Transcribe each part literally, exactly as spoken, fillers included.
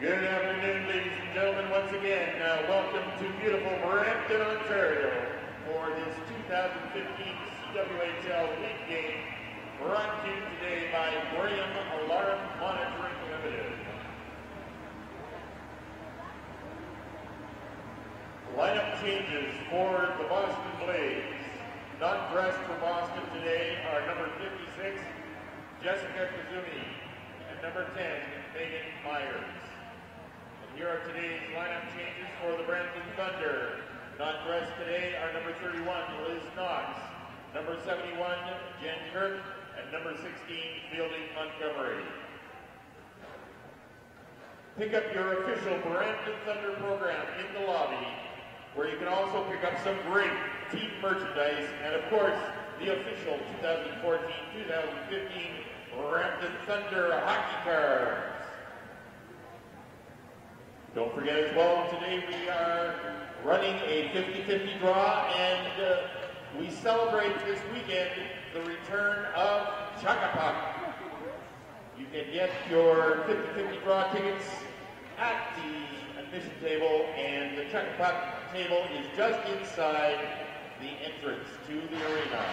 Good afternoon, ladies and gentlemen. Once again, uh, welcome to beautiful Brampton, Ontario for this two thousand fifteen C W H L League game brought to you today by Graham Alarm Monitoring Limited. Lineup changes for the Boston Blaze. Not dressed for Boston today are number fifty-six, Jessica Kazumi, and number ten, Megan Myers. Here are today's lineup changes for the Brampton Thunder. Not dressed today are number thirty-one, Liz Knox, number seventy-one, Jen Kirk, and number sixteen, Fielding Montgomery. Pick up your official Brampton Thunder program in the lobby, where you can also pick up some great team merchandise and, of course, the official twenty fourteen twenty fifteen Brampton Thunder hockey cards. Don't forget as well, today we are running a fifty fifty draw, and uh, we celebrate this weekend the return of Chuck-a-Puck. You can get your fifty fifty draw tickets at the admission table, and the Chuck-a-Puck table is just inside the entrance to the arena.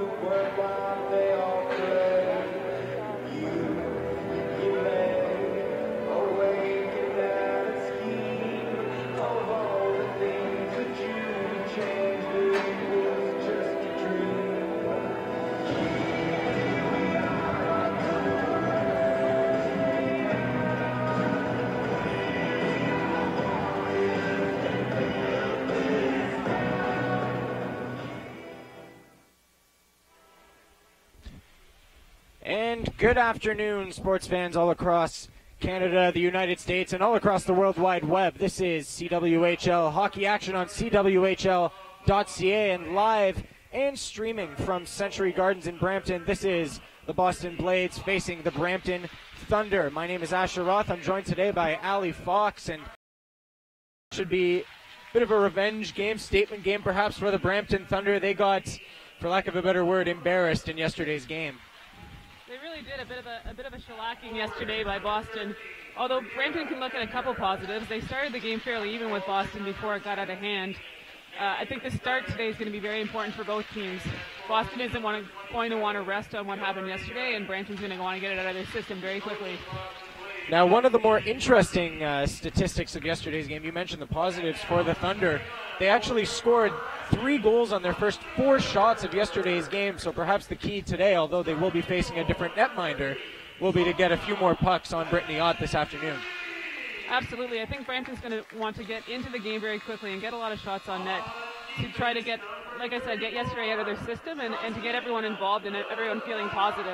Good afternoon, sports fans all across Canada, the United States, and all across the World Wide Web. This is C W H L Hockey Action on C W H L dot C A and live and streaming from Century Gardens in Brampton. This is the Boston Blades facing the Brampton Thunder. My name is Asher Roth. I'm joined today by Ali Fox, and should be a bit of a revenge game, statement game perhaps for the Brampton Thunder. They got, for lack of a better word, embarrassed in yesterday's game. They really did a bit of a, a bit of a shellacking yesterday by Boston. Although Brampton can look at a couple positives. They started the game fairly even with Boston before it got out of hand. Uh, I think the start today is going to be very important for both teams. Boston isn't want to, going to want to rest on what happened yesterday, and Brampton's going to want to get it out of their system very quickly. Now, one of the more interesting uh, statistics of yesterday's game, you mentioned the positives for the Thunder. They actually scored three goals on their first four shots of yesterday's game, so perhaps the key today, although they will be facing a different netminder, will be to get a few more pucks on Brittany Ott this afternoon. Absolutely. I think Brampton's going to want to get into the game very quickly and get a lot of shots on net to try to get, like I said, get yesterday out of their system and, and to get everyone involved and everyone feeling positive.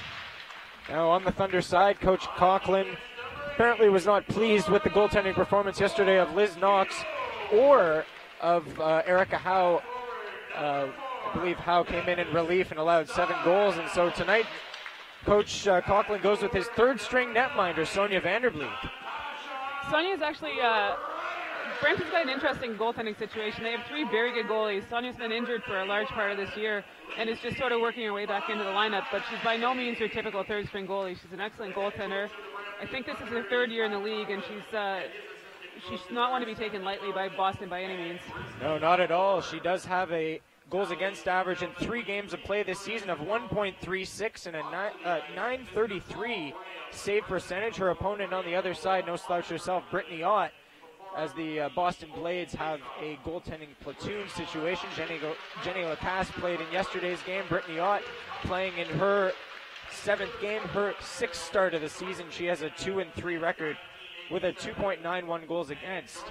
Now on the Thunder side, Coach Coughlin apparently was not pleased with the goaltending performance yesterday of Liz Knox or of uh, Erica Howe. Uh, I believe Howe came in in relief and allowed seven goals, and so tonight Coach uh, Coughlin goes with his third string netminder, Sonia Vanderbleek. Sonia's actually, uh, Brampton's got an interesting goaltending situation. They have three very good goalies. Sonia's been injured for a large part of this year and is just sort of working her way back into the lineup, but she's by no means your typical third string goalie. She's an excellent goaltender. I think this is her third year in the league, and she's uh, she's not one to be taken lightly by Boston by any means. No, not at all. She does have a goals against average in three games of play this season of one point three six and a nine thirty-three save percentage. Her opponent on the other side, no slouch herself, Brittany Ott, as the uh, Boston Blades have a goaltending platoon situation. Jenny, Go- Jenny Lacasse played in yesterday's game. Brittany Ott playing in her seventh game, her sixth start of the season. She has a two and three record with a two point nine one goals against.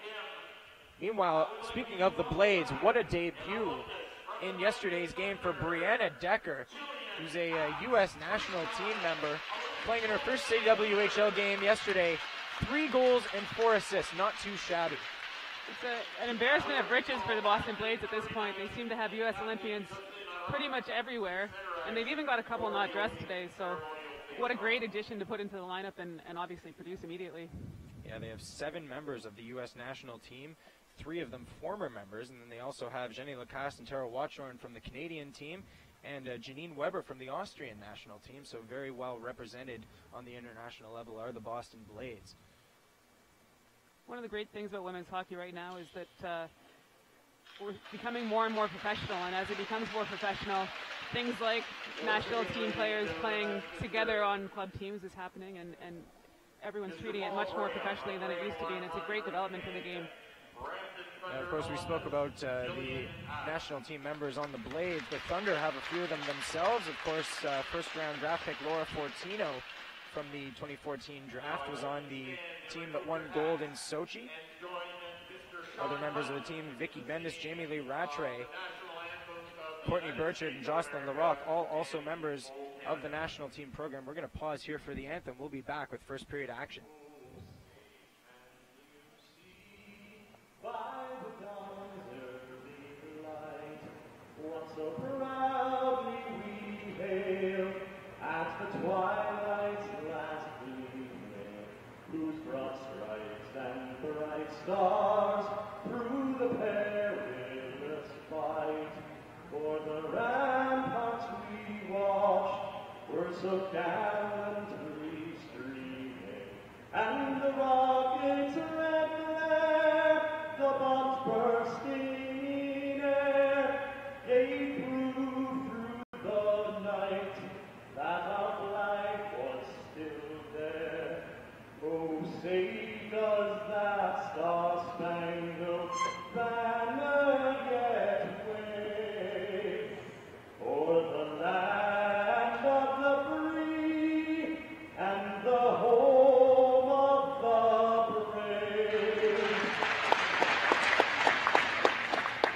Meanwhile, speaking of the Blades, what a debut in yesterday's game for Brianna Decker, who's a, a U S national team member, playing in her first C W H L game yesterday. Three goals and four assists, not too shabby. It's a, an embarrassment of riches for the Boston Blades at this point. They seem to have U S Olympians pretty much everywhere, and they've even got a couple not dressed today, so what a great addition to put into the lineup and, and obviously produce immediately. Yeah, they have seven members of the U S national team, three of them former members, and then they also have Jenny Lacasse and Tara Watchorn from the Canadian team, and uh, Janine Weber from the Austrian national team, so very well represented on the international level are the Boston Blades. One of the great things about women's hockey right now is that uh, we're becoming more and more professional, and as it becomes more professional, things like national team players playing together on club teams is happening, and, and everyone's treating it much more professionally than it used to be, and it's a great development for the game. Uh, of course, we spoke about uh, the national team members on the Blades. The Thunder have a few of them themselves. Of course, uh, first-round draft pick Laura Fortino from the twenty fourteen draft was on the team that won gold in Sochi. Other members of the team, Vicky Bendis, Jamie Lee Rattray, Courtney Burchard, and Jocelyn Larocque, all also members of the national team program. We're going to pause here for the anthem. We'll be back with first period action. So proudly we hail at the twilight's last gleaming, whose broad stripes and bright stars through the perilous fight for the ramparts we watched were so gallantly streaming, and the rockets' red glare, the bombs bursting in air, gave proof through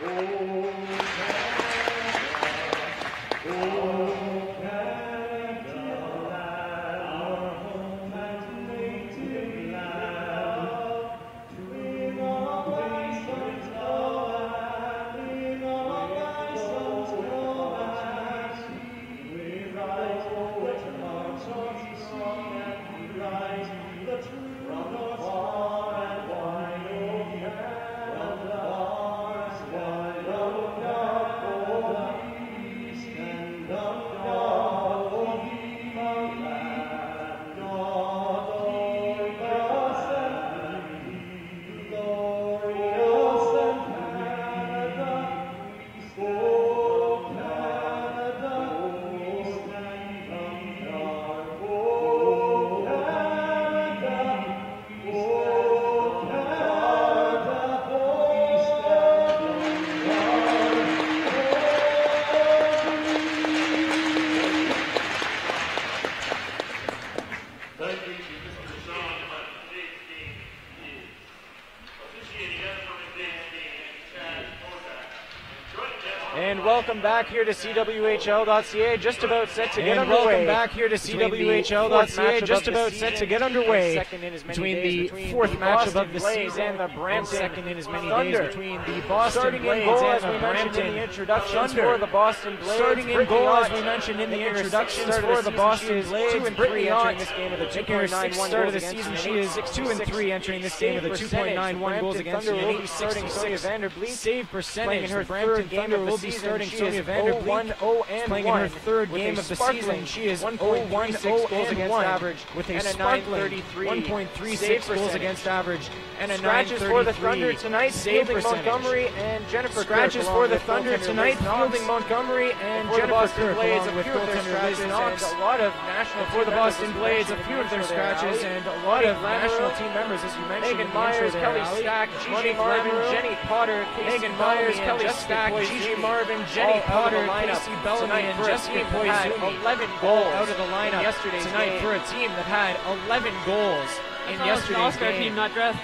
And welcome back here to C W H L dot C A, just about set to get and underway. welcome back here to C W H L dot C A, just about set to get underway between the fourth matchup of the season and the Brampton second in as many Thunder. days between the Boston Starting in Blades goal, and as the we mentioned in the Brampton introductions Thunder. for the Boston Blades. Starting in Brittany goal, as Ott, we mentioned in the making her introductions sixth for start the of Boston season. She is Blades, two and Brittany three Ott entering this game of the two making her point nine sixth one start of goals the against season. an She is eight six two and six three entering this game of the two point nine one goals against an eight eight starting Sonia six Vanderbilt. save Playing percentage. in her The Brampton third game Thunder of the will be season. starting She Sonia is Vanderbilt. oh one oh and playing in one her third with game a of the sparkling season. She is one oh point one three six oh goals and against one average with a and a sparkling nine one point three save six goals percentage. against average and a Scratches nine for the Thunder thirty-three tonight, save Fielding percentage. Montgomery and Jennifer Scratches Kirk, for along the with Thunder goaltender tonight, Liz Knox. Fielding Montgomery and For the Jennifer Boston Kirk, Blades, along a with few of their goaltender Liz scratches Knox. and a lot of national For the team Boston members, Blades, a as few you of their mentioned there, scratches Ali. and a lot of Megan national Lamoureux, team members, as you mentioned. Megan in the intro Myers, there, Kelly Ali. Stack, Gigi Monique Marvin, Lamoureux, Jenny Potter, Casey Megan Myers, Bellamy, Kelly and Jessica Stack, Koizumi, Gigi Marvin, Jenny all out of Potter, the lineup Casey Bellamy, tonight and for a Jessica team that had Koizumi eleven all goals out of the in lineup yesterday's tonight game. for a team that had eleven goals in That's almost an yesterday's all-star game. team not dressed.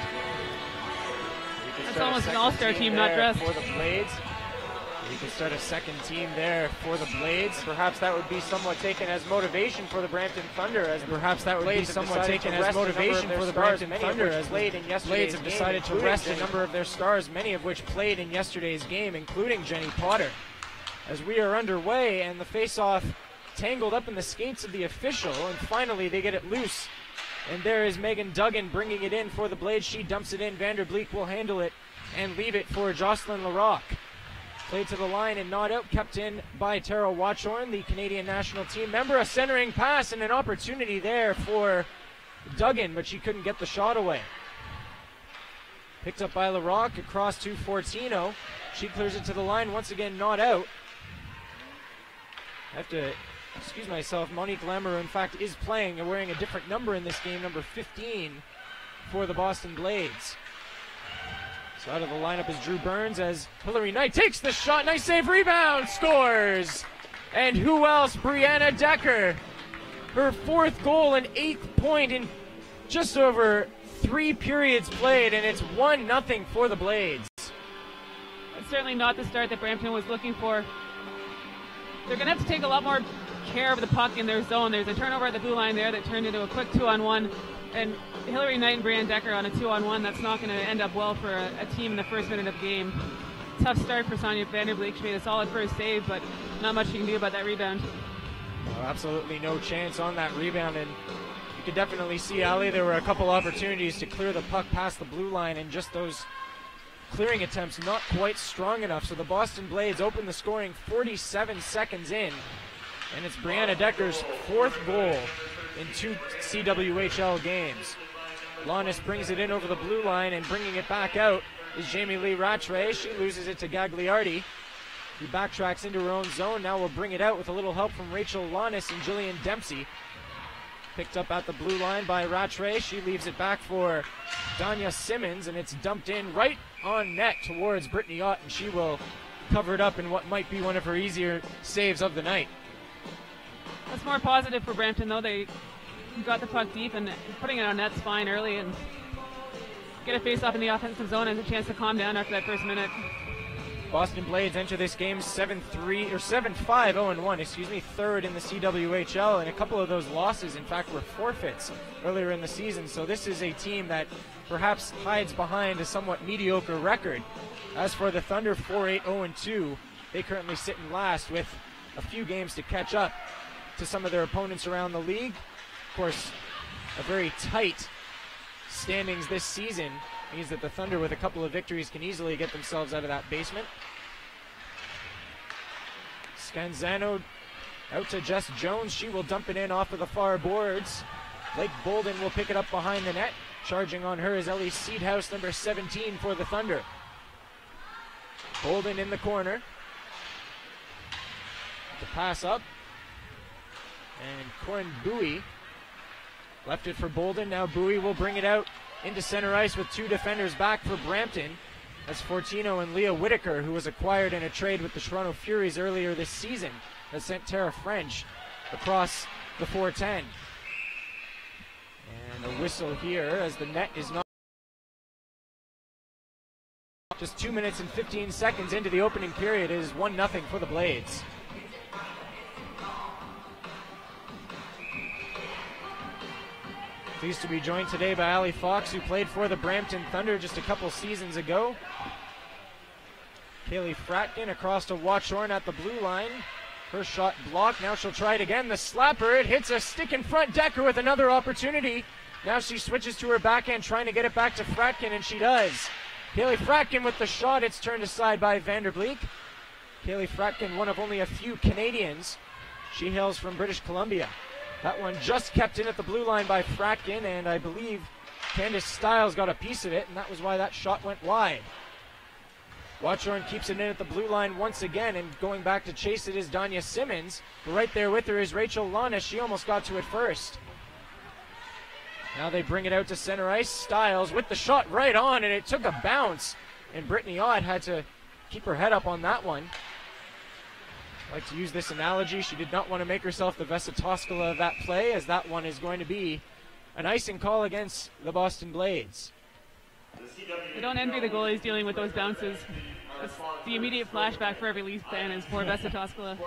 That's almost an all-star team not dressed. For the Blades. You can start a second team there for the Blades. Perhaps that would be somewhat taken as motivation for the Brampton Thunder, as Perhaps that would be Blades have somewhat decided taken to as rest a number of motivation their for the stars, Brampton many of Thunder, which as played the in yesterday's Blades have game, decided to including rest a Jenny. number of their stars, many of which played in yesterday's game, including Jenny Potter. As we are underway and the face-off tangled up in the skates of the official, and finally they get it loose. And there is Megan Duggan bringing it in for the Blades. She dumps it in. Vanderbleek will handle it and leave it for Jocelyn Larocque. Played to the line and not out, kept in by Tara Watchorn, the Canadian national team member. A centering pass and an opportunity there for Duggan, but she couldn't get the shot away. Picked up by Larocque across to Fortino. She clears it to the line, once again not out. I have to excuse myself, Monique Lamoureux, in fact, is playing and wearing a different number in this game, number fifteen for the Boston Blades. So out of the lineup is Drew Burns as Hillary Knight takes the shot. Nice save, rebound, scores! And who else? Brianna Decker. Her fourth goal and eighth point in just over three periods played, and it's one nothing for the Blades. It's certainly not the start that Brampton was looking for. They're going to have to take a lot more care of the puck in their zone. There's a turnover at the blue line there that turned into a quick two-on-one. And Hillary Knight and Brianne Decker on a two-on-one, that's not going to end up well for a, a team in the first minute of the game. Tough start for Sonia Vanderbleek. She made a solid first save, but not much you can do about that rebound. Oh, absolutely no chance on that rebound, and you could definitely see, Ali, there were a couple opportunities to clear the puck past the blue line, and just those clearing attempts not quite strong enough. So the Boston Blades open the scoring forty-seven seconds in, and it's Brianna Decker's fourth goal in two C W H L games. Launis brings it in over the blue line, and bringing it back out is Jamie Lee Rattray. She loses it to Gagliardi. He backtracks into her own zone. Now will bring it out with a little help from Rachel Launis and Jillian Dempsey. Picked up at the blue line by Rattray. She leaves it back for Danya Simmons, and it's dumped in right on net towards Brittany Ott, and she will cover it up in what might be one of her easier saves of the night. That's more positive for Brampton, though. They got the puck deep, and putting it on net's fine early, and get a face-off in the offensive zone and a chance to calm down after that first minute. Boston Blades enter this game seven three or seven five, oh and one, excuse me, third in the C W H L, and a couple of those losses, in fact, were forfeits earlier in the season. So this is a team that perhaps hides behind a somewhat mediocre record. As for the Thunder, four eight, oh and two, they currently sit in last with a few games to catch up to some of their opponents around the league. Of course, a very tight standings this season means that the Thunder, with a couple of victories, can easily get themselves out of that basement. Scanzano out to Jess Jones. She will dump it in off of the far boards. Blake Bolden will pick it up behind the net. Charging on her is Ellie Seedhouse, number seventeen for the Thunder. Bolden in the corner. The pass up. And Corin Bowie left it for Bolden. Now Bowie will bring it out into center ice with two defenders back for Brampton. That's Fortino and Leah Whitaker, who was acquired in a trade with the Toronto Furies earlier this season, that sent Tara French across the four ten. And a whistle here as the net is not. Just two minutes and fifteen seconds into the opening period. It is one nothing for the Blades. Pleased to be joined today by Allie Fox, who played for the Brampton Thunder just a couple seasons ago. Kaylee Fratkin across to Watchorn at the blue line. Her shot blocked. Now she'll try it again. The slapper. It hits a stick in front. Decker with another opportunity. Now she switches to her backhand, trying to get it back to Fratkin, and she does. Kaylee Fratkin with the shot. It's turned aside by Vanderbleek. Kaylee Fratkin, one of only a few Canadians. She hails from British Columbia. That one just kept in at the blue line by Fratkin, and I believe Candice Stiles got a piece of it, and that was why that shot went wide. Watchorn keeps it in at the blue line once again, and going back to chase it is Danya Simmons. But right there with her is Rachel Launa. She almost got to it first. Now they bring it out to center ice. Stiles with the shot right on, and it took a bounce, and Brittany Ott had to keep her head up on that one. I like to use this analogy. She did not want to make herself the Vesitoskala of that play, as that one is going to be an icing call against the Boston Blades. I don't envy the goalies dealing with those bounces. It's the immediate flashback for every Leafs fan is poor Vesitoskala.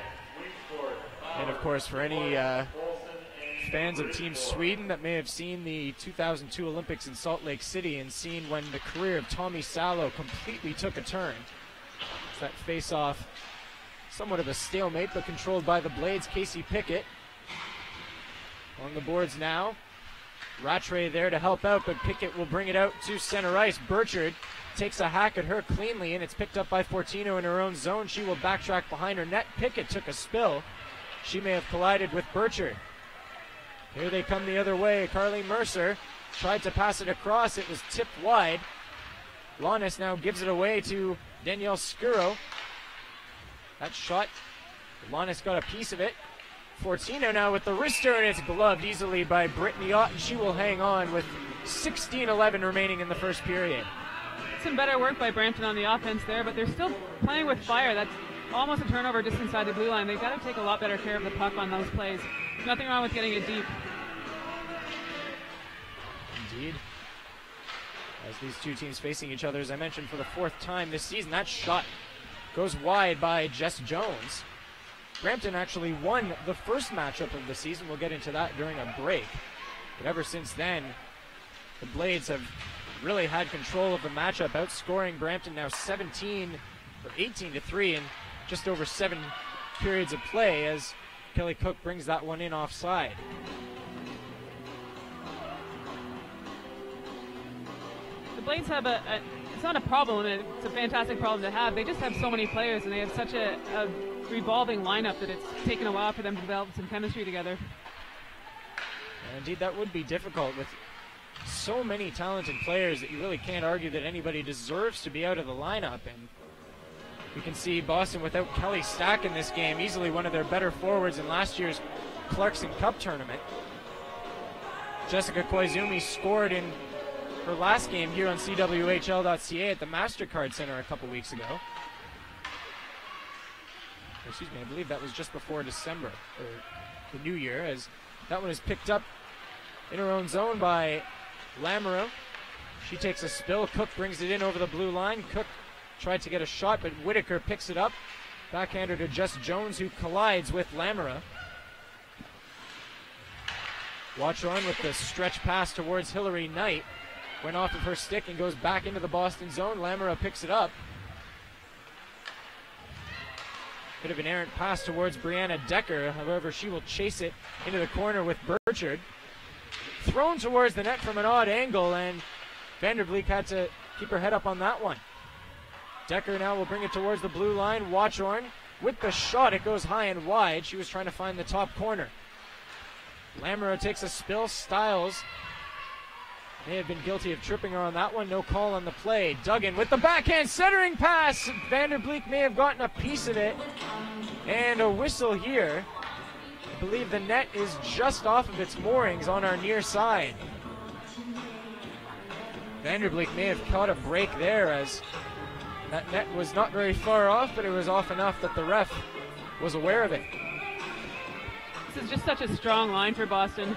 And of course, for any uh, fans of Team Sweden that may have seen the two thousand two Olympics in Salt Lake City and seen when the career of Tommy Salo completely took a turn. It's that face-off, somewhat of a stalemate, but controlled by the Blades. Casey Pickett on the boards now. Rattray there to help out, but Pickett will bring it out to center ice. Burchard takes a hack at her cleanly, and it's picked up by Fortino in her own zone. She will backtrack behind her net. Pickett took a spill. She may have collided with Burchard. Here they come the other way. Carly Mercer tried to pass it across. It was tipped wide. Launis now gives it away to Danielle Scuro. That shot, Launis got a piece of it. Fortino now with the wrister, and it's gloved easily by Brittany Ott, and she will hang on with sixteen eleven remaining in the first period. Some better work by Brampton on the offense there, but they're still playing with fire. That's almost a turnover just inside the blue line. They've got to take a lot better care of the puck on those plays. Nothing wrong with getting it deep. Indeed. As these two teams facing each other, as I mentioned, for the fourth time this season, that shot goes wide by Jess Jones. Brampton actually won the first matchup of the season. We'll get into that during a break. But ever since then, the Blades have really had control of the matchup, outscoring Brampton now seventeen or eighteen to three in just over seven periods of play, as Kelly Cook brings that one in offside. The Blades have a, a it's not a problem, it's a fantastic problem to have. They just have so many players, and they have such a, a revolving lineup that it's taken a while for them to develop some chemistry together. And indeed, that would be difficult with so many talented players that you really can't argue that anybody deserves to be out of the lineup. And we can see Boston without Kelly Stack in this game, easily one of their better forwards in last year's Clarkson Cup tournament. Jessica Koizumi scored in her last game here on C W H L dot C A at the MasterCard Center a couple weeks ago. Excuse me, I believe that was just before December, or the new year, as that one is picked up in her own zone by Lamoureux. She takes a spill. Cook brings it in over the blue line. Cook tried to get a shot, but Whitaker picks it up. Backhander to Jess Jones, who collides with Lamera. Watchorn with the stretch pass towards Hillary Knight. Went off of her stick and goes back into the Boston zone. Lamera picks it up. Bit of an errant pass towards Brianna Decker. However, she will chase it into the corner with Burchard. Thrown towards the net from an odd angle, and Vandervliet had to keep her head up on that one. Decker now will bring it towards the blue line. Watchorn with the shot. It goes high and wide. She was trying to find the top corner. Lamera takes a spill. Stiles may have been guilty of tripping her on that one. No call on the play. Duggan with the backhand centering pass. Vandervliet may have gotten a piece of it. And a whistle here. I believe the net is just off of its moorings on our near side. Vandervliet may have caught a break there, as that net was not very far off, but it was off enough that the ref was aware of it. This is just such a strong line for Boston.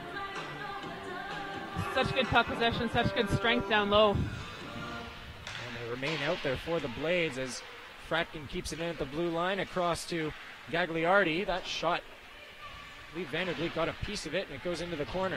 Such good puck possession, such good strength down low. And they remain out there for the Blades as Fratkin keeps it in at the blue line across to Gagliardi. That shot, I believe Vandervliet got a piece of it, and it goes into the corner.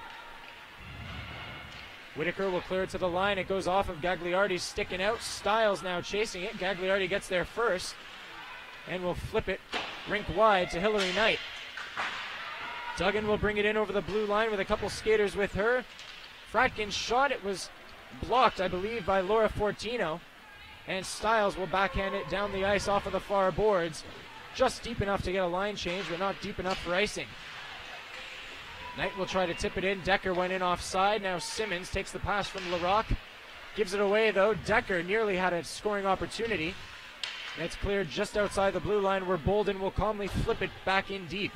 Whitaker will clear it to the line. It goes off of Gagliardi, sticking out. Stiles now chasing it. Gagliardi gets there first and will flip it rink wide to Hillary Knight. Duggan will bring it in over the blue line with a couple skaters with her. Fratkin's shot, it was blocked, I believe, by Laura Fortino. And Stiles will backhand it down the ice off of the far boards. Just deep enough to get a line change, but not deep enough for icing. Knight will try to tip it in. Decker went in offside. Now Simmons takes the pass from Larocque. Gives it away, though. Decker nearly had a scoring opportunity. And it's cleared just outside the blue line, where Bolden will calmly flip it back in deep.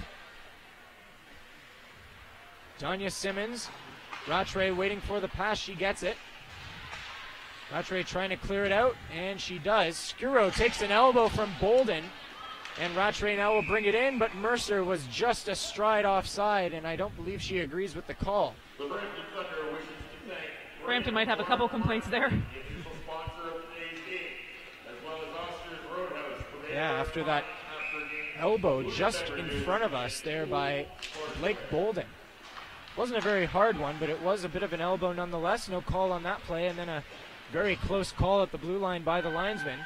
Danya Simmons. Rattray waiting for the pass. She gets it. Rattray trying to clear it out, and she does. Skuro takes an elbow from Bolden. And Rattray now will bring it in, but Mercer was just a stride offside, and I don't believe she agrees with the call. The Brampton Thunder wishes to thank Brampton might have a couple complaints there. the official sponsor of today's game, as well as Oscar's Roadhouse. for their Yeah, after that after-game elbow just in front of us there by Blake Bolden. Wasn't a very hard one, but it was a bit of an elbow nonetheless. No call on that play, and then a very close call at the blue line by the linesman.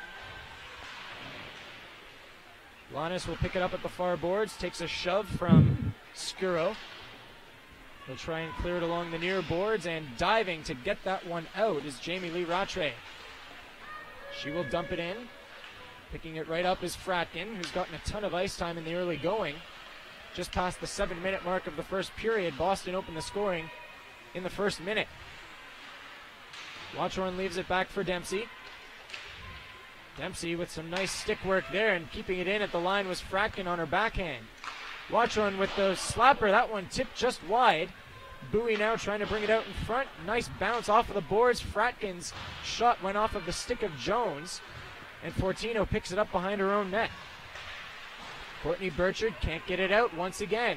Lannis will pick it up at the far boards, takes a shove from Skuro. He'll try and clear it along the near boards, and diving to get that one out is Jamie Lee Rattray. She will dump it in. Picking it right up is Fratkin, who's gotten a ton of ice time in the early going. Just past the seven minute mark of the first period, Boston opened the scoring in the first minute. Watchorn leaves it back for Dempsey. Dempsey with some nice stick work there, and keeping it in at the line was Fratkin on her backhand. Watchorn with the slapper, that one tipped just wide. Bowie now trying to bring it out in front. Nice bounce off of the boards. Fratkin's shot went off of the stick of Jones, and Fortino picks it up behind her own net. Courtney Burchard can't get it out once again.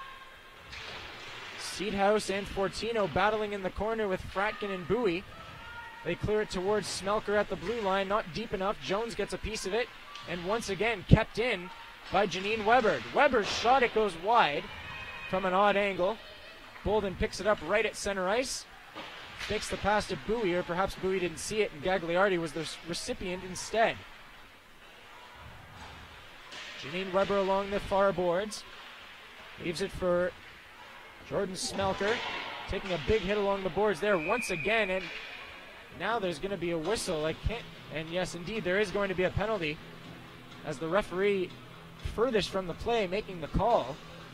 Seedhouse and Fortino battling in the corner with Fratkin and Bowie. They clear it towards Smelker at the blue line, not deep enough. Jones gets a piece of it, and once again kept in by Janine Weber. Weber's shot, it goes wide from an odd angle. Bolden picks it up right at center ice. Takes the pass to Bowie, or perhaps Bowie didn't see it, and Gagliardi was the recipient instead. Janine Weber along the far boards. Leaves it for Jordan Smelker. Taking a big hit along the boards there once again, and now there's going to be a whistle. I can't, and yes, indeed, there is going to be a penalty as the referee furthest from the play making the call.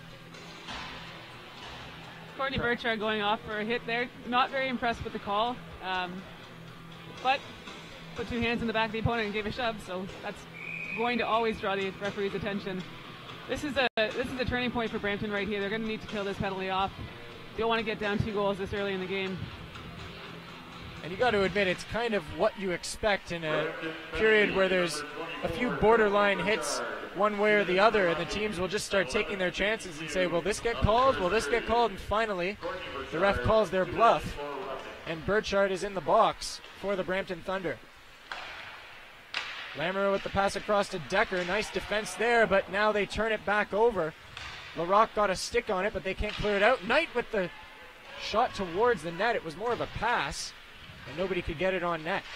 Courtney Burchard going off for a hit there. Not very impressed with the call, um, but put two hands in the back of the opponent and gave a shove, so that's going to always draw the referee's attention. This is a this is a turning point for Brampton right here. They're going to need to kill this penalty off. Don't want to get down two goals this early in the game. And you got to admit, it's kind of what you expect in a period where there's a few borderline hits one way or the other, and the teams will just start taking their chances and say, will this get called? Will this get called? And finally, the ref calls their bluff, and Burchard is in the box for the Brampton Thunder. Lamoureux with the pass across to Decker. Nice defense there, but now they turn it back over. Larocque got a stick on it, but they can't clear it out. Knight with the shot towards the net. It was more of a pass, and nobody could get it on net.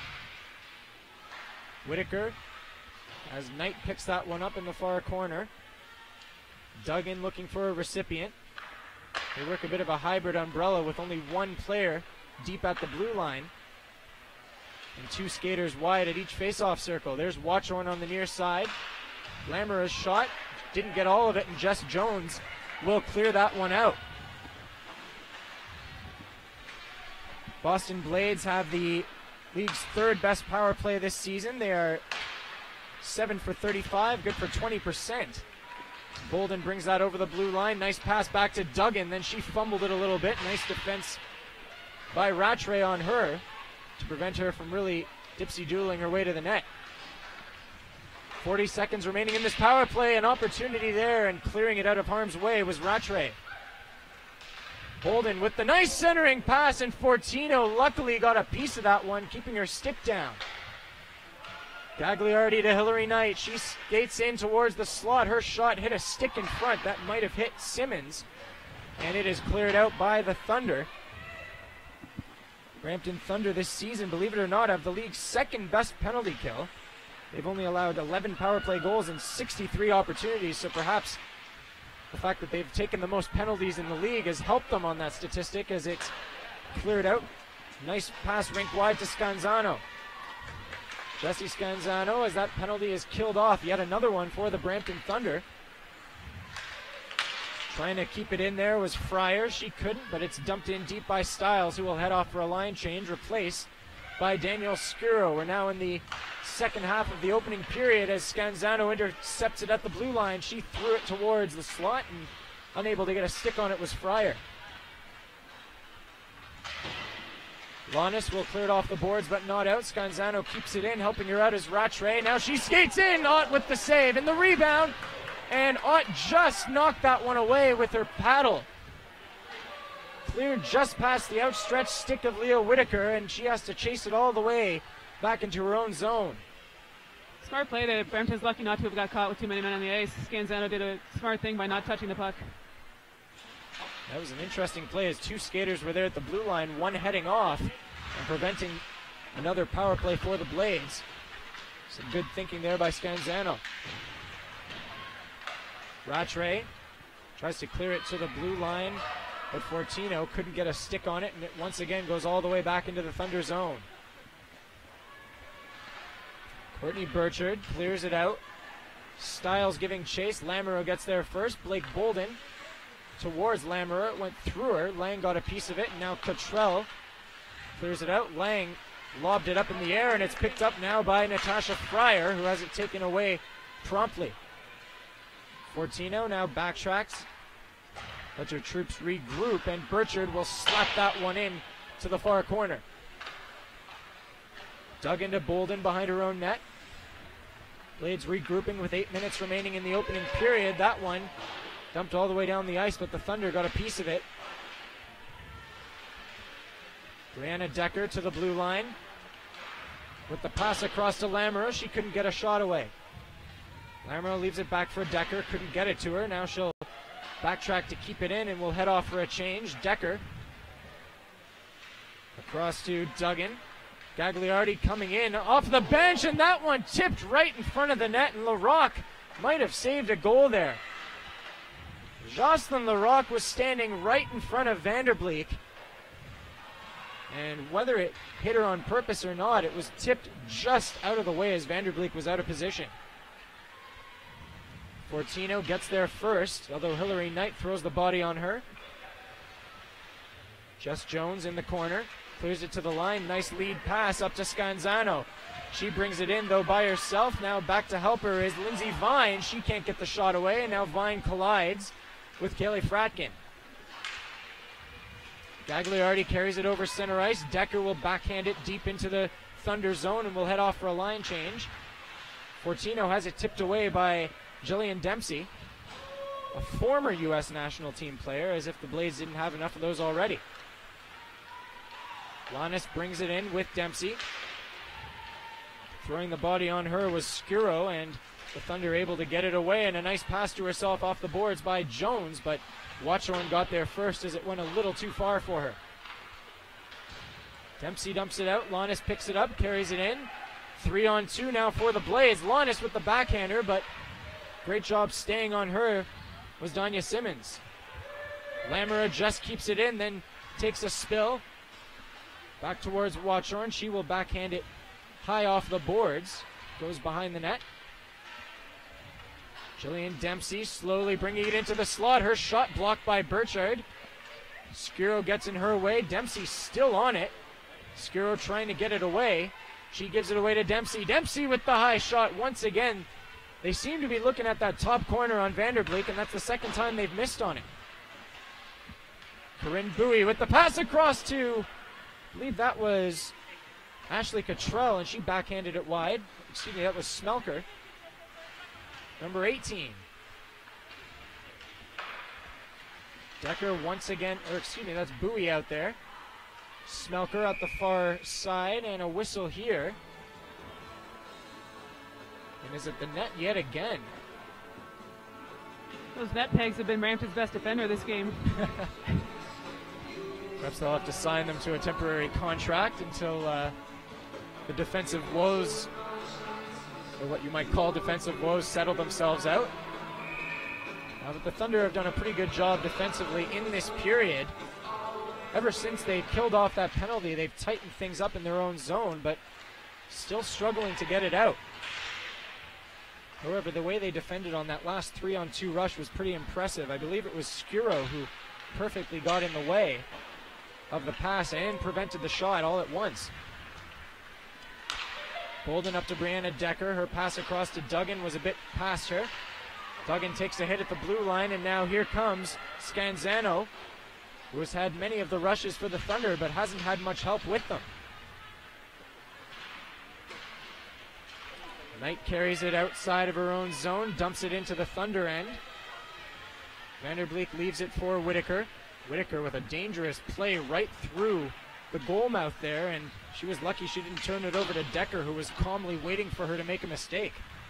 Whitaker, as Knight picks that one up in the far corner. Duggan looking for a recipient. They work a bit of a hybrid umbrella with only one player deep at the blue line. And two skaters wide at each face-off circle. There's Watchorn on the near side. Lamoureux's shot didn't get all of it, and Jess Jones will clear that one out. Boston Blades have the league's third best power play this season. They are seven for thirty-five, good for twenty percent. Bolden brings that over the blue line. Nice pass back to Duggan. Then she fumbled it a little bit. Nice defense by Rattray on her to prevent her from really dipsy-doodling her way to the net. forty seconds remaining in this power play. An opportunity there, and clearing it out of harm's way was Rattray. Bolden with the nice centering pass, and Fortino luckily got a piece of that one, keeping her stick down. Gagliardi to Hillary Knight. She skates in towards the slot. Her shot hit a stick in front. That might have hit Simmons, and it is cleared out by the Thunder. Brampton Thunder this season, believe it or not, have the league's second best penalty kill. They've only allowed eleven power play goals and sixty-three opportunities, so perhaps the fact that they've taken the most penalties in the league has helped them on that statistic as it's cleared out. Nice pass rink wide to Scanzano. Jesse Scanzano, as that penalty is killed off. Yet another one for the Brampton Thunder. Trying to keep it in there was Fryer. She couldn't, but it's dumped in deep by Stiles, who will head off for a line change, replaced by Daniel Skuro. We're now in the second half of the opening period as Scanzano intercepts it at the blue line. She threw it towards the slot, and unable to get a stick on it was Fryer. Lannis will clear it off the boards, but not out. Scanzano keeps it in, helping her out is Rattray. Now she skates in, Ott with the save and the rebound, and Ott just knocked that one away with her paddle. Cleared just past the outstretched stick of Leah Whitaker, and she has to chase it all the way back into her own zone. Smart play there. Brampton's lucky not to have got caught with too many men on the ice. Scanzano did a smart thing by not touching the puck. That was an interesting play as two skaters were there at the blue line, one heading off and preventing another power play for the Blades. Some good thinking there by Scanzano. Rattray tries to clear it to the blue line, but Fortino couldn't get a stick on it, and it once again goes all the way back into the Thunder zone. Courtney Burchard clears it out. Stiles giving chase. Lamoureux gets there first. Blake Bolden towards Lamoureux. It went through her. Lang got a piece of it, and now Cottrell clears it out. Lang lobbed it up in the air, and it's picked up now by Natasha Fryer, who has it taken away promptly. Fortino now backtracks. Let her troops regroup, and Burchard will slap that one in to the far corner. Dug into Bolden behind her own net. Blades regrouping with eight minutes remaining in the opening period. That one dumped all the way down the ice, but the Thunder got a piece of it. Brianna Decker to the blue line. With the pass across to Lamoureux, she couldn't get a shot away. Lamoureux leaves it back for Decker, couldn't get it to her. Now she'll backtrack to keep it in and will head off for a change. Decker across to Duggan. Gagliardi coming in off the bench, and that one tipped right in front of the net, and Larocque might have saved a goal there. Jocelyn Larocque was standing right in front of Vanderbleek, and whether it hit her on purpose or not, it was tipped just out of the way as Vanderbleek was out of position. Fortino gets there first, although Hillary Knight throws the body on her. Jess Jones in the corner. Clears it to the line. Nice lead pass up to Scanzano. She brings it in, though, by herself. Now back to help her is Lindsay Vine. She can't get the shot away, and now Vine collides with Kaylee Fratkin. Gagliardi carries it over center ice. Decker will backhand it deep into the Thunder zone and will head off for a line change. Fortino has it tipped away by Jillian Dempsey, a former U S national team player, as if the Blades didn't have enough of those already. Lannis brings it in with Dempsey. Throwing the body on her was Skuro, and the Thunder able to get it away, and a nice pass to herself off the boards by Jones, but Watchorn got there first as it went a little too far for her. Dempsey dumps it out. Lannis picks it up, carries it in. Three on two now for the Blaze. Lannis with the backhander, but great job staying on her was Danya Simmons. Lamera just keeps it in, then takes a spill. Back towards Watchorn. She will backhand it high off the boards. Goes behind the net. Jillian Dempsey slowly bringing it into the slot. Her shot blocked by Burchard. Skuro gets in her way. Dempsey still on it. Skuro trying to get it away. She gives it away to Dempsey. Dempsey with the high shot once again. They seem to be looking at that top corner on Vanderbleek, and that's the second time they've missed on it. Corinne Bowie with the pass across to, I believe that was Ashley Cottrell, and she backhanded it wide. Excuse me, that was Smelker. Number eighteen. Decker once again, or excuse me, that's Bowie out there. Smelker at the far side, and a whistle here. And is it the net yet again? Those net pegs have been Brampton's best defender this game. Perhaps they'll have to sign them to a temporary contract until uh, the defensive woes, or what you might call defensive woes, settle themselves out. Uh, but the Thunder have done a pretty good job defensively in this period. Ever since they killed off that penalty, they've tightened things up in their own zone, but still struggling to get it out. However, the way they defended on that last three-on-two rush was pretty impressive. I believe it was Skuro who perfectly got in the way of the pass and prevented the shot all at once. Bolden up to Brianna Decker. Her pass across to Duggan was a bit past her. Duggan takes a hit at the blue line, and now here comes Scanzano, who has had many of the rushes for the Thunder but hasn't had much help with them. Knight carries it outside of her own zone, dumps it into the Thunder end. Vanderbleek leaves it for Whitaker. Whitaker with a dangerous play right through the goal mouth there, and she was lucky she didn't turn it over to Decker, who was calmly waiting for her to make a mistake.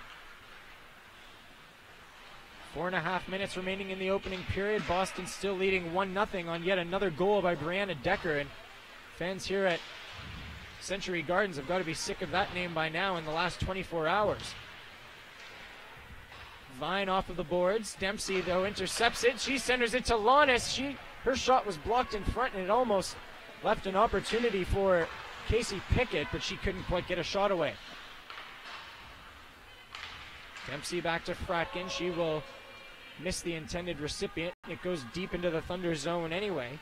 Four and a half minutes remaining in the opening period. Boston still leading one nothing on yet another goal by Brianna Decker, and fans here at Century Gardens have got to be sick of that name by now in the last twenty-four hours. Vine off of the boards. Dempsey, though, intercepts it. She centers it to Lannis. She, her shot was blocked in front, and it almost left an opportunity for Casey Pickett, but she couldn't quite get a shot away. Dempsey back to Fratkin. She will miss the intended recipient. It goes deep into the Thunder zone anyway.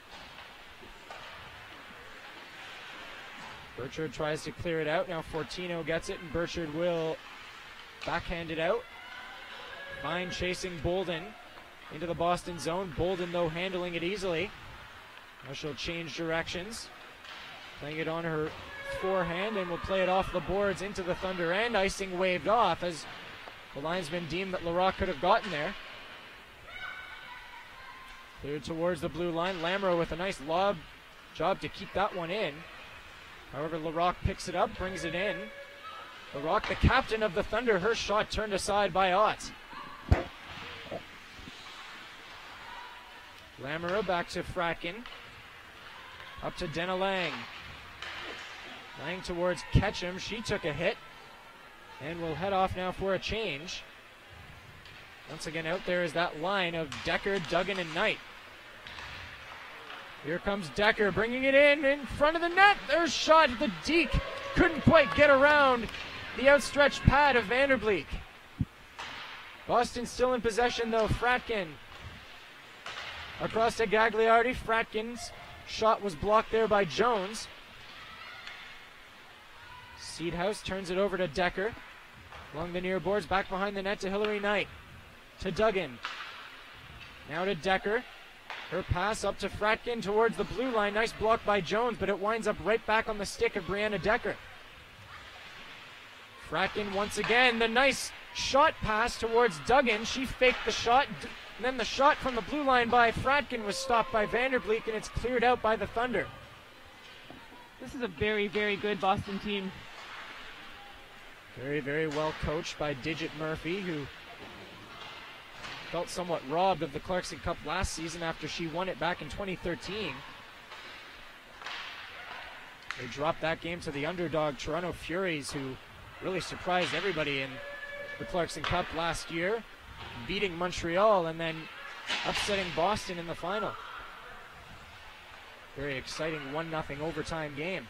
Burchard tries to clear it out. Now Fortino gets it, and Burchard will backhand it out. Vine chasing Bolden into the Boston zone. Bolden, though, handling it easily. Now she'll change directions. Playing it on her forehand, and will play it off the boards into the Thunder end. Icing waved off as the linesman deemed that Larocque could have gotten there. Cleared towards the blue line. Lamro with a nice lob job to keep that one in. However, Larocque picks it up, brings it in. Larocque, the captain of the Thunder, her shot turned aside by Ott. Lamera back to Fratkin. Up to Denna Lang. Lang towards Ketchum. She took a hit. And will head off now for a change. Once again, out there is that line of Decker, Duggan, and Knight. Here comes Decker, bringing it in, in front of the net. There's shot. The Deke couldn't quite get around the outstretched pad of Vanderbleek. Boston still in possession, though. Fratkin across to Gagliardi. Fratkin's shot was blocked there by Jones. Seedhouse turns it over to Decker. Along the near boards, back behind the net to Hillary Knight. To Duggan. Now to Decker. Her pass up to Fratkin towards the blue line. Nice block by Jones, but it winds up right back on the stick of Brianna Decker. Fratkin once again. The nice shot pass towards Duggan. She faked the shot. And then the shot from the blue line by Fratkin was stopped by Vanderbleek, and it's cleared out by the Thunder. This is a very, very good Boston team. Very, very well coached by Digit Murphy, who felt somewhat robbed of the Clarkson Cup last season after she won it back in twenty thirteen. They dropped that game to the underdog Toronto Furies, who really surprised everybody in the Clarkson Cup last year, beating Montreal and then upsetting Boston in the final. Very exciting one nothing overtime game.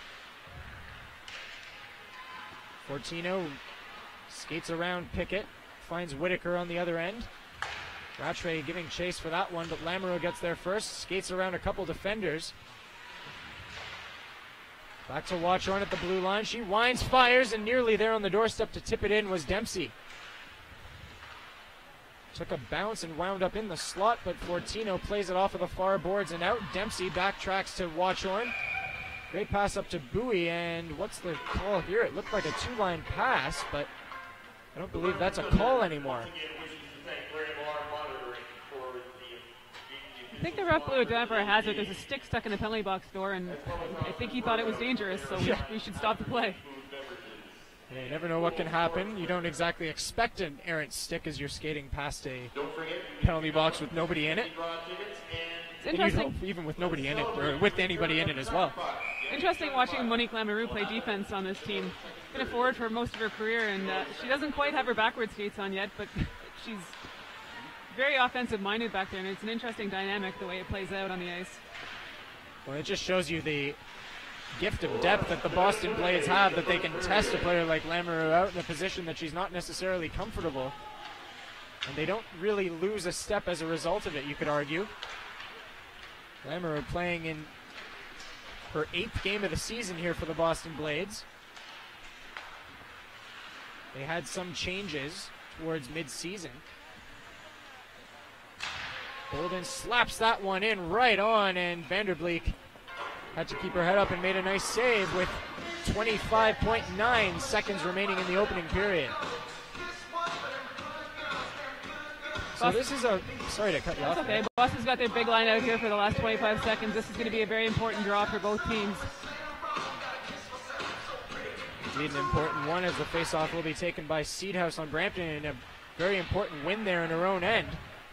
Fortino skates around Pickett, finds Whitaker on the other end. Rattray giving chase for that one, but Lamoureux gets there first, skates around a couple defenders. Back to Watchorn at the blue line. She winds, fires, and nearly there on the doorstep to tip it in was Dempsey. Took a bounce and wound up in the slot, but Fortino plays it off of the far boards and out. Dempsey backtracks to Watchorn. Great pass up to Bowie, and what's the call here? It looked like a two-line pass, but I don't believe that's a call anymore. I think the ref blew it down for a hazard. There's a stick stuck in the penalty box door, and I think he thought it was dangerous, so we, we should stop the play. Yeah, you never know what can happen. You don't exactly expect an errant stick as you're skating past a penalty box with nobody in it. It's interesting. Even with nobody in it, or with anybody in it as well. Interesting watching Monique Lamoureux play defense on this team. Been a forward for most of her career, and uh, she doesn't quite have her backward skates on yet, but she's very offensive-minded back there, and it's an interesting dynamic the way it plays out on the ice. Well, it just shows you the gift of depth that the Boston Blades have, that they can test a player like Lamoureux out in a position that she's not necessarily comfortable. And they don't really lose a step as a result of it, you could argue. Lamoureux playing in her eighth game of the season here for the Boston Blades. They had some changes towards mid-season. Bolden slaps that one in right on, and Vanderbleek had to keep her head up and made a nice save with twenty-five point nine seconds remaining in the opening period. So this is a, sorry to cut you off. That's okay. Boston's got their big line out here for the last twenty-five seconds. This is going to be a very important draw for both teams. Indeed, an important one, as the faceoff will be taken by Seedhouse on Brampton, and a very important win there in her own end.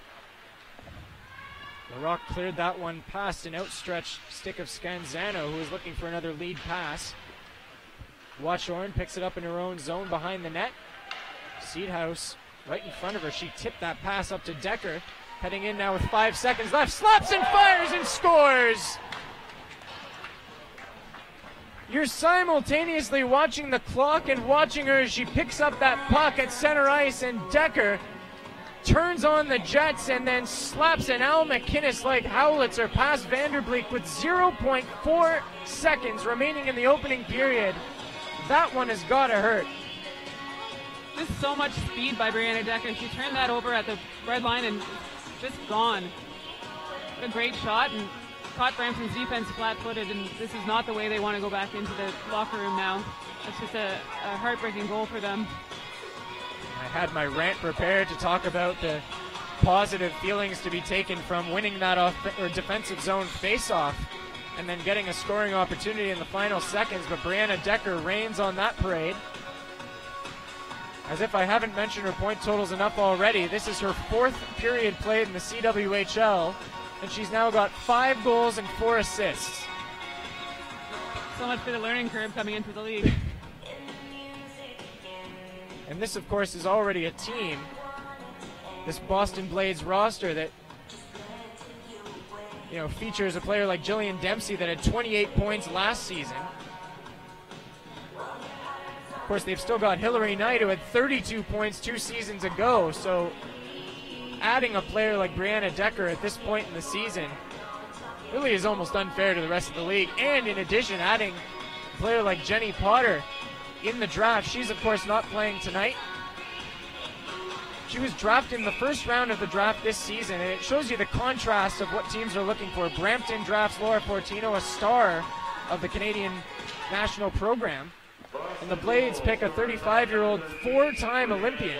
LaRock cleared that one past an outstretched stick of Scanzano, who was looking for another lead pass. Watchorn picks it up in her own zone behind the net. Seedhouse right in front of her. She tipped that pass up to Decker. Heading in now with five seconds left. Slaps and fires and scores! You're simultaneously watching the clock and watching her as she picks up that puck at center ice, and Decker turns on the Jets and then slaps an Al McInnes-like howitzer past Vanderbleek with zero point four seconds remaining in the opening period. That one has got to hurt. Just so much speed by Brianna Decker. She turned that over at the red line and just gone. What a great shot, and caught Brampton's defense flat-footed, and this is not the way they want to go back into the locker room now. It's just a, a heartbreaking goal for them. I had my rant prepared to talk about the positive feelings to be taken from winning that off or defensive zone face-off and then getting a scoring opportunity in the final seconds, but Brianna Decker reigns on that parade. As if I haven't mentioned her point totals enough already, this is her fourth period played in the C W H L, and she's now got five goals and four assists. So much for the learning curve coming into the league. And this, of course, is already a team, this Boston Blades roster, that, you know, features a player like Jillian Dempsey that had twenty-eight points last season. Of course, they've still got Hillary Knight, who had thirty-two points two seasons ago, so adding a player like Brianna Decker at this point in the season really is almost unfair to the rest of the league. And in addition, adding a player like Jenny Potter in the draft. She's, of course, not playing tonight. She was drafted in the first round of the draft this season, and it shows you the contrast of what teams are looking for. Brampton drafts Laura Fortino, a star of the Canadian national program, and the Blades pick a thirty-five-year-old four-time Olympian.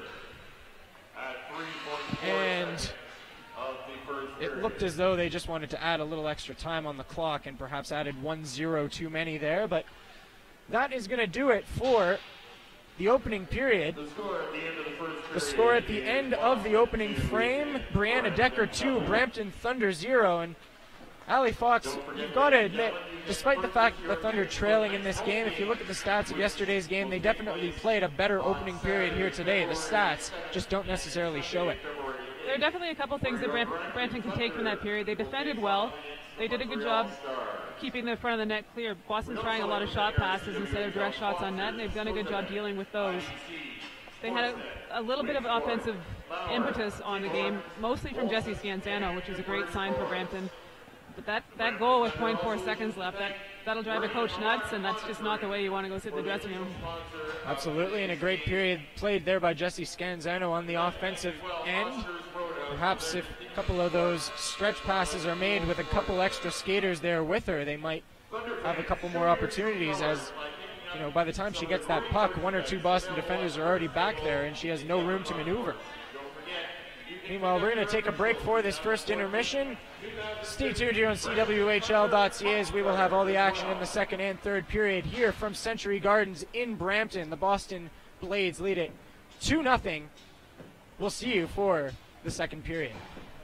And it looked as though they just wanted to add a little extra time on the clock and perhaps added one zero too many there, but that is going to do it for the opening period. The score at the end of the first period. The score at the end of the opening frame, Brianna Decker two, Brampton Thunder zero. And Allie Fox, you've got to admit, despite the fact that the Thunder trailing in this game, if you look at the stats of yesterday's game, they definitely played a better opening period here today. The stats just don't necessarily show it. There are definitely a couple things that Bram- Brampton can take from that period. They defended well. They did a good job keeping the front of the net clear. Boston's trying a lot of shot passes instead of direct shots on net, and they've done a good job dealing with those. They had a, a little bit of offensive impetus on the game, mostly from Jesse Scanzano, which is a great sign for Brampton. But that, that goal with zero point four seconds left, that, that'll drive a coach nuts, and that's just not the way you want to go sit in the dressing room. Absolutely, and a great period played there by Jesse Scanzano on the offensive end. Perhaps if a couple of those stretch passes are made with a couple extra skaters there with her, they might have a couple more opportunities as, you know, by the time she gets that puck, one or two Boston defenders are already back there and she has no room to maneuver. Meanwhile, we're going to take a break for this first intermission. Stay tuned here on C W H L dot C A as we will have all the action in the second and third period here from Century Gardens in Brampton. The Boston Blades lead it two nothing. We'll see you for the second period.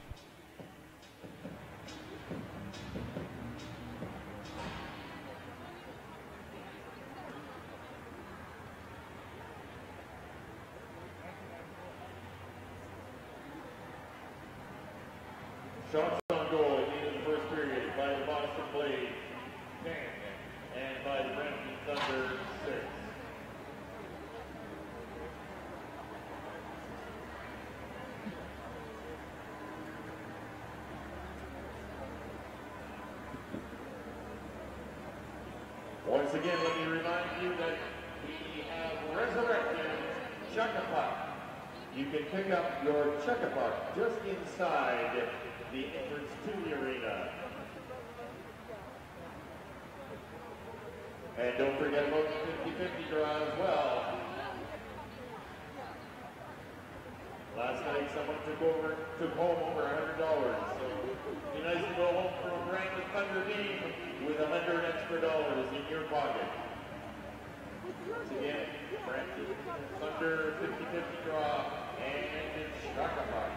Shots on goal at the end of the first period by the Boston Blades, ten, and by the Brampton Thunder, six. Once again, let me remind you that we have resurrected Chuck-a-Puck. You can pick up your Chuck-a-Puck just inside the entrance to the arena. And don't forget about the fifty fifty draw as well. Last night someone took over, took home over one hundred dollars. So it'd be nice to go home from a Brampton Thunder game with one hundred extra dollars in your pocket. Once again, Brampton Thunder fifty fifty draw and Chuck-a-Puck.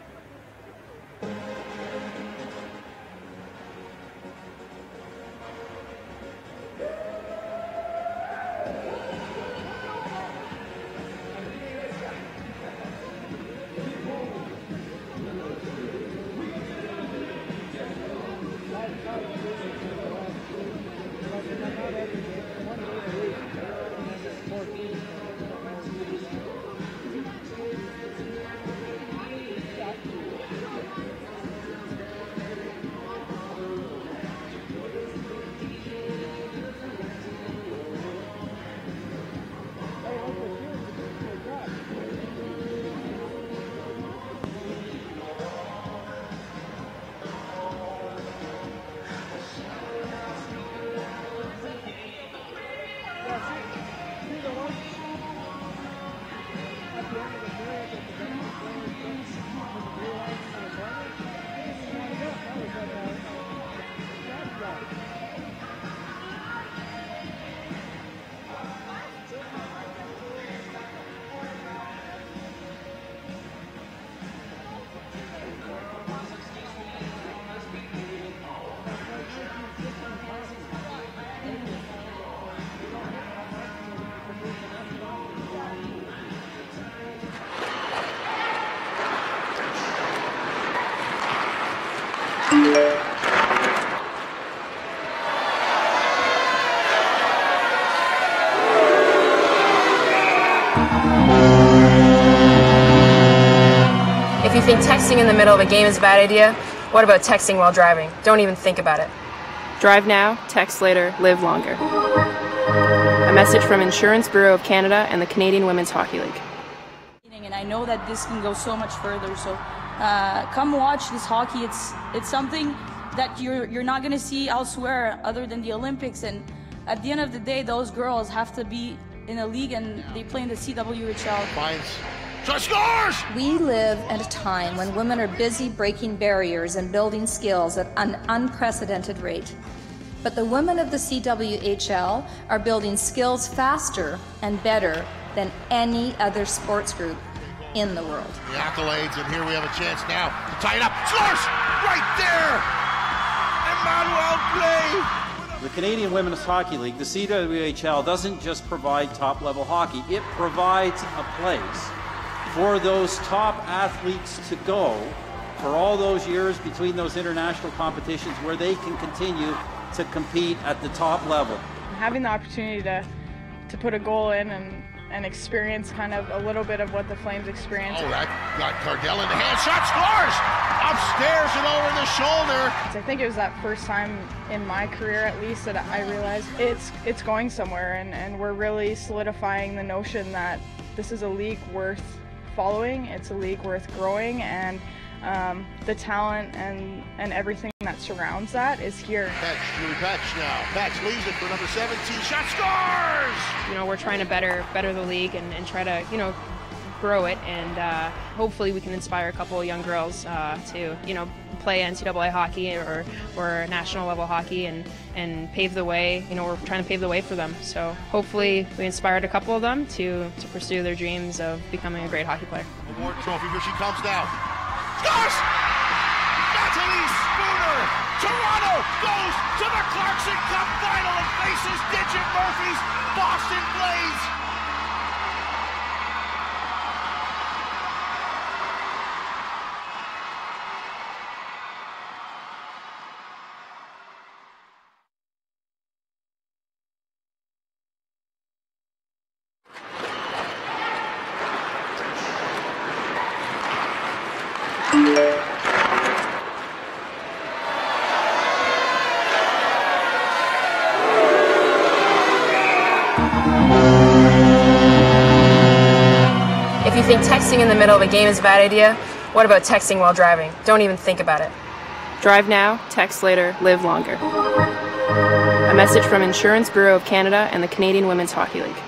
If you think texting in the middle of a game is a bad idea, what about texting while driving? Don't even think about it. Drive now, text later, live longer. A message from Insurance Bureau of Canada and the Canadian Women's Hockey League. And I know that this can go so much further, so uh, come watch this hockey. It's it's something that you're you're not going to see elsewhere other than the Olympics. And at the end of the day, those girls have to be in a league and they play in the C W H L. Finds. Scores! We live at a time when women are busy breaking barriers and building skills at an unprecedented rate. But the women of the C W H L are building skills faster and better than any other sports group in the world. The accolades, and here we have a chance now to tie it up. Scores! Right there! Emmanuel Blais! The Canadian Women's Hockey League, the C W H L, doesn't just provide top-level hockey. It provides a place for those top athletes to go for all those years between those international competitions where they can continue to compete at the top level. Having the opportunity to, to put a goal in and, and experience kind of a little bit of what the Flames experience. Oh, that got Cardell in the hand. Shot, scores! Upstairs and over the shoulder. I think it was that first time in my career, at least, that I realized it's it's going somewhere, and, and we're really solidifying the notion that this is a league worth following, it's a league worth growing, and um, the talent and, and everything that surrounds that is here. Patch, Louis Patch now. Patch leaves it for number seventeen. Shot, scores! You know, we're trying to better better the league and, and try to, you know, grow it, and uh, hopefully we can inspire a couple of young girls uh, to, you know, play N C double A hockey or, or national level hockey, and, and pave the way. You know, we're trying to pave the way for them. So hopefully we inspired a couple of them to, to pursue their dreams of becoming a great hockey player. Award trophy, here she comes down. Scores! Natalie Spooner! Toronto goes to the Clarkson Cup final and faces Digit Murphy's Boston Blaze. If you think texting in the middle of a game is a bad idea, what about texting while driving? Don't even think about it. Drive now, text later, live longer. A message from Insurance Bureau of Canada and the Canadian Women's Hockey League.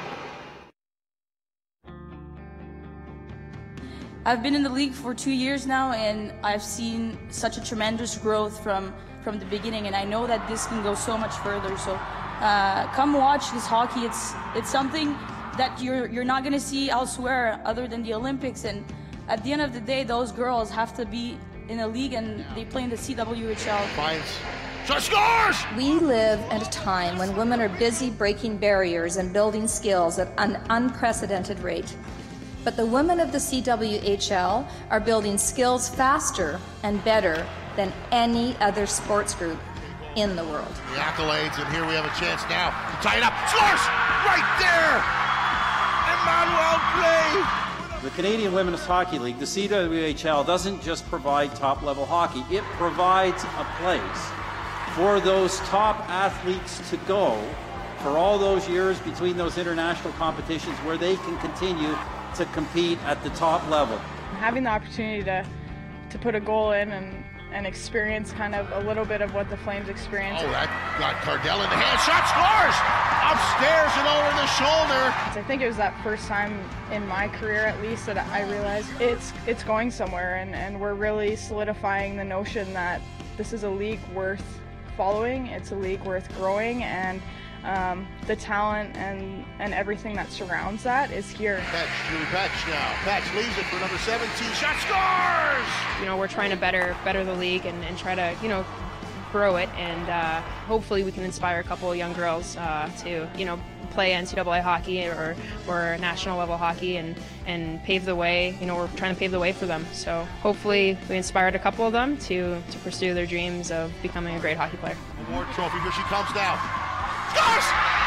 I've been in the league for two years now, and I've seen such a tremendous growth from, from the beginning, and I know that this can go so much further. So uh, come watch this hockey. It's, it's something that you're, you're not going to see elsewhere other than the Olympics, and at the end of the day, those girls have to be in a league, and they play in the C W H L. Finds. Shot, scores! We live at a time when women are busy breaking barriers and building skills at an unprecedented rate. But the women of the C W H L are building skills faster and better than any other sports group in the world. The accolades, and here we have a chance now to tie it up. Scores! Right there! Emmanuel Blais! The Canadian Women's Hockey League, the C W H L, doesn't just provide top-level hockey. It provides a place for those top athletes to go for all those years between those international competitions where they can continue to compete at the top level. Having the opportunity to, to put a goal in and, and experience kind of a little bit of what the Flames experience. Oh, that got Cardell in the hand. Shot, scores! Upstairs and over the shoulder. I think it was that first time in my career, at least, that I realized it's it's going somewhere, and, and we're really solidifying the notion that this is a league worth following, it's a league worth growing, and um, the talent and, and everything that surrounds that is here. Patch, Louis Patch now. Patch leaves it for number seventeen. Shot, scores! You know, we're trying to better better the league and, and try to, you know, grow it, and uh, hopefully we can inspire a couple of young girls uh, to, you know, play N C double A hockey or, or national level hockey, and, and pave the way. You know, we're trying to pave the way for them. So hopefully we inspired a couple of them to, to pursue their dreams of becoming a great hockey player. Award trophy, here she comes down. Scores!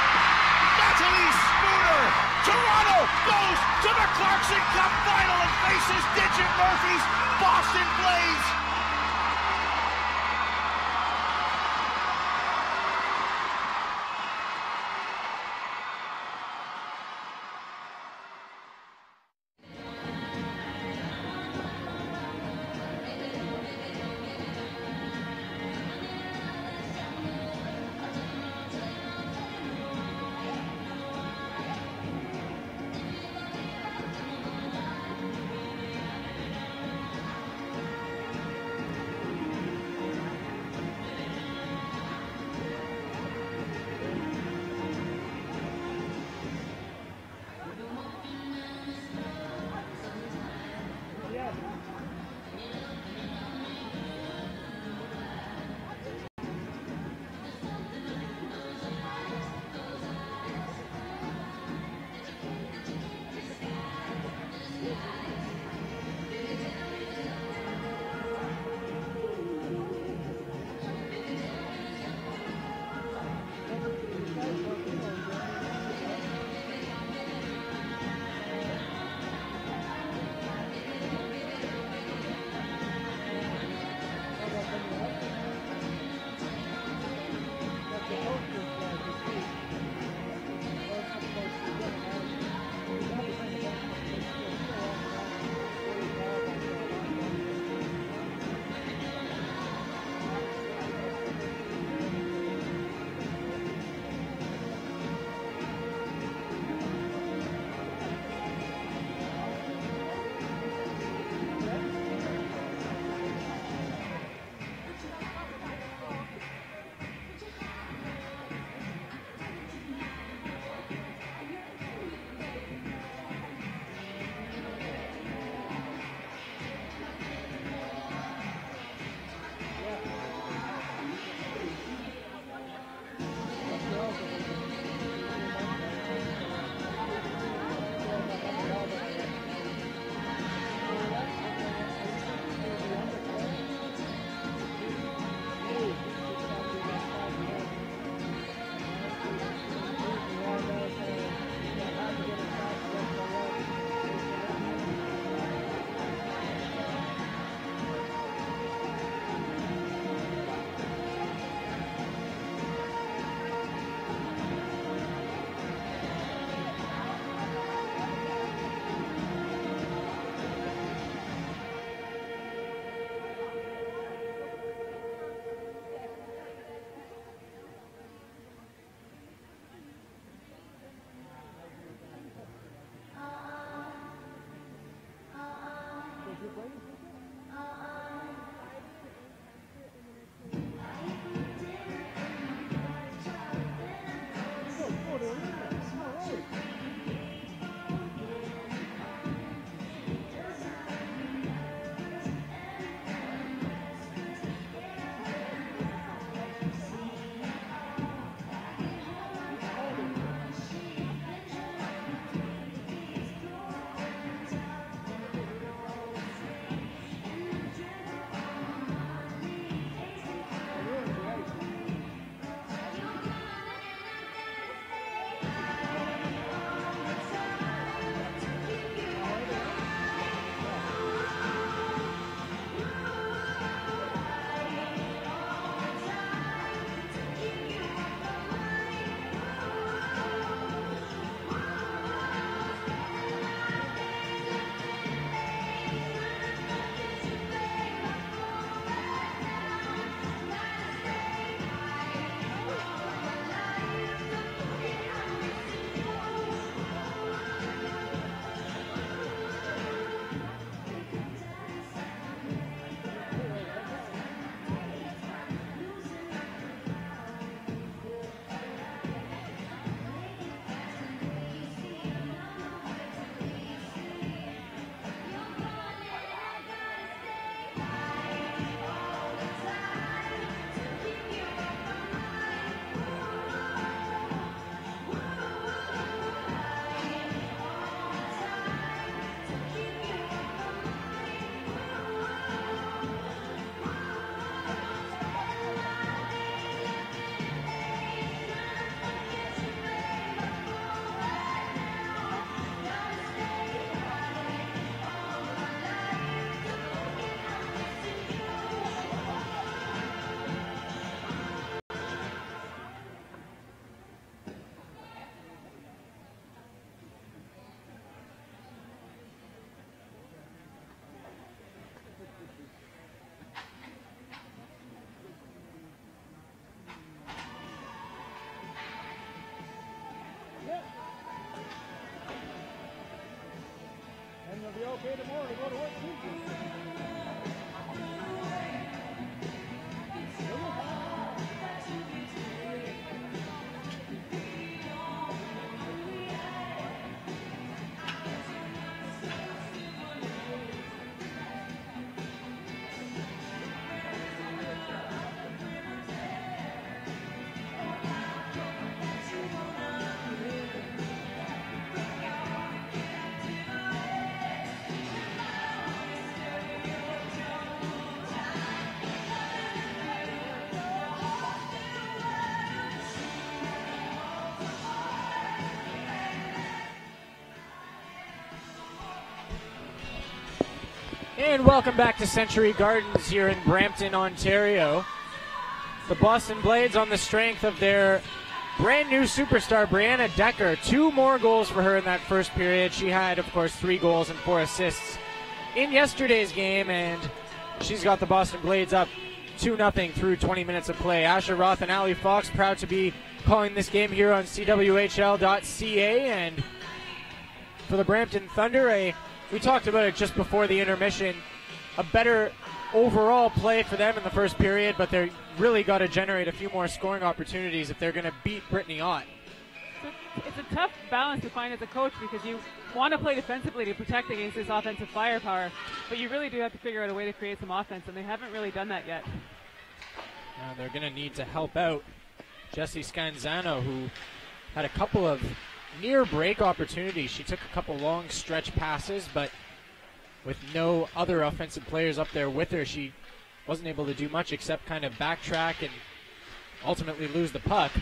Natalie Spooner! Toronto goes to the Clarkson Cup final and faces Digit Murphy's Boston Blaze. Be okay tomorrow to go to work Tuesday. And welcome back to Century Gardens here in Brampton, Ontario. The Boston Blades on the strength of their brand new superstar, Brianna Decker. Two more goals for her in that first period. She had, of course, three goals and four assists in yesterday's game, and she's got the Boston Blades up two nothing through twenty minutes of play. Asher Roth and Ali Fox proud to be calling this game here on C W H L dot C A, and for the Brampton Thunder, a we talked about it just before the intermission, a better overall play for them in the first period, but they're really got to generate a few more scoring opportunities if they're going to beat Brittany Ott. It's a tough balance to find as a coach because you want to play defensively to protect against this offensive firepower, but you really do have to figure out a way to create some offense, and they haven't really done that yet. Now they're going to need to help out Jessie Scanzano, who had a couple of near break opportunities. She took a couple long stretch passes, but with no other offensive players up there with her, she wasn't able to do much except kind of backtrack and ultimately lose the puck.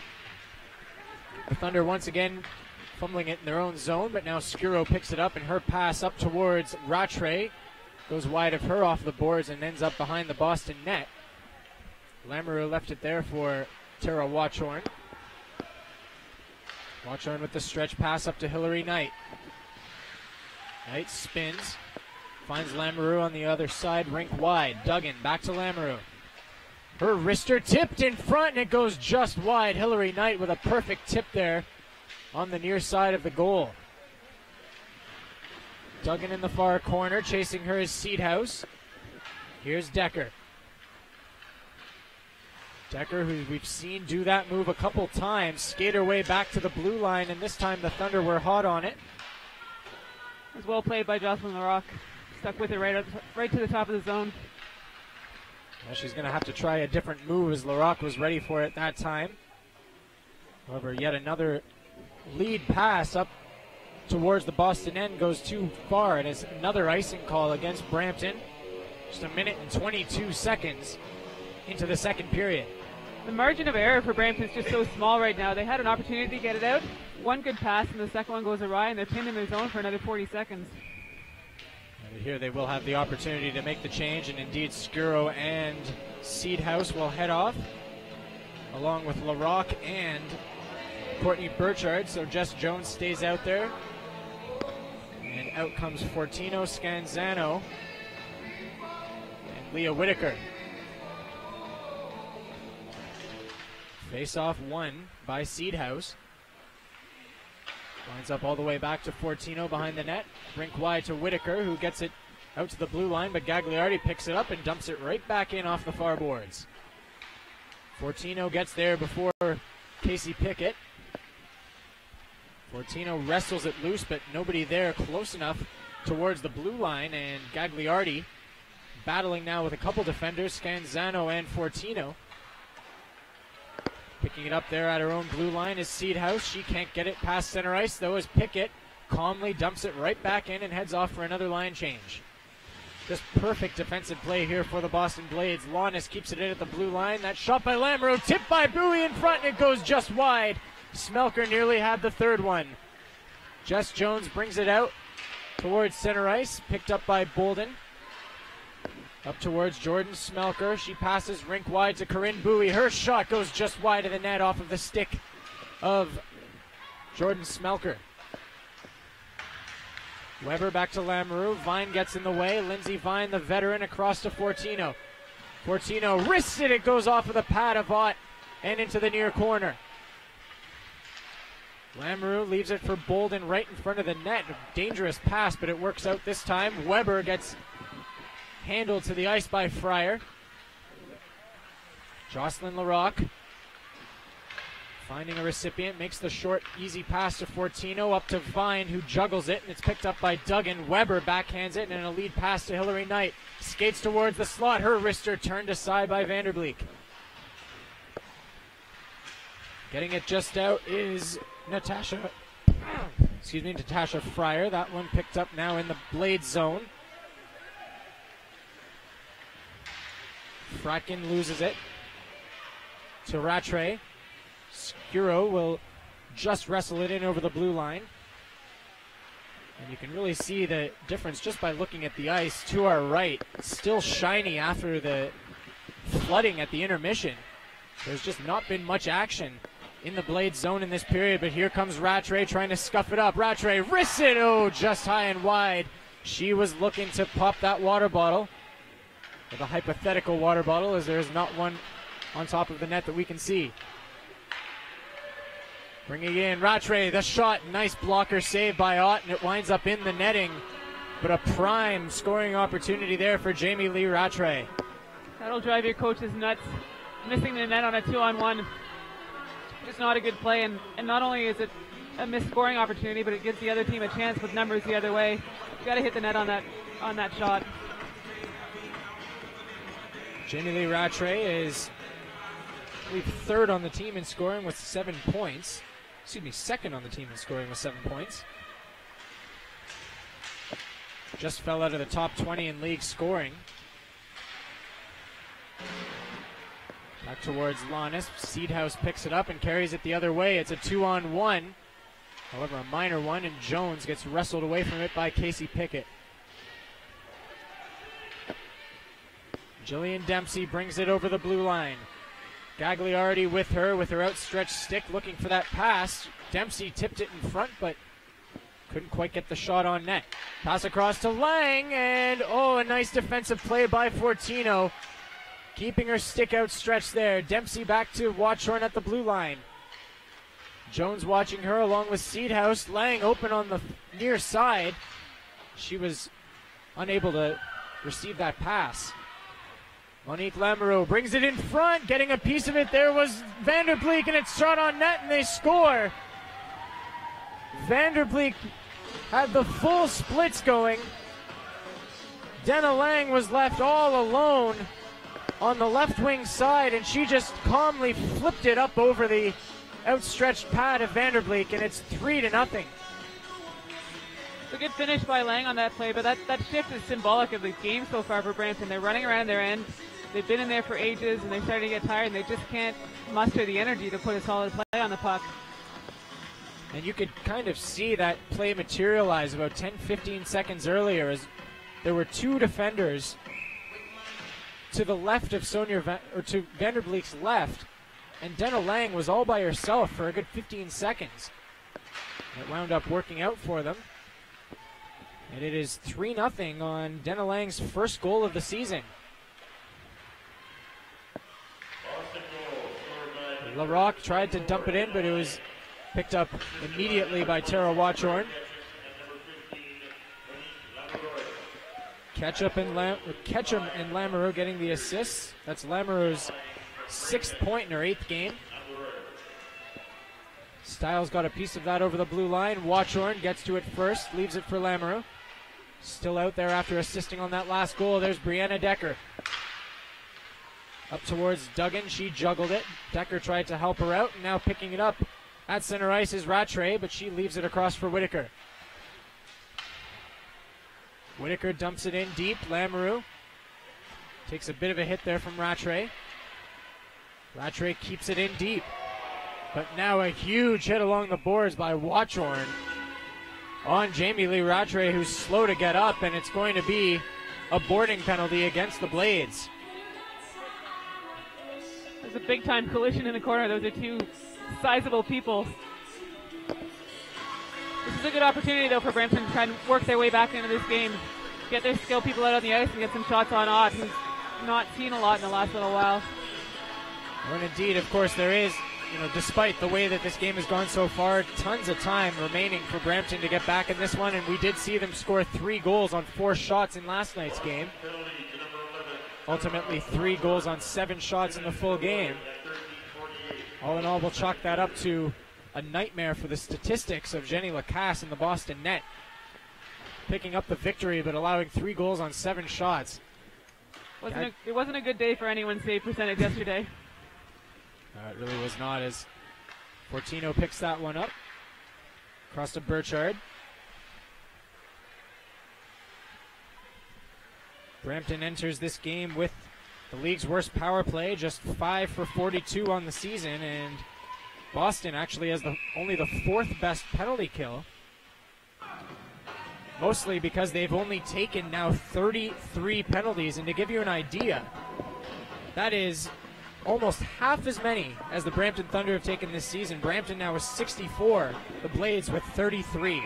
The Thunder once again fumbling it in their own zone, but now Skuro picks it up, and her pass up towards Rattray goes wide of her off the boards and ends up behind the Boston net. Lamoureux left it there for Tara Watchorn. Watchorn with the stretch pass up to Hillary Knight. Knight spins, finds Lamoureux on the other side, rink wide. Duggan back to Lamoureux. Her wrister tipped in front, and it goes just wide. Hillary Knight with a perfect tip there on the near side of the goal. Duggan in the far corner, chasing her is Seedhouse. Here's Decker. Decker, who we've seen do that move a couple times, skate her way back to the blue line, and this time the Thunder were hot on it. It was well played by Jocelyn Larocque. Stuck with it right up, right to the top of the zone. Well, she's going to have to try a different move as Larocque was ready for it that time. However, yet another lead pass up towards the Boston end goes too far, and it's another icing call against Brampton. Just a minute and twenty-two seconds into the second period. The margin of error for Brampton is just so small right now. They had an opportunity to get it out. One good pass, and the second one goes awry, and they're pinned in their zone for another forty seconds. And here they will have the opportunity to make the change, and indeed Skuro and Seedhouse will head off, along with Larocque and Courtney Burchard. So Jess Jones stays out there. And out comes Fortino, Scanzano, and Leah Whitaker. Face off one by Seedhouse. Lines up all the way back to Fortino behind the net. Brink wide to Whitaker, who gets it out to the blue line, but Gagliardi picks it up and dumps it right back in off the far boards. Fortino gets there before Casey Pickett. Fortino wrestles it loose, but nobody there close enough towards the blue line, and Gagliardi battling now with a couple defenders, Scanzano and Fortino. Picking it up there at her own blue line is Seedhouse. She can't get it past center ice, though, as Pickett calmly dumps it right back in and heads off for another line change. Just perfect defensive play here for the Boston Blades. Launis keeps it in at the blue line. That shot by Lamoureux, tipped by Bowie in front, and it goes just wide. Smelker nearly had the third one. Jess Jones brings it out towards center ice, picked up by Bolden. Up towards Jordan Smelker. She passes rink wide to Corinne Bowie. Her shot goes just wide of the net off of the stick of Jordan Smelker. Weber back to Lamoureux. Vine gets in the way. Lindsay Vine, the veteran, across to Fortino. Fortino wrists it. It goes off of the pad of Ott and into the near corner. Lamoureux leaves it for Bolden right in front of the net. Dangerous pass, but it works out this time. Weber gets handled to the ice by Fryer. Jocelyn Larocque finding a recipient, makes the short, easy pass to Fortino, up to Vine, who juggles it, and it's picked up by Duggan. Weber backhands it, and a lead pass to Hillary Knight. Skates towards the slot. Her wrister turned aside by Vanderbleek. Getting it just out is Natasha, excuse me, Natasha Fryer. That one picked up now in the blade zone. Fratkin loses it to Rattray. Skuro will just wrestle it in over the blue line. And you can really see the difference just by looking at the ice to our right. Still shiny after the flooding at the intermission. There's just not been much action in the blade zone in this period, but here comes Rattray trying to scuff it up. Rattray wrists it, oh, just high and wide. She was looking to pop that water bottle. With a hypothetical water bottle, as there is not one on top of the net that we can see. Bringing in Rattray, the shot, nice blocker save by Ott, and it winds up in the netting. But a prime scoring opportunity there for Jamie Lee Rattray. That'll drive your coaches nuts. Missing the net on a two-on-one, just not a good play. And, and not only is it a missed scoring opportunity, but it gives the other team a chance with numbers the other way. You got to hit the net on that on that shot. Jamie Lee Rattray is, I believe, third on the team in scoring with seven points. Excuse me, second on the team in scoring with seven points. Just fell out of the top twenty in league scoring. Back towards Launis. Seedhouse picks it up and carries it the other way. It's a two-on-one. However, a minor one, and Jones gets wrestled away from it by Casey Pickett. Jillian Dempsey brings it over the blue line. Gagliardi with her, with her outstretched stick, looking for that pass. Dempsey tipped it in front, but couldn't quite get the shot on net. Pass across to Lang, and oh, a nice defensive play by Fortino. Keeping her stick outstretched there. Dempsey back to Watchorn at the blue line. Jones watching her along with Seedhouse. Lang open on the near side. she was unable to receive that pass. Monique Lamoureux brings it in front, getting a piece of it. There was Vanderbleek, and it's shot on net, and they score. Vanderbleek had the full splits going. Denna Lang was left all alone on the left wing side, and she just calmly flipped it up over the outstretched pad of Vanderbleek, and it's three to nothing. It's a good finish by Lang on that play, but that, that shift is symbolic of the game so far for Brampton. They're running around their end. They've been in there for ages, and they're starting to get tired, and they just can't muster the energy to put a solid play on the puck. And you could kind of see that play materialize about ten fifteen seconds earlier as there were two defenders to the left of Sonia, Va- or to Vanderbleek's left, and Denna Lang was all by herself for a good fifteen seconds. It wound up working out for them. And it is three nothing on Denna Lang's first goal of the season. Larocque tried to dump it in, but it was picked up immediately by Tara Watchorn. Ketchup and Lam- Ketchum and Lamoureux getting the assists. That's Lamoureux's sixth point in her eighth game. Stiles got a piece of that over the blue line. Watchorn gets to it first, leaves it for Lamoureux. Still out there after assisting on that last goal. There's Brianna Decker. Up towards Duggan, she juggled it. Decker tried to help her out, and now picking it up at center ice is Rattray, but she leaves it across for Whitaker. Whitaker dumps it in deep. Lamoureux takes a bit of a hit there from Rattray. Rattray keeps it in deep, but now a huge hit along the boards by Watchorn on Jamie Lee Rattray, who's slow to get up, and it's going to be a boarding penalty against the Blades. There's a big-time collision in the corner. Those are two sizable people. This is a good opportunity, though, for Brampton to try and work their way back into this game, get their skill people out on the ice and get some shots on Ott, who's not seen a lot in the last little while. And indeed, of course, there is, you know, despite the way that this game has gone so far, tons of time remaining for Brampton to get back in this one, and we did see them score three goals on four shots in last night's game. Ultimately, three goals on seven shots in the full game. All in all, we'll chalk that up to a nightmare for the statistics of Jenny Lacasse in the Boston net. Picking up the victory, but allowing three goals on seven shots. Wasn't a, it wasn't a good day for anyone's save percentage yesterday. Uh, it really was not, as Fortino picks that one up. Across to Burchard. Brampton enters this game with the league's worst power play, just five for forty-two on the season, and Boston actually has the only the fourth best penalty kill. Mostly because they've only taken now thirty-three penalties, and to give you an idea, that is almost half as many as the Brampton Thunder have taken this season. Brampton now is sixty-four, the Blades with thirty-three.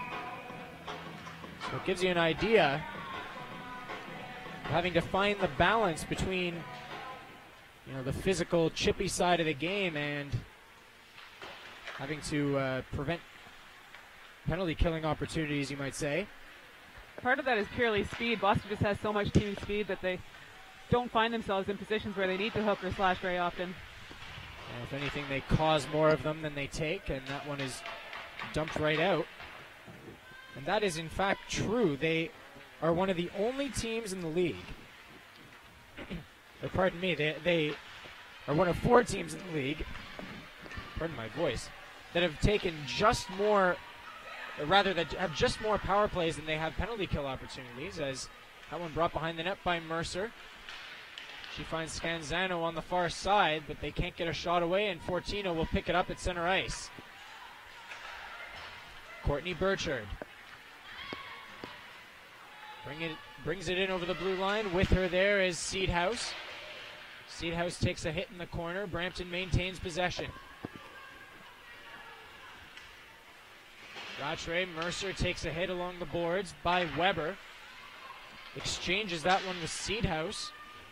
So it gives you an idea of having to find the balance between, you know, the physical, chippy side of the game and having to uh, prevent penalty killing opportunities, you might say. Part of that is purely speed. Boston just has so much team speed that they don't find themselves in positions where they need to hook or slash very often. And if anything, they cause more of them than they take, and that one is dumped right out. And that is in fact true. They are one of the only teams in the league, or pardon me, they, they are one of four teams in the league, pardon my voice, that have taken just more, or rather that have just more power plays than they have penalty kill opportunities, as that one brought behind the net by Mercer. She finds Scanzano on the far side, but they can't get a shot away, and Fortino will pick it up at center ice. Courtney Burchard Bring it, brings it in over the blue line. With her there is Seedhouse. Seedhouse takes a hit in the corner. Brampton maintains possession. Rattray, Mercer takes a hit along the boards by Weber. Exchanges that one with Seedhouse.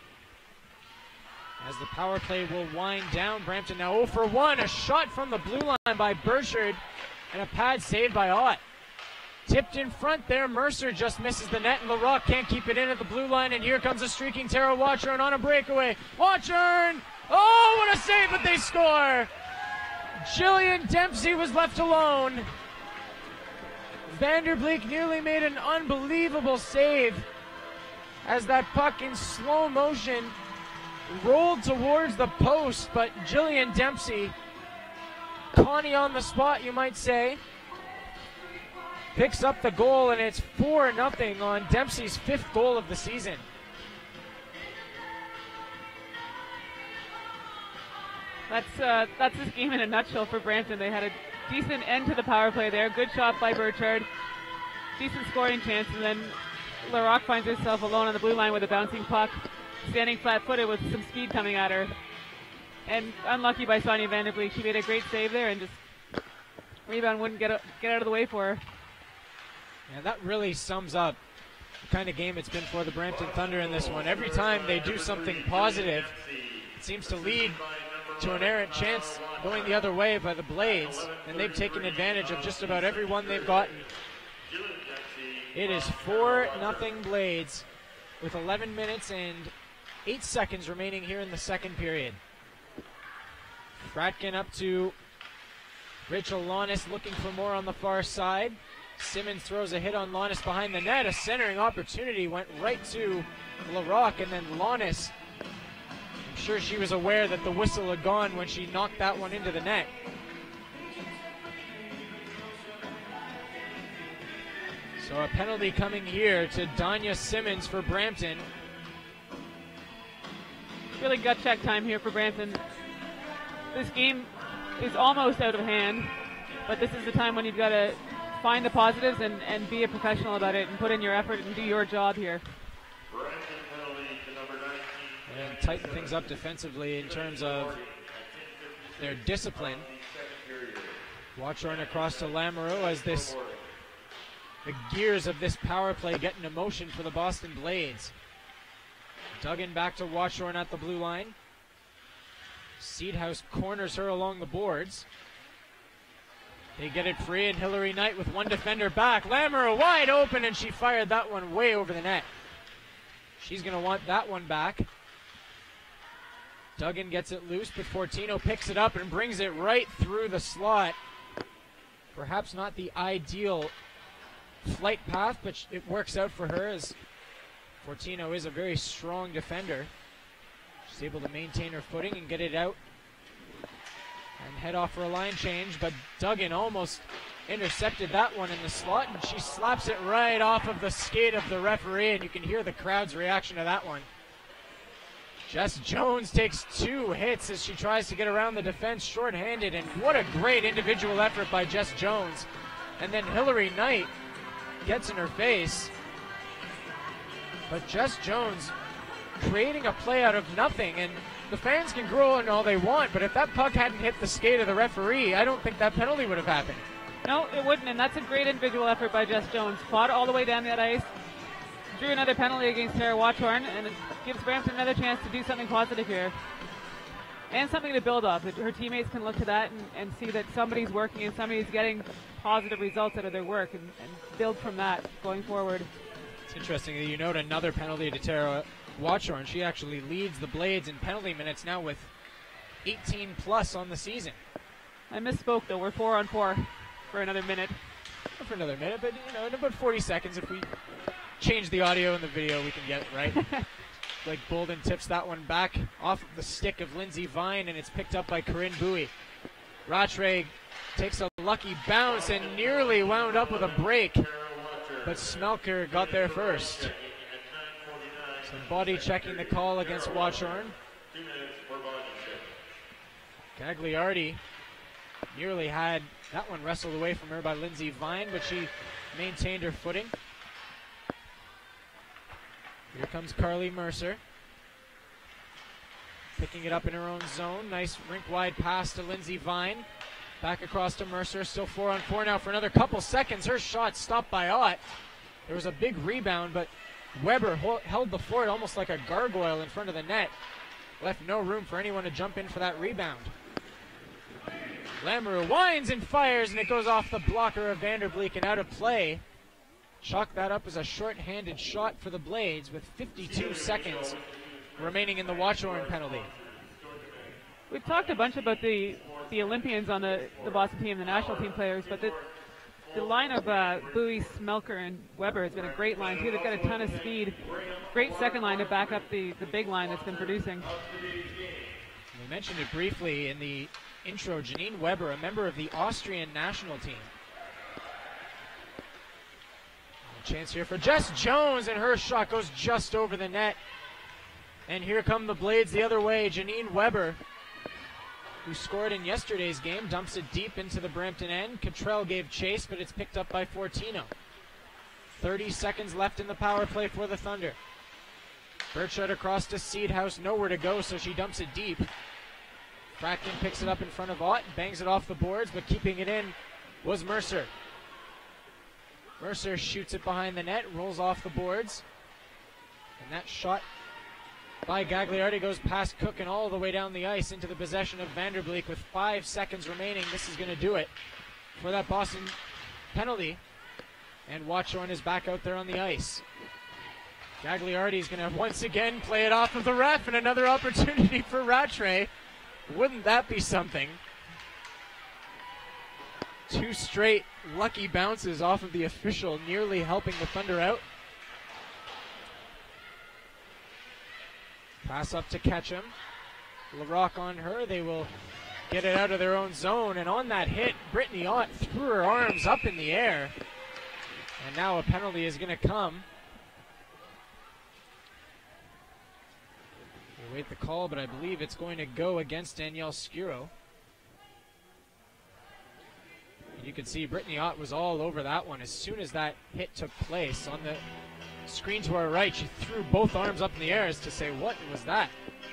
As the power play will wind down, Brampton now oh for one. A shot from the blue line by Burchard, and a pad saved by Ott. Tipped in front there. Mercer just misses the net, and LaRock can't keep it in at the blue line, and here comes a streaking Tara Watchorn on a breakaway. Watchorn! Oh, what a save, but they score! Jillian Dempsey was left alone. Vanderbleek nearly made an unbelievable save as that puck in slow motion rolled towards the post, but Jillian Dempsey, Connie on the spot, you might say, picks up the goal, and it's four nothing on Dempsey's fifth goal of the season. That's uh, that's this game in a nutshell for Brampton. They had a decent end to the power play there. Good shot by Burchard. Decent scoring chance, and then LaRock finds herself alone on the blue line with a bouncing puck, standing flat-footed with some speed coming at her. And unlucky by Sonia Vanderbleek. She made a great save there, and just rebound wouldn't get, get out of the way for her. Yeah, that really sums up the kind of game it's been for the Brampton Thunder in this one. Every time they do something positive, it seems to lead to an errant chance going the other way by the Blades, and they've taken advantage of just about every one they've gotten. It is four nothing Blades with eleven minutes and eight seconds remaining here in the second period. Fratkin up to Rachel Launis, looking for more on the far side. Simmons throws a hit on Launis behind the net. A centering opportunity went right to LaRock, and then Launis, I'm sure she was aware that the whistle had gone when she knocked that one into the net. So a penalty coming here to Danya Simmons for Brampton. Really gut check time here for Brampton. This game is almost out of hand, but this is the time when you've got to find the positives and, and be a professional about it and put in your effort and do your job here. And tighten things up defensively in terms of their discipline. Watchorn across to Lamoureux as this the gears of this power play get in motion for the Boston Blades. Duggan back to Watchorn at the blue line. Seedhouse corners her along the boards. They get it free, and Hillary Knight with one defender back. Lamoureux wide open, and she fired that one way over the net. She's going to want that one back. Duggan gets it loose, but Fortino picks it up and brings it right through the slot. Perhaps not the ideal flight path, but it works out for her as Fortino is a very strong defender. She's able to maintain her footing and get it out and head off for a line change, but Duggan almost intercepted that one in the slot, and she slaps it right off of the skate of the referee, and you can hear the crowd's reaction to that one. Jess Jones takes two hits as she tries to get around the defense shorthanded, and what a great individual effort by Jess Jones. And then Hillary Knight gets in her face, but Jess Jones creating a play out of nothing, and the fans can grow on all they want, but if that puck hadn't hit the skate of the referee, I don't think that penalty would have happened. No, it wouldn't, and that's a great individual effort by Jess Jones. Fought all the way down that ice, drew another penalty against Sarah Watchorn, and it gives Brampton another chance to do something positive here. And something to build off. Her teammates can look to that and, and see that somebody's working and somebody's getting positive results out of their work, and, and build from that going forward. It's interesting that you note another penalty to Tara Watchorn. She actually leads the Blades in penalty minutes now with eighteen plus on the season. I misspoke though, we're four on four for another minute. Not for another minute, but you know, in about forty seconds, if we change the audio and the video, we can get it right. Like Bolden tips that one back off of the stick of Lindsay Vine, and it's picked up by Corinne Bowie. Rattray takes a lucky bounce and nearly wound up with a break, but Smelker got there first. Some body checking the call against Watchorn. Gagliardi nearly had that one wrestled away from her by Lindsay Vine, but she maintained her footing. Here comes Carly Mercer. Picking it up in her own zone. Nice rink-wide pass to Lindsay Vine. Back across to Mercer. Still four on four now for another couple seconds. Her shot stopped by Ott. There was a big rebound, but Weber held the fort almost like a gargoyle in front of the net. Left no room for anyone to jump in for that rebound. Lamoureux winds and fires, and it goes off the blocker of Vanderbleek and out of play. chalk that up as a short-handed shot for the Blades with fifty-two seconds remaining in the Watchorn penalty. We've talked a bunch about the the Olympians on the, the Boston team, the national team players, but the, the line of uh, Bowie, Smelker, and Weber has been a great line, too. They've got a ton of speed. Great second line to back up the, the big line that's been producing. We mentioned it briefly in the intro. Janine Weber, a member of the Austrian national team. A chance here for Jess Jones, and her shot goes just over the net. And here come the Blades the other way. Janine Weber, who scored in yesterday's game, dumps it deep into the Brampton end. Cottrell gave chase, but it's picked up by Fortino. thirty seconds left in the power play for the Thunder. Burchard across to Seedhouse, nowhere to go, so she dumps it deep. Frackton picks it up in front of Ott, bangs it off the boards, but keeping it in was Mercer. Mercer shoots it behind the net, rolls off the boards. And that shot by Gagliardi goes past Cook and all the way down the ice into the possession of Vanderbleek with five seconds remaining. This is going to do it for that Boston penalty. And Watchorn is back out there on the ice. Gagliardi is going to once again play it off of the ref, and another opportunity for Rattray. Wouldn't that be something? Two straight lucky bounces off of the official, nearly helping the Thunder out. Pass up to Ketchum. LaRock on her. They will get it out of their own zone. And on that hit, Brittany Ott threw her arms up in the air. And now a penalty is going to come. We wait the call, but I believe it's going to go against Danielle Skuro. You can see Brittany Ott was all over that one as soon as that hit took place. On the screen to our right, she threw both arms up in the air as to say, what was that?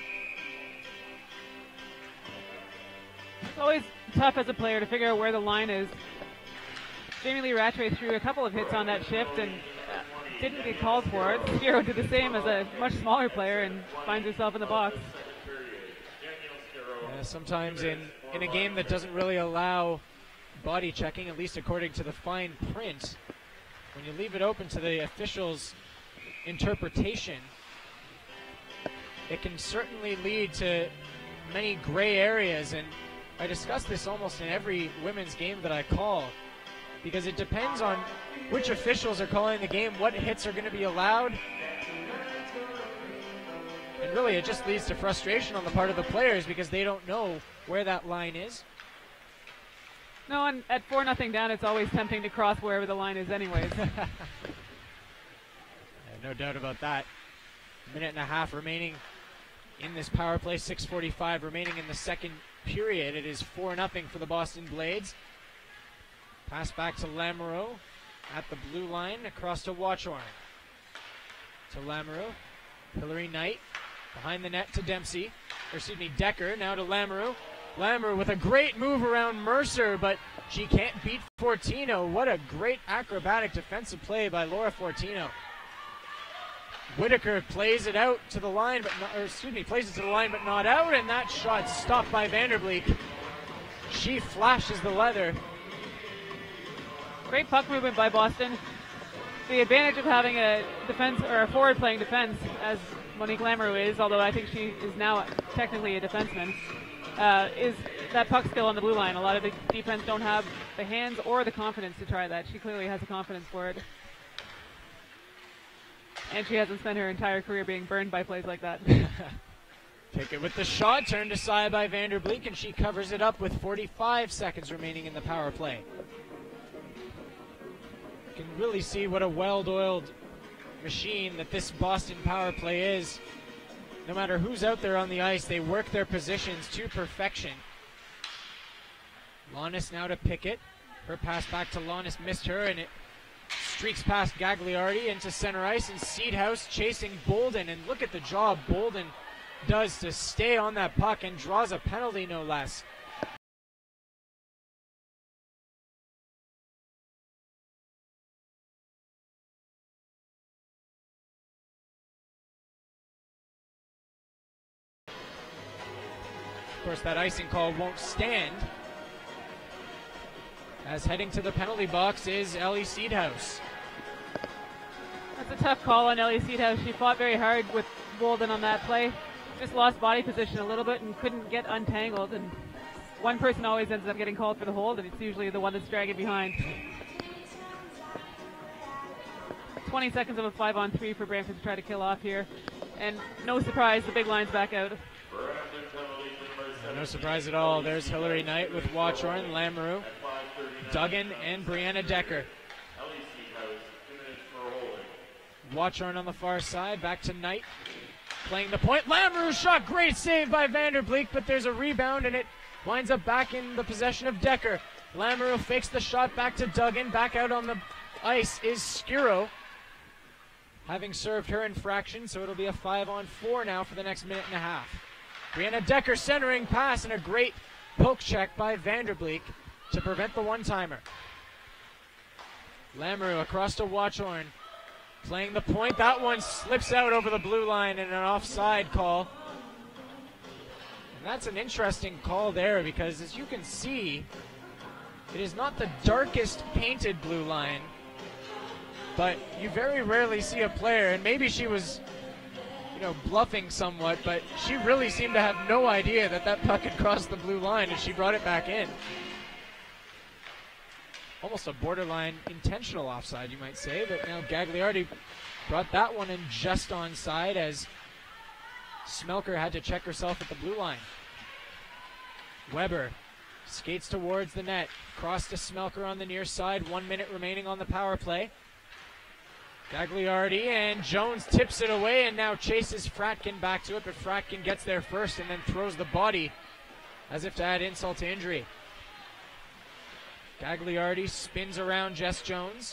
It's always tough as a player to figure out where the line is. Jamie Lee Rattray threw a couple of hits on that shift and uh, didn't get called for it. Skuro did the same as a much smaller player and finds herself in the box. Yeah, sometimes in, in a game that doesn't really allow body checking, at least according to the fine print, when you leave it open to the officials' interpretation, it can certainly lead to many gray areas. And I discuss this almost in every women's game that I call, because it depends on which officials are calling the game, what hits are going to be allowed. And really, it just leads to frustration on the part of the players because they don't know where that line is. No, and at four nothing down, it's always tempting to cross wherever the line is anyways. Yeah, no doubt about that. A minute and a half remaining in this power play, six forty-five remaining in the second period. It is four nothing for the Boston Blades. Pass back to Lamoureux at the blue line, across to Watchorn. To Lamoureux, Hillary Knight behind the net to Dempsey, or excuse me, Decker, now to Lamoureux. Lamoureux with a great move around Mercer, but she can't beat Fortino. What a great acrobatic defensive play by Laura Fortino. Whitaker plays it out to the line, but not, or excuse me, plays it to the line, but not out, and that shot stopped by Vanderbleek. She flashes the leather. Great puck movement by Boston. The advantage of having a defense or a forward playing defense, as Monique Lamoureux is, although I think she is now technically a defenseman, uh, is that puck skill on the blue line. A lot of the defense don't have the hands or the confidence to try that. She clearly has the confidence for it. And she hasn't spent her entire career being burned by plays like that. Take it with the shot, turned aside by Vanderbleek, and she covers it up with forty-five seconds remaining in the power play. You can really see what a well-oiled machine that this Boston power play is. No matter who's out there on the ice, they work their positions to perfection. Launis now to Pickett. Her pass back to Launis missed her, and it streaks past Gagliardi into center ice, and Seedhouse chasing Bolden. And look at the job Bolden does to stay on that puck and draws a penalty, no less. Of course, that icing call won't stand, as heading to the penalty box is Ellie Seedhouse. That's a tough call on Ellie Seedhouse. She fought very hard with Bolden on that play. Just lost body position a little bit and couldn't get untangled. And one person always ends up getting called for the hold, and it's usually the one that's dragging behind. twenty seconds of a five on three for Brampton to try to kill off here. And no surprise, the big line's back out. No surprise at all. There's Hillary Knight with Watchorn, Lamoureux, Duggan, and Brianna Decker. Watchorn on the far side, back to Knight, playing the point. Lamoureux shot, great save by Vanderbleek, but there's a rebound and it winds up back in the possession of Decker. Lamoureux fakes the shot back to Duggan. Back out on the ice is Skiro, having served her infraction, so it'll be a five on four now for the next minute and a half. Brianna Decker centering pass and a great poke check by Vanderbleek to prevent the one-timer. Lamoureux across to Watchorn, playing the point. That one slips out over the blue line in an offside call. And that's an interesting call there because, as you can see, it is not the darkest painted blue line, but you very rarely see a player, and maybe she was, you know, bluffing somewhat, but she really seemed to have no idea that that puck had crossed the blue line, and she brought it back in. Almost a borderline intentional offside, you might say, but now Gagliardi brought that one in just onside as Smelker had to check herself at the blue line. Weber skates towards the net, cross to Smelker on the near side, one minute remaining on the power play. Gagliardi, and Jones tips it away and now chases Fratkin back to it, but Fratkin gets there first and then throws the body as if to add insult to injury. Gagliardi spins around Jess Jones.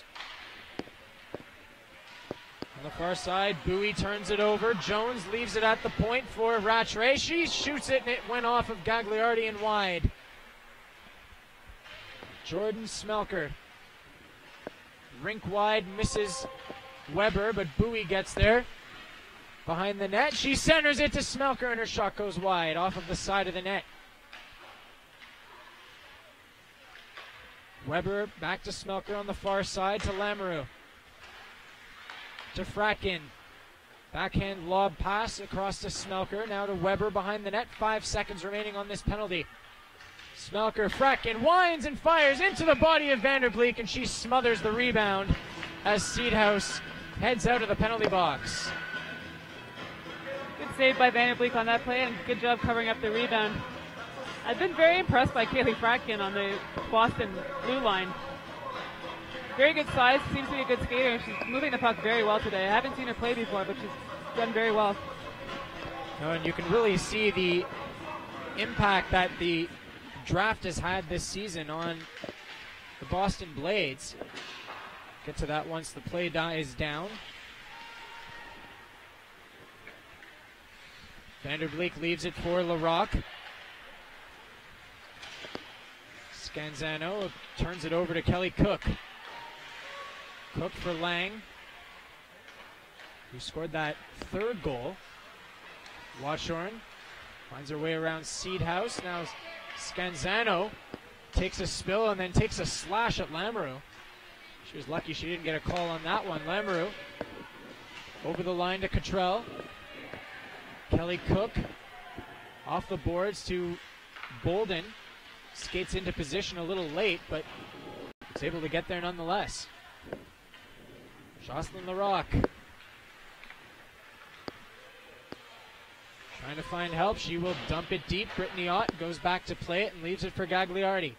On the far side, Bowie turns it over. Jones leaves it at the point for Rattray. She shoots it and it went off of Gagliardi and wide. Jordan Smelker, rink wide, misses Weber, but Bowie gets there behind the net. She centers it to Smelker and her shot goes wide off of the side of the net. Weber back to Smelker on the far side to Lamoureux. To Fratkin. Backhand lob pass across to Smelker. Now to Weber behind the net. Five seconds remaining on this penalty. Smelker, Fratkin winds and fires into the body of Vanderbleek, and she smothers the rebound as Seedhouse heads out of the penalty box. Good save by Vanderbleek on that play, and good job covering up the rebound. I've been very impressed by Kaylee Fratkin on the Boston blue line. Very good size, seems to be a good skater. She's moving the puck very well today. I haven't seen her play before, but she's done very well. No, and you can really see the impact that the draft has had this season on the Boston Blades. Get to that once the play dies down. Vanderbleek leaves it for Larocque. Scanzano turns it over to Kelly Cook. Cook for Lang, who scored that third goal. Watchorn finds her way around Seedhouse. Now Scanzano takes a spill and then takes a slash at Lamoureux. She was lucky she didn't get a call on that one. Lamoureux over the line to Cottrell. Kelly Cook off the boards to Bolden. Skates into position a little late, but is able to get there nonetheless. Jocelyn Larocque trying to find help. She will dump it deep. Brittany Ott goes back to play it and leaves it for Gagliardi.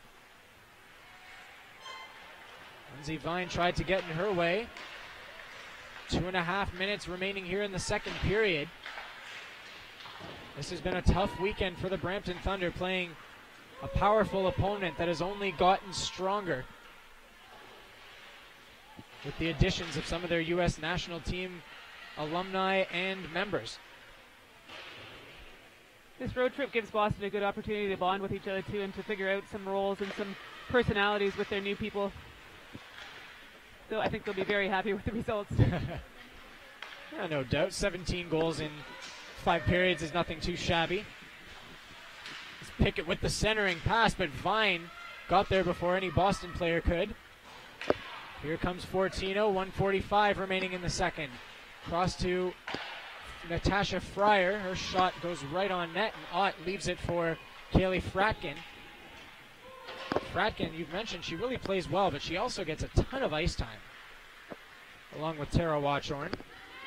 Lindsay Vine tried to get in her way. Two and a half minutes remaining here in the second period. This has been a tough weekend for the Brampton Thunder, playing a powerful opponent that has only gotten stronger with the additions of some of their U S national team alumni and members. This road trip gives Boston a good opportunity to bond with each other too, and to figure out some roles and some personalities with their new people. So I think they'll be very happy with the results. Yeah, no doubt. seventeen goals in five periods is nothing too shabby. Let's Pickett with the centering pass, but Vine got there before any Boston player could. Here comes Fortino, one forty-five remaining in the second. Cross to Natasha Fryer. Her shot goes right on net, and Ott leaves it for Kaylee Fratkin. Fratkin, you've mentioned, she really plays well, but she also gets a ton of ice time, along with Tara Watchorn. And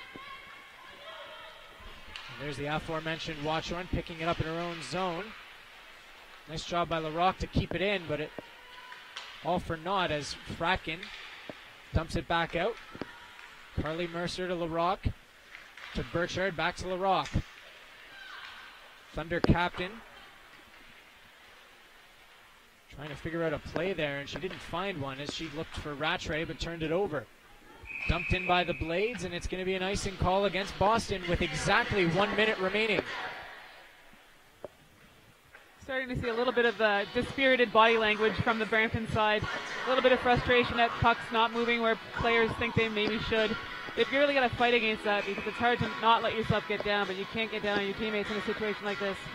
there's the aforementioned Watchorn picking it up in her own zone. Nice job by Larocque to keep it in, but it all for naught as Fratkin dumps it back out. Carly Mercer to Larocque, to Burchard, back to Larocque. Thunder captain trying to figure out a play there, and she didn't find one as she looked for Rattray but turned it over. Dumped in by the Blades, and it's going to be an icing call against Boston with exactly one minute remaining. Starting to see a little bit of uh, dispirited body language from the Brampton side. A little bit of frustration at pucks not moving where players think they maybe should. They've really got to fight against that because it's hard to not let yourself get down, but you can't get down on your teammates in a situation like this.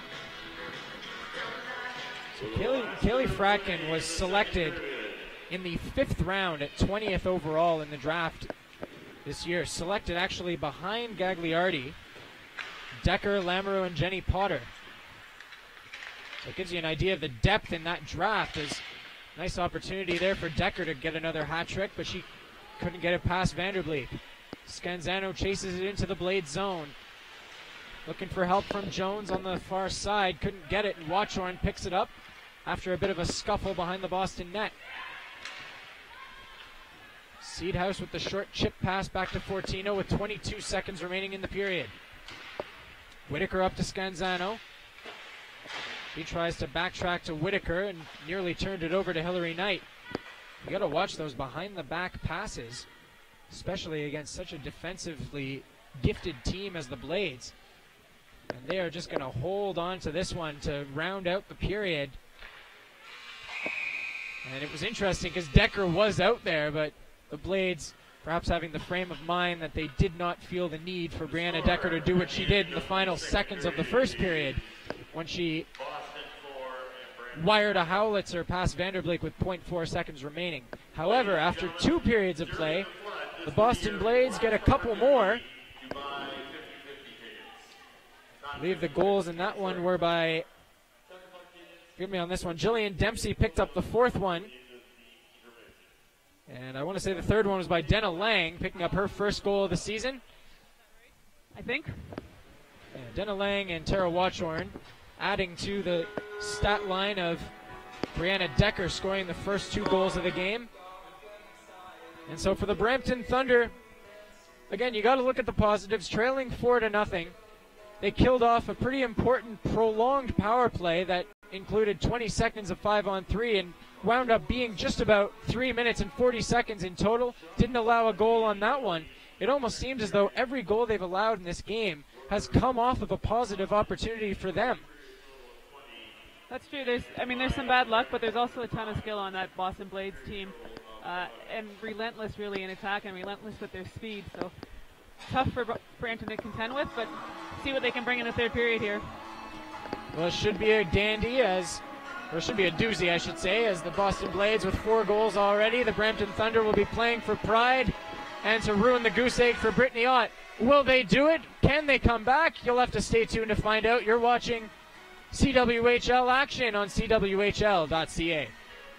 So Kaylee, Kaylee Fratkin was selected in the fifth round at twentieth overall in the draft this year. Selected actually behind Gagliardi, Decker, Lamoureux, and Jenny Potter. So it gives you an idea of the depth in that draft. There's a nice opportunity there for Decker to get another hat trick, but she couldn't get it past Vanderbleek. Scanzano chases it into the Blade zone. Looking for help from Jones on the far side. Couldn't get it, and Watchorn picks it up after a bit of a scuffle behind the Boston net. Seedhouse with the short chip pass back to Fortino with twenty-two seconds remaining in the period. Whitaker up to Scanzano. She tries to backtrack to Whitaker and nearly turned it over to Hillary Knight. You got to watch those behind-the-back passes, especially against such a defensively gifted team as the Blades. And they are just going to hold on to this one to round out the period. And it was interesting because Decker was out there, but the Blades perhaps having the frame of mind that they did not feel the need for Brianna Decker to do what she did in the final seconds of the first period when she wired a howitzer past Vanderbleek with point four seconds remaining. However, after two periods of play, the Boston Blades get a couple more. I believe the goals in that one were by, forgive me on this one, Jillian Dempsey picked up the fourth one. And I want to say the third one was by Denna Lang, picking up her first goal of the season. I think. Yeah, Denna Lang and Tara Watchorn adding to the stat line of Brianna Decker scoring the first two goals of the game. And so for the Brampton Thunder, again, you got to look at the positives. Trailing four to nothing, they killed off a pretty important prolonged power play that included twenty seconds of five on three and wound up being just about three minutes and forty seconds in total. Didn't allow a goal on that one. It almost seems as though every goal they've allowed in this game has come off of a positive opportunity for them. That's true. There's, I mean, there's some bad luck, but there's also a ton of skill on that Boston Blades team, uh, and relentless really in attack and relentless with their speed. So tough for Brampton to contend with, but see what they can bring in the third period here. Well, it should be a dandy as, or it should be a doozy, I should say, as the Boston Blades with four goals already. The Brampton Thunder will be playing for pride and to ruin the goose egg for Brittany Ott. Will they do it? Can they come back? You'll have to stay tuned to find out. You're watching C W H L action on C W H L dot C A.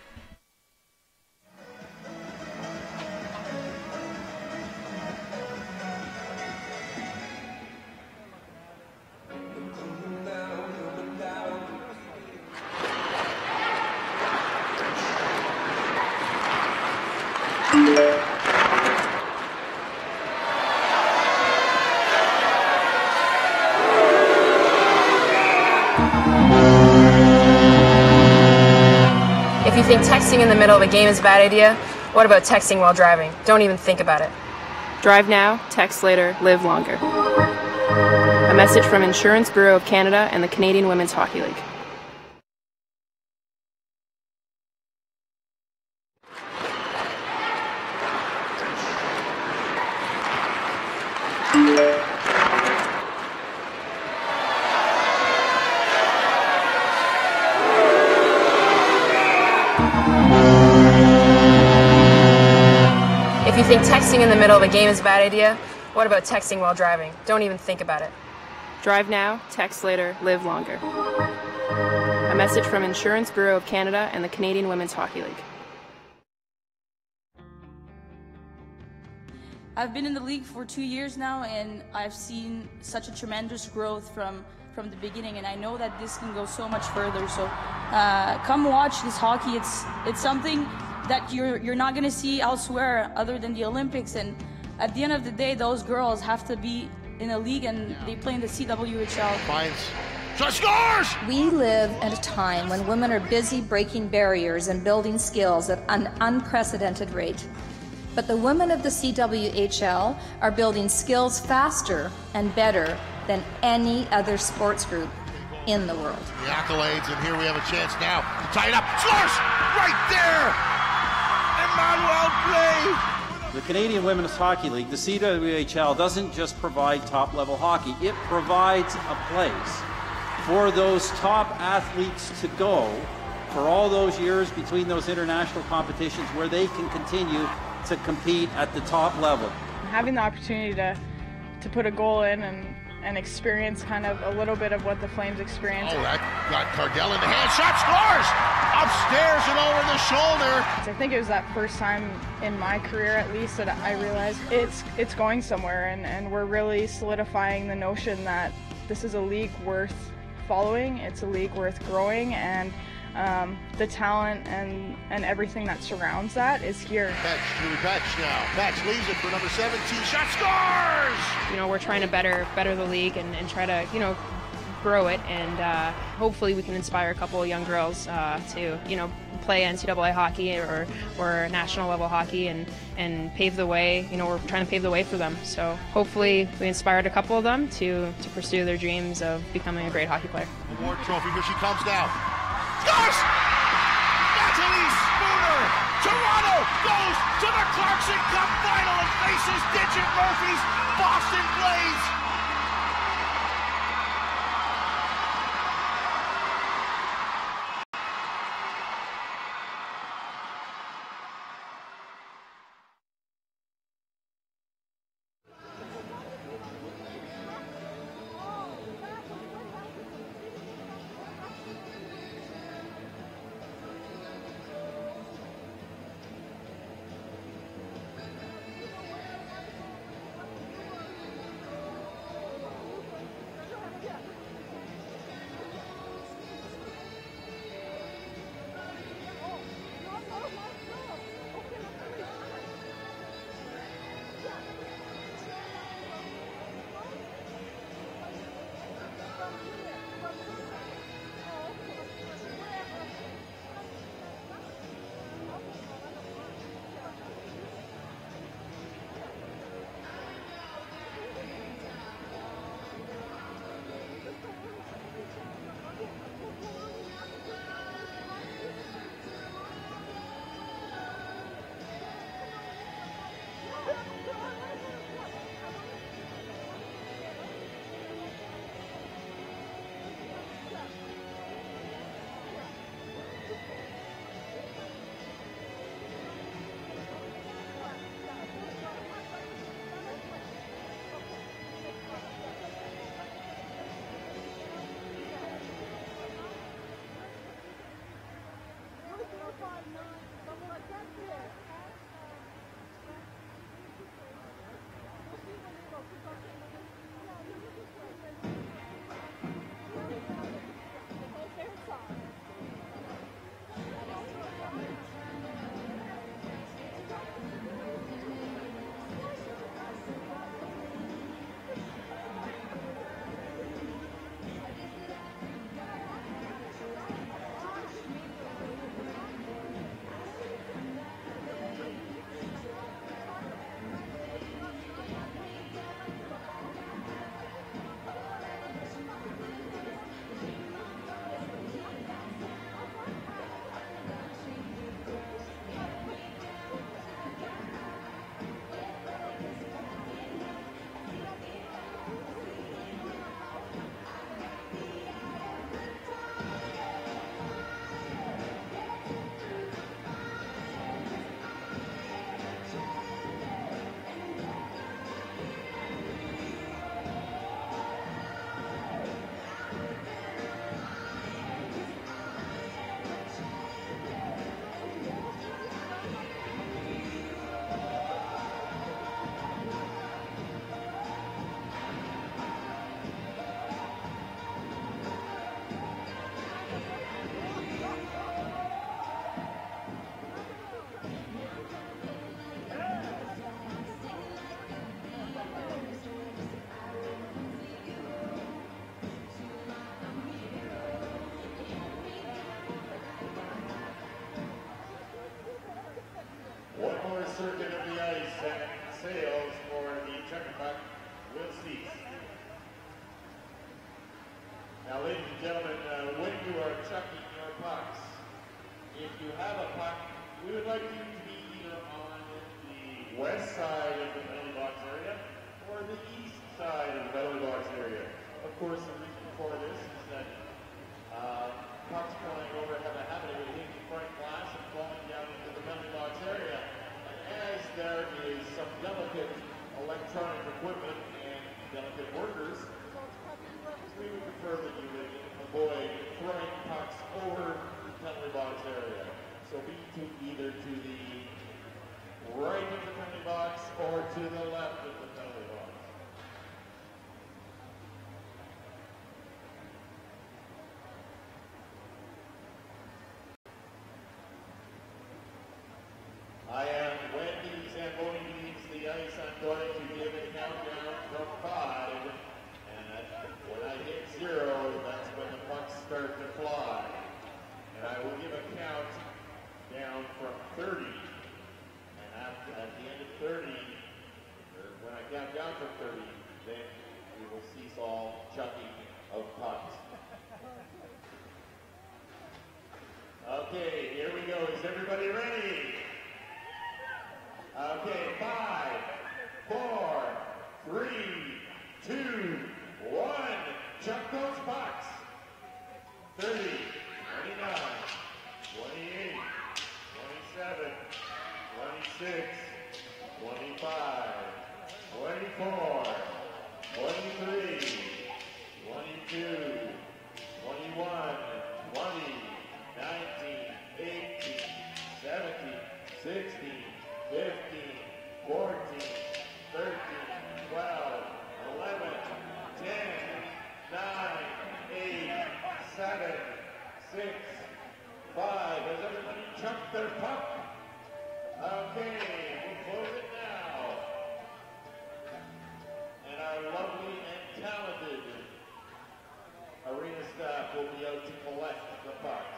If you think texting in the middle of a game is a bad idea, what about texting while driving? Don't even think about it. Drive now, text later, live longer. A message from Insurance Bureau of Canada and the Canadian Women's Hockey League. think texting in the middle of a game is a bad idea? What about texting while driving? Don't even think about it. Drive now, text later, live longer. A message from Insurance Bureau of Canada and the Canadian Women's Hockey League. I've been in the league for two years now, and I've seen such a tremendous growth from from the beginning, and I know that this can go so much further. So uh, come watch this hockey. It's it's something that you're you're not going to see elsewhere other than the Olympics. And at the end of the day, those girls have to be in a league, and they play in the C W H L. Finds, just scores! We live at a time when women are busy breaking barriers and building skills at an unprecedented rate. But the women of the C W H L are building skills faster and better than any other sports group in the world. The accolades, and here we have a chance now to tie it up. Scores! Right there! Emmanuel Blais! The Canadian Women's Hockey League, the C W H L, doesn't just provide top-level hockey. It provides a place for those top athletes to go for all those years between those international competitions where they can continue to compete at the top level. Having the opportunity to to put a goal in and, and experience kind of a little bit of what the Flames experience. Oh, that got Cardell in the hand. Shot, scores! Upstairs and over the shoulder. I think it was that first time in my career, at least, that I realized it's it's going somewhere, and, and we're really solidifying the notion that this is a league worth following. It's a league worth growing, and Um, the talent and, and everything that surrounds that is here. Petch, Louis Petch now. Petch leaves it for number seventeen. Shot, scores! You know, we're trying to better better the league and, and try to, you know, grow it, and uh, hopefully we can inspire a couple of young girls uh, to, you know, play N C double A hockey or, or national level hockey and, and pave the way. You know, we're trying to pave the way for them. So hopefully we inspired a couple of them to, to pursue their dreams of becoming a great hockey player. Award trophy, here she comes now. Scores! Natalie Spooner! Toronto goes to the Clarkson Cup final and faces Digit Murphy's Boston Blaze. Now, ladies and gentlemen, uh, when you are chucking your pucks, if you have a puck, we would like you to be either on the west side of the penalty box area or the east side of the penalty box area. Of course, the reason for this is that uh, pucks flying over have a habit of hitting the front glass and falling down into the penalty box area. And as there is some delicate electronic equipment and delicate workers, we would prefer that you would avoid throwing pucks over the penalty box area. So be to either to the right of the penalty box or to the left of the penalty box. I am Wendy Zamboni leaves the ice. I'm going to give a countdown from five. When I hit zero, that's when the pucks start to fly. And I will give a count down from thirty. And after, at the end of thirty, or when I count down from thirty, then we will cease all chucking of pucks. Okay, here we go. Is everybody ready? Okay, five, four, three, two, one, chuck those pucks. thirty, twenty-nine, twenty-eight, twenty-seven, twenty-six, twenty-five, twenty-four, twenty-three, twenty-two, twenty-one, twenty, nineteen, eighteen, seventeen, sixteen, fifteen, fourteen, thirteen, twelve, eleven, ten, nine, eight, seven, six, five. Has everybody chucked their puck? Okay, we'll close it now. And our lovely and talented arena staff will be out to collect the pucks.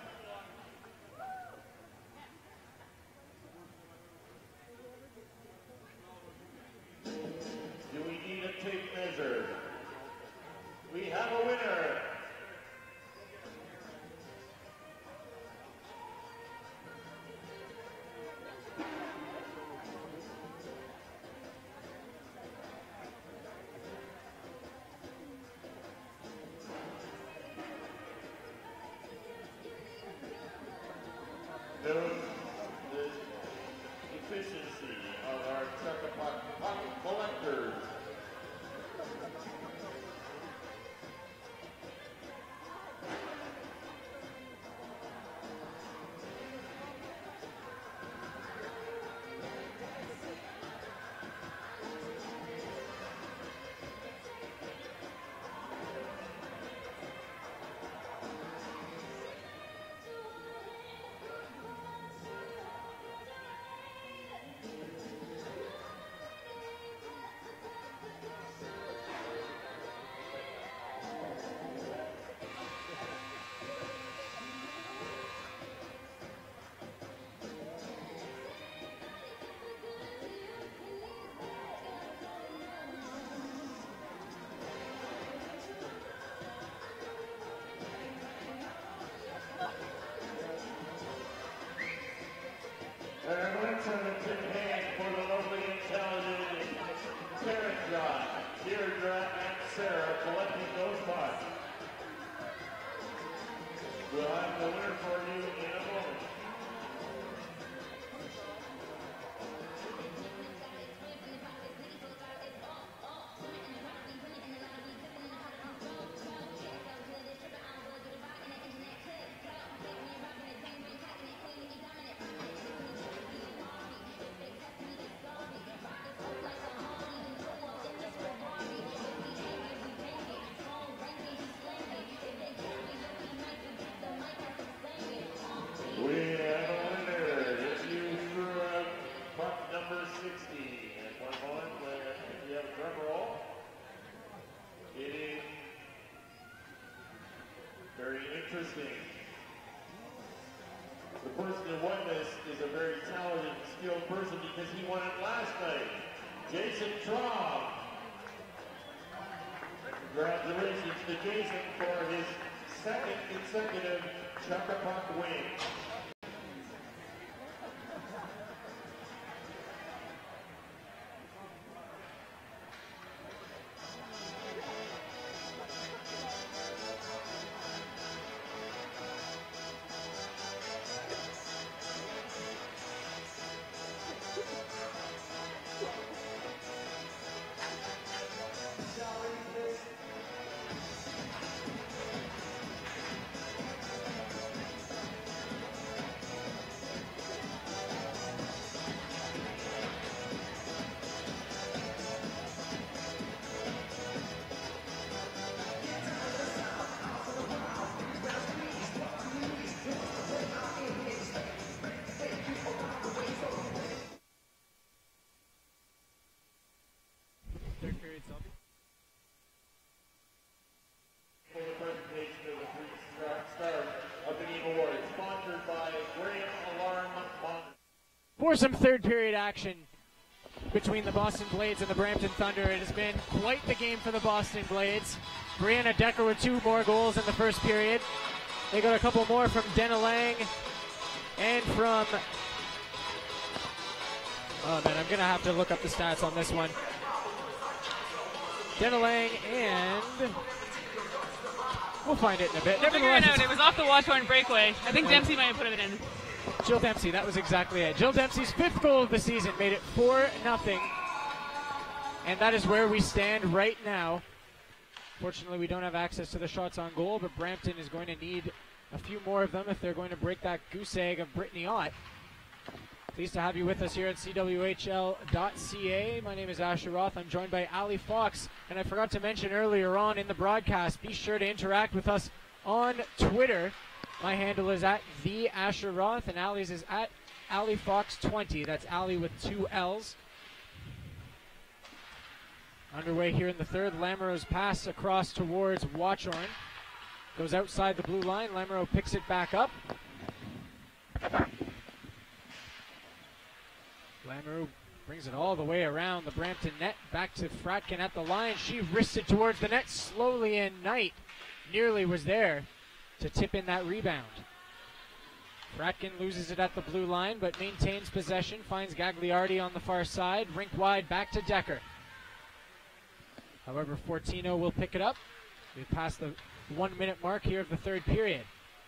Do we need a tape measure? We have a winner. The, the efficiency of our chuck-a-puck puck collectors. And I'm going to turn it to the hand for the lovely and talented Karen John, Deirdre, and Sarah collecting those pucks. We'll have the winner for you in a moment. We have a winner. If you threw out puck number sixty, and one moment, if you have a drum roll, it is very interesting. The person who won this is a very talented, skilled person because he won it last night. Jason Traub. Congratulations, to Jason for his second consecutive Chuck-a-Puck win. For some third period action between the Boston Blades and the Brampton Thunder. It has been quite the game for the Boston Blades. Brianna Decker with two more goals in the first period. They got a couple more from Dena Lang and from... Oh man, I'm going to have to look up the stats on this one. Dena Lang and... We'll find it in a bit. We'll figure it out. It was off the Watchorn breakaway. I think Dempsey might have put it in. Jill Dempsey, that was exactly it. Jill Dempsey's fifth goal of the season made it four nothing. And that is where we stand right now. Fortunately, we don't have access to the shots on goal, but Brampton is going to need a few more of them if they're going to break that goose egg of Brittany Ott. Pleased to have you with us here at C W H L dot C A. My name is Asher Roth. I'm joined by Ali Fox. And I forgot to mention earlier on in the broadcast, be sure to interact with us on Twitter. My handle is at the Asher Roth, and Ali's is at Ali Fox twenty. That's Ali with two L's. Underway here in the third. Lamoureux's pass across towards Watchorn. Goes outside the blue line. Lamoureux picks it back up. Lamoureux brings it all the way around the Brampton net. Back to Fratkin at the line. She wrists it towards the net slowly, and Knight nearly was there to tip in that rebound. Fratkin loses it at the blue line, but maintains possession, finds Gagliardi on the far side, rink wide back to Decker. However, Fortino will pick it up. We've passed the one minute mark here of the third period.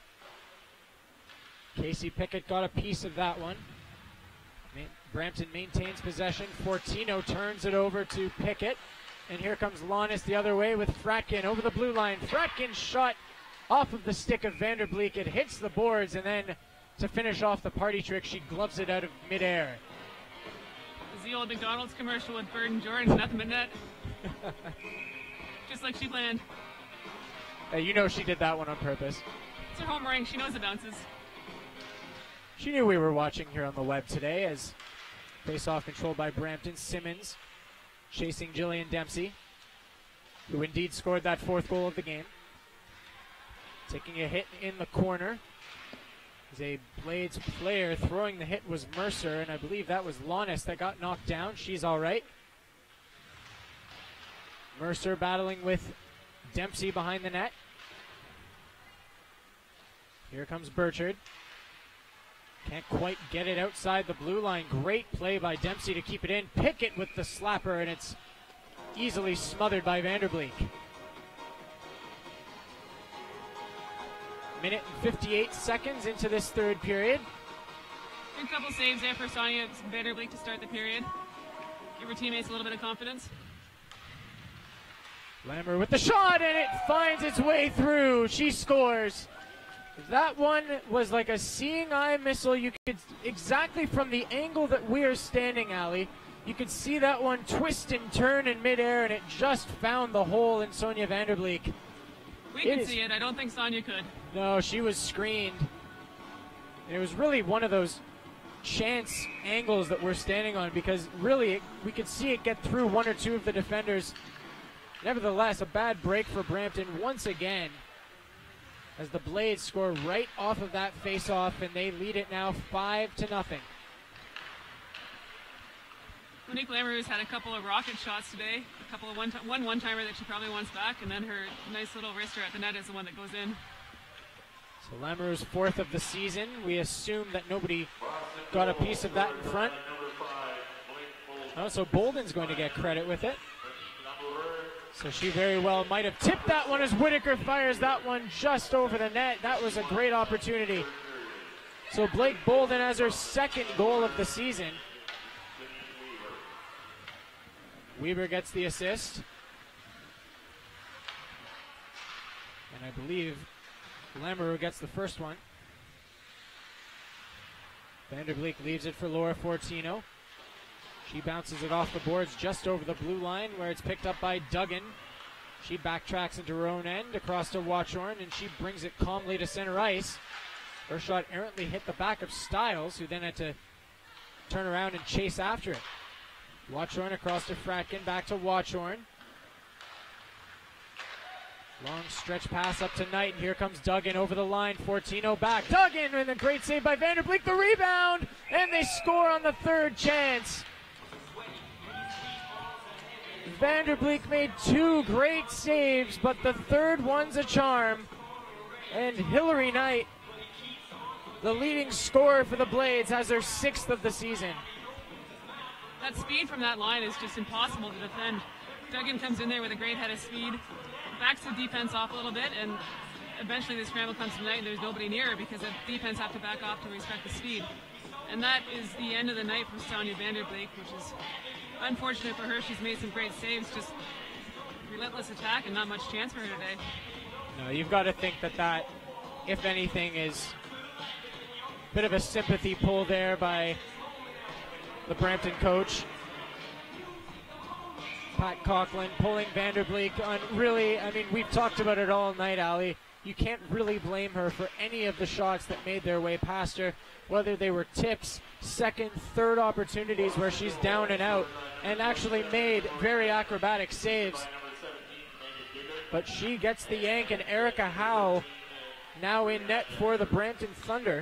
Casey Pickett got a piece of that one. Brampton maintains possession. Fortino turns it over to Pickett, and here comes Launis the other way with Fratkin over the blue line. Fratkin shot off of the stick of Vanderbleek. It hits the boards, and then to finish off the party trick, she gloves it out of midair. Is the old McDonald's commercial with Bird and Jordan, nothing but net. Just like she planned. Hey, you know she did that one on purpose. It's her home ring. She knows the bounces. She knew we were watching here on the web today as face-off controlled by Brampton. Simmons chasing Jillian Dempsey, who indeed scored that fourth goal of the game. Taking a hit in the corner is a Blades player. Throwing the hit was Mercer, and I believe that was Launis that got knocked down. She's all right. Mercer battling with Dempsey behind the net. Here comes Burchard. Can't quite get it outside the blue line. Great play by Dempsey to keep it in. Pickett with the slapper, and it's easily smothered by Vanderbleek. Minute and fifty-eight seconds into this third period. A couple saves there for Sonia Vanderbleek to start the period. Give her teammates a little bit of confidence. Lamoureux with the shot, and it finds its way through. She scores. That one was like a seeing eye missile. You could, exactly from the angle that we are standing, Ali, you could see that one twist and turn in midair, and it just found the hole in Sonia Vanderbleek. We could see it. I don't think Sonia could. No, she was screened. And it was really one of those chance angles that we're standing on, because really it, we could see it get through one or two of the defenders. Nevertheless, a bad break for Brampton once again, as the Blades score right off of that face-off, and they lead it now five to nothing. Monique Lamoureux's had a couple of rocket shots today, a couple of one one one-timer that she probably wants back, and then her nice little wrister at the net is the one that goes in. So Lamoureux's fourth of the season. We assume that nobody got a piece of that in front. Oh, so Bolden's going to get credit with it. So she very well might have tipped that one as Whitaker fires that one just over the net. That was a great opportunity. So Blake Bolden has her second goal of the season. Weber gets the assist. And I believe Lamoureux gets the first one. Vanderbeek leaves it for Laura Fortino. She bounces it off the boards just over the blue line where it's picked up by Duggan. She backtracks into her own end across to Watchorn, and she brings it calmly to center ice. Her shot errantly hit the back of Stiles, who then had to turn around and chase after it. Watchorn across to Fratkin, back to Watchorn. Long stretch pass up to Knight, and here comes Duggan over the line. Fortino back. Duggan, and a great save by Vanderbeek. The rebound, and they score on the third chance. Vanderbeek made two great saves, but the third one's a charm. And Hillary Knight, the leading scorer for the Blades, has her sixth of the season. That speed from that line is just impossible to defend. Duggan comes in there with a great head of speed, backs the defense off a little bit, and eventually the scramble comes to Knight and there's nobody near her because the defense have to back off to respect the speed. And that is the end of the night for Sonia Vanderbeek, which is unfortunate for her. She's made some great saves, just relentless attack and not much chance for her today. No, you've got to think that that, if anything, is a bit of a sympathy pull there by the Brampton coach. Pat Coughlin pulling Vanderbeek on really, I mean, we've talked about it all night, Ali. You can't really blame her for any of the shots that made their way past her, whether they were tips, second, third opportunities where she's down and out, and actually made very acrobatic saves. But she gets the yank, and Erica Howe now in net for the Brampton Thunder.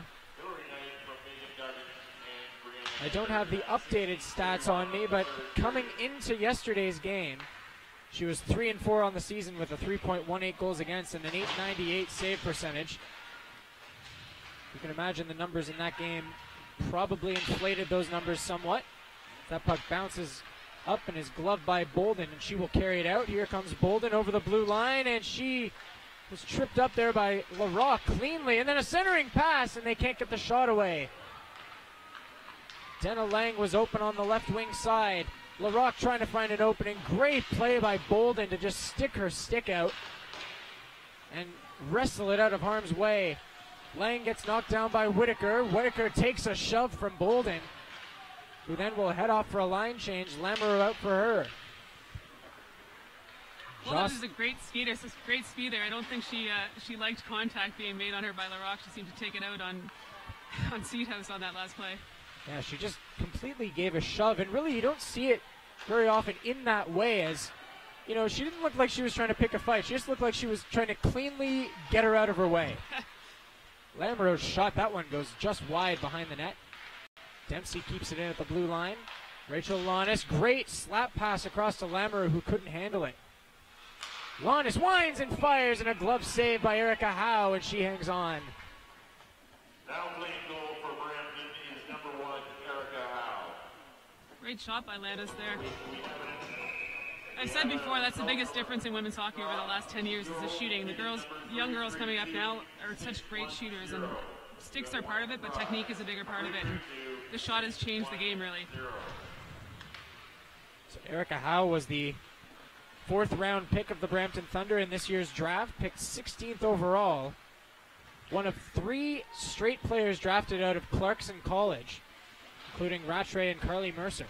I don't have the updated stats on me, but coming into yesterday's game, she was three and four on the season with a three point one eight goals against and an eight ninety-eight save percentage. You can imagine the numbers in that game probably inflated those numbers somewhat. That puck bounces up and is gloved by Bolden, and she will carry it out. Here comes Bolden over the blue line, and she was tripped up there by Larocque cleanly, and then a centering pass, and they can't get the shot away. Denna Lang was open on the left wing side. Larocque trying to find an opening. Great play by Bolden to just stick her stick out and wrestle it out of harm's way. Lang gets knocked down by Whitaker. Whitaker takes a shove from Bolden, who then will head off for a line change. Lamoureux out for her. Well, that was a great speeder. It's a great speeder. I don't think she uh, she liked contact being made on her by Larocque. She seemed to take it out on on Seathouse on that last play. Yeah, she just completely gave a shove, and really you don't see it very often in that way, as, you know, she didn't look like she was trying to pick a fight. She just looked like she was trying to cleanly get her out of her way. Lamoureux's shot, that one goes just wide behind the net. Dempsey keeps it in at the blue line. Rachel Launis, great slap pass across to Lamoureux, who couldn't handle it. Launis winds and fires, and a glove save by Erica Howe, and she hangs on. Now playing goal for Brampton is number one, Erica Howe. Great shot by Landis there. I've said before, that's the biggest difference in women's hockey over the last ten years is the shooting. The girls, young girls coming up now are such great shooters, and sticks are part of it, but technique is a bigger part of it. And the shot has changed the game, really. So Erica Howe was the fourth round pick of the Brampton Thunder in this year's draft, picked sixteenth overall. One of three straight players drafted out of Clarkson College, including Rattray and Carly Mercer.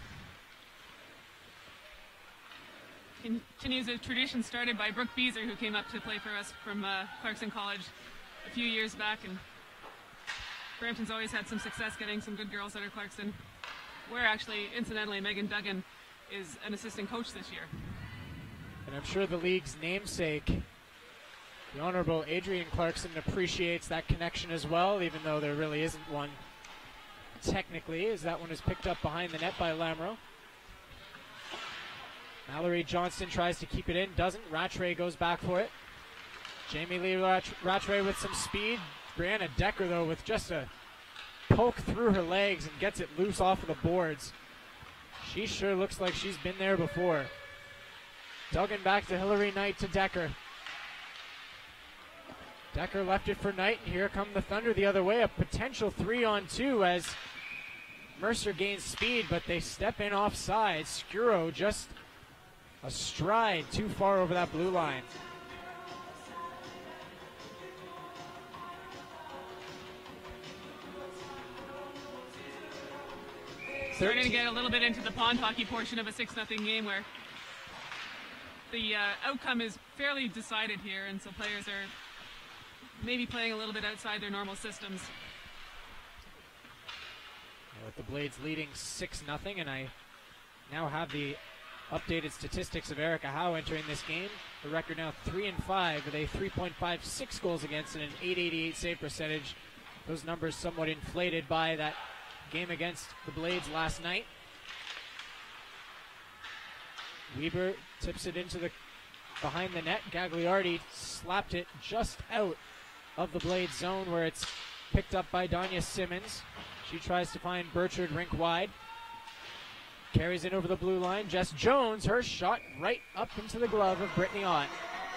Continues a tradition started by Brooke Beezer, who came up to play for us from uh, Clarkson College a few years back, and Brampton's always had some success getting some good girls out of Clarkson, where actually, incidentally, Megan Duggan is an assistant coach this year. And I'm sure the league's namesake, the Honorable Adrian Clarkson, appreciates that connection as well, even though there really isn't one technically, as that one is picked up behind the net by Lamoureux. Mallory Johnston tries to keep it in, doesn't. Rattray goes back for it. Jamie Lee Rattray with some speed. Brianna Decker, though, with just a poke through her legs and gets it loose off of the boards. She sure looks like she's been there before. Duggan back to Hillary Knight to Decker. Decker left it for Knight, and here come the Thunder the other way. A potential three on two as Mercer gains speed, but they step in offside. Skuro just a stride too far over that blue line. Starting to get a little bit into the pond hockey portion of a six nothing game where the uh, outcome is fairly decided here, and so players are maybe playing a little bit outside their normal systems. With the Blades leading six nothing, and I now have the updated statistics of Erica Howe entering this game. The record now three and five with a three point five six goals against and an eight eighty-eight save percentage. Those numbers somewhat inflated by that game against the Blades last night. Weber tips it into the behind the net. Gagliardi slapped it just out of the Blades zone where it's picked up by Danya Simmons. She tries to find Burchard rink wide. Carries it over the blue line. Jess Jones, her shot right up into the glove of Brittany Ott.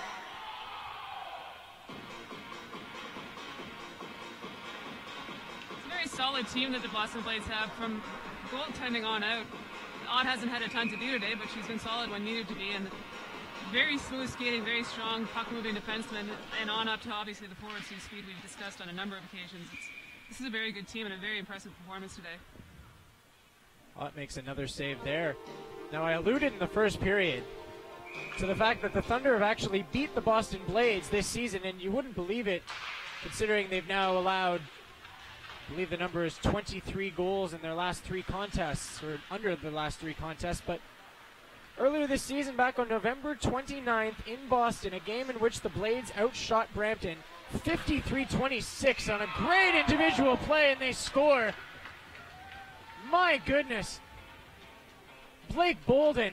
Solid team that the Boston Blades have from goaltending on out. Ott hasn't had a ton to do today, but she's been solid when needed to be, and very smooth skating, very strong puck-moving defenseman, and on up to obviously the forward speed speed we've discussed on a number of occasions. It's, this is a very good team and a very impressive performance today. Ott makes another save there. Now, I alluded in the first period to the fact that the Thunder have actually beat the Boston Blades this season, and you wouldn't believe it considering they've now allowed, I believe the number is twenty-three goals in their last three contests, or under the last three contests. But earlier this season, back on November twenty-ninth in Boston, a game in which the Blades outshot Brampton fifty-three twenty-six on a great individual play, and they score. My goodness. Blake Bolden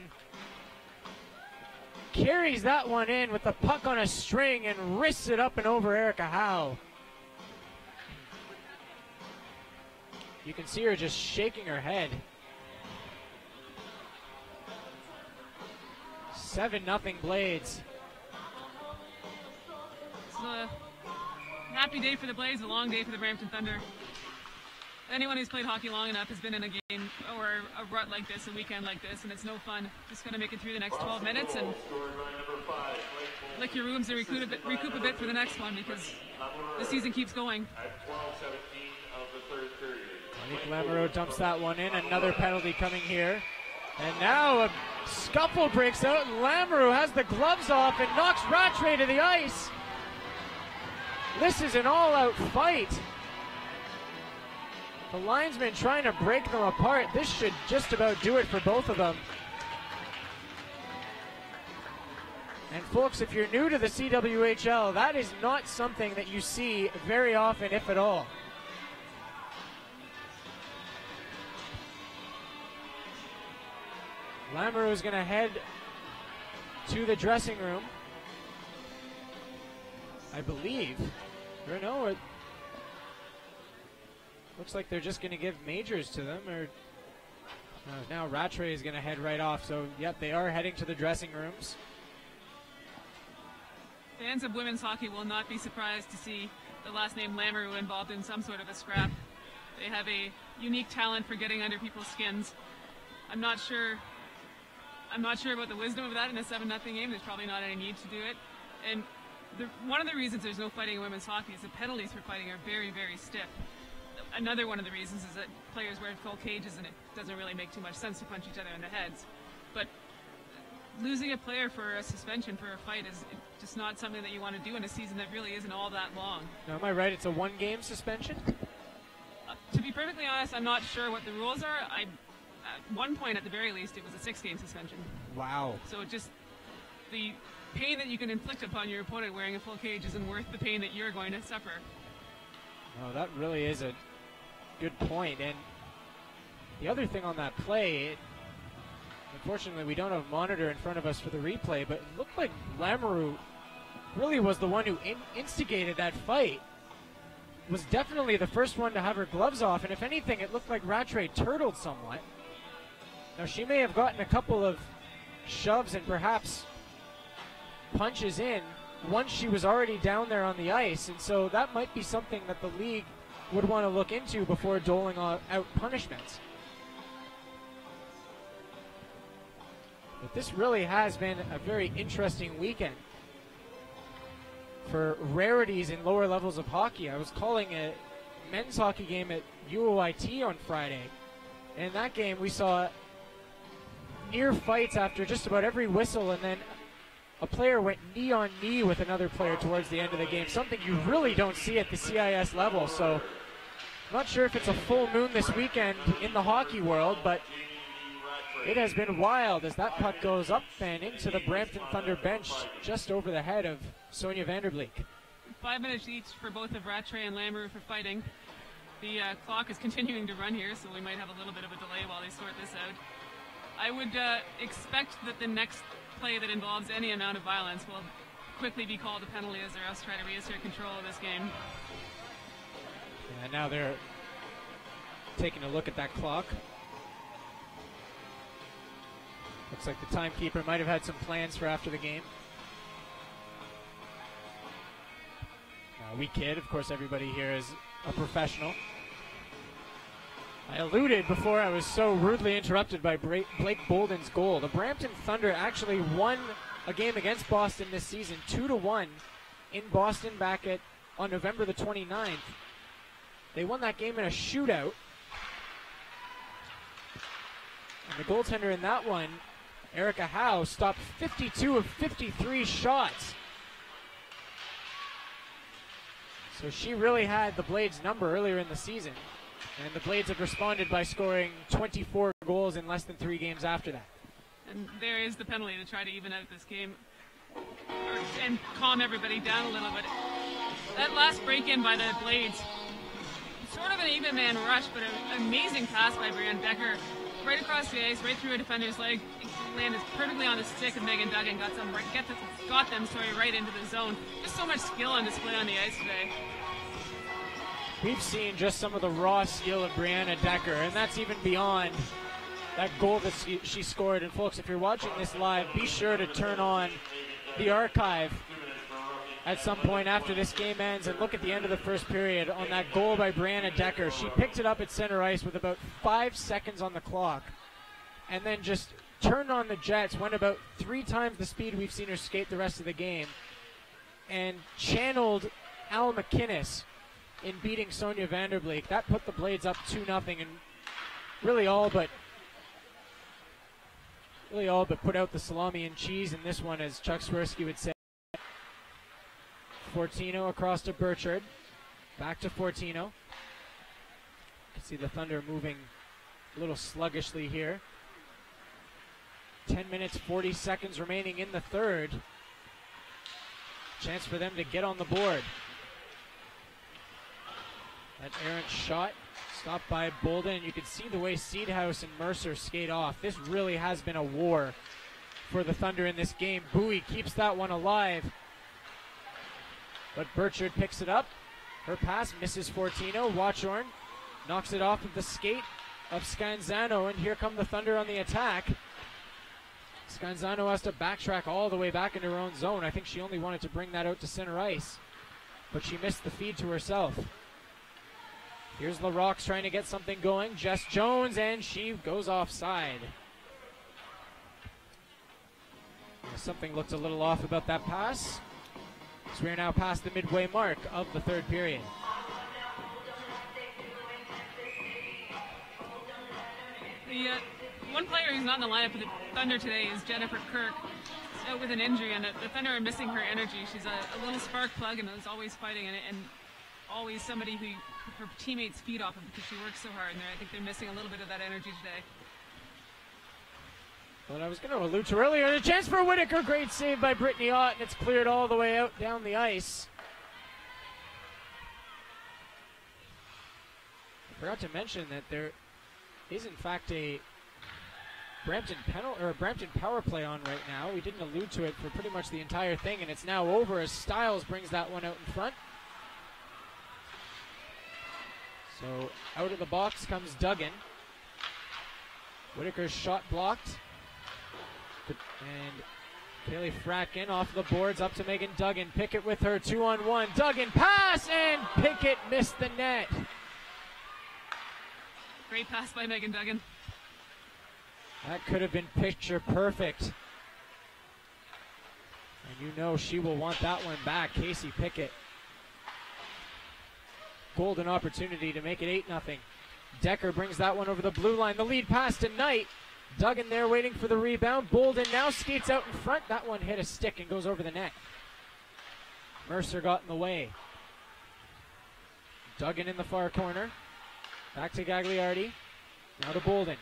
carries that one in with the puck on a string and wrists it up and over Erica Howe. You can see her just shaking her head. seven nothing Blades. It's a happy day for the Blades, a long day for the Brampton Thunder. Anyone who's played hockey long enough has been in a game or a rut like this, a weekend like this, and it's no fun. Just got to make it through the next twelve minutes and lick your wounds and recoup a bit, recoup a bit for the next one, because the season keeps going. Monique Lamoureux dumps that one in. Another penalty coming here. And now a scuffle breaks out, and Lamoureux has the gloves off and knocks Rattray to the ice. This is an all-out fight. The linesman trying to break them apart. This should just about do it for both of them. And folks, if you're new to the C W H L, that is not something that you see very often, if at all. Lamoureux is going to head to the dressing room, I believe. Or no, it looks like they're just going to give majors to them. Or uh, now Rattray is going to head right off. So, yep, they are heading to the dressing rooms. Fans of women's hockey will not be surprised to see the last name Lamoureux involved in some sort of a scrap. They have a unique talent for getting under people's skins. I'm not sure I'm not sure about the wisdom of that in a seven nothing game. There's probably not any need to do it. And the, one of the reasons there's no fighting in women's hockey is the penalties for fighting are very, very stiff. Another one of the reasons is that players wear full cages and it doesn't really make too much sense to punch each other in the heads. But losing a player for a suspension for a fight is just not something that you want to do in a season that really isn't all that long. Now, am I right? It's a one-game suspension? Uh, to be perfectly honest, I'm not sure what the rules are. I, at one point, at the very least, it was a six-game suspension. Wow. So it just, the pain that you can inflict upon your opponent wearing a full cage isn't worth the pain that you're going to suffer. Oh, that really is a good point. And the other thing on that play, it, Unfortunately, we don't have a monitor in front of us for the replay, but it looked like Lamoureux really was the one who in instigated that fight. Was definitely the first one to have her gloves off, and if anything, it looked like Rattray turtled somewhat. Now, she may have gotten a couple of shoves and perhaps punches in once she was already down there on the ice, and so that might be something that the league would want to look into before doling out punishments. But this really has been a very interesting weekend for rarities in lower levels of hockey. I was calling a men's hockey game at U O I T on Friday. And in that game, we saw near fights after just about every whistle, and then a player went knee on knee with another player towards the end of the game, something you really don't see at the C I S level. So I'm not sure if it's a full moon this weekend in the hockey world, but it has been wild as that puck goes up and into the Brampton Thunder bench just over the head of Sonia Vanderbleek. Five minutes each for both of Rattray and Lamoureux for fighting. The uh, clock is continuing to run here, so we might have a little bit of a delay while they sort this out. I would uh, expect that the next play that involves any amount of violence will quickly be called a penalty, as they're else try to reassert control of this game. And now they're taking a look at that clock. Looks like the timekeeper might have had some plans for after the game. Uh, we kid, of course everybody here is a professional. I alluded before I was so rudely interrupted by Bra Blake Bolden's goal. The Brampton Thunder actually won a game against Boston this season, two to one in Boston back at on November the twenty-ninth. They won that game in a shootout. And the goaltender in that one, Erica Howe, stopped fifty-two of fifty-three shots. So she really had the Blades number earlier in the season. And the Blades have responded by scoring twenty-four goals in less than three games after that. And there is the penalty to try to even out this game or, and calm everybody down a little bit. That last break-in by the Blades, sort of an even man rush, but an amazing pass by Brianne Decker. Right across the ice, right through a defender's leg, landed perfectly on the stick of Megan Duggan, got them, get them, got them sorry, right into the zone. Just so much skill on display on the ice today. We've seen just some of the raw skill of Brianna Decker, and that's even beyond that goal that she, she scored. And folks, if you're watching this live, be sure to turn on the archive at some point after this game ends and look at the end of the first period on that goal by Brianna Decker. She picked it up at center ice with about five seconds on the clock and then just turned on the jets, went about three times the speed we've seen her skate the rest of the game, and channeled Al McInnes in beating Sonia Vanderbleek. That put the Blades up two nothing and really all but really all but put out the salami and cheese in this one, as Chuck Swirsky would say. Fortino across to Burchard. Back to Fortino. You can see the Thunder moving a little sluggishly here. ten minutes, forty seconds remaining in the third. Chance for them to get on the board. That errant shot stopped by Bolden. You can see the way Seedhouse and Mercer skate off. This really has been a war for the Thunder in this game. Bowie keeps that one alive. But Burchard picks it up. Her pass misses Fortino. Watchorn knocks it off of the skate of Scanzano, and here come the Thunder on the attack. Scanzano has to backtrack all the way back into her own zone. I think she only wanted to bring that out to center ice, but she missed the feed to herself. Here's LaRocque trying to get something going. Jess Jones, and she goes offside. Something looked a little off about that pass. So we are now past the midway mark of the third period. The uh, one player who's not in the lineup for the Thunder today is Jennifer Kirk. She's out with an injury, and the, the Thunder are missing her energy. She's a, a little spark plug and is always fighting, and, and always somebody who her teammates feed off of because she works so hard, and I think they're missing a little bit of that energy today. Well, I was going to allude to earlier, a chance for Whitaker. Great save by Brittany Ott, and it's cleared all the way out down the ice. I forgot to mention that there is in fact a Brampton penalty or Brampton power play on right now. We didn't allude to it for pretty much the entire thing, and it's now over as Stiles brings that one out in front. So out of the box comes Duggan. Whitaker's shot blocked. And Kaylee Fratkin off the boards up to Megan Duggan. Pickett with her two on one. Duggan pass, and Pickett missed the net. Great pass by Megan Duggan. That could have been picture perfect. And you know she will want that one back. Casey Pickett. Golden opportunity to make it eight nothing. Decker brings that one over the blue line. The lead pass to Knight. Duggan there waiting for the rebound. Bolden now skates out in front. That one hit a stick and goes over the net. Mercer got in the way. Duggan in the far corner. Back to Gagliardi. Now to Bolden.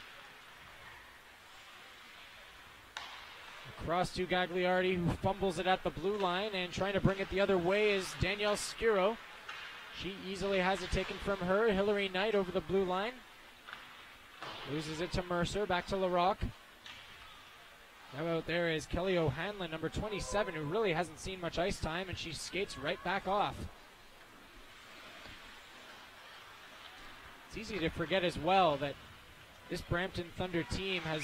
Across to Gagliardi, who fumbles it at the blue line, and trying to bring it the other way is Danielle Skiro. She easily has it taken from her. Hillary Knight over the blue line. Loses it to Mercer. Back to LaRock. Now out there is Kelly O'Hanlon, number twenty-seven, who really hasn't seen much ice time, and she skates right back off. It's easy to forget as well that this Brampton Thunder team has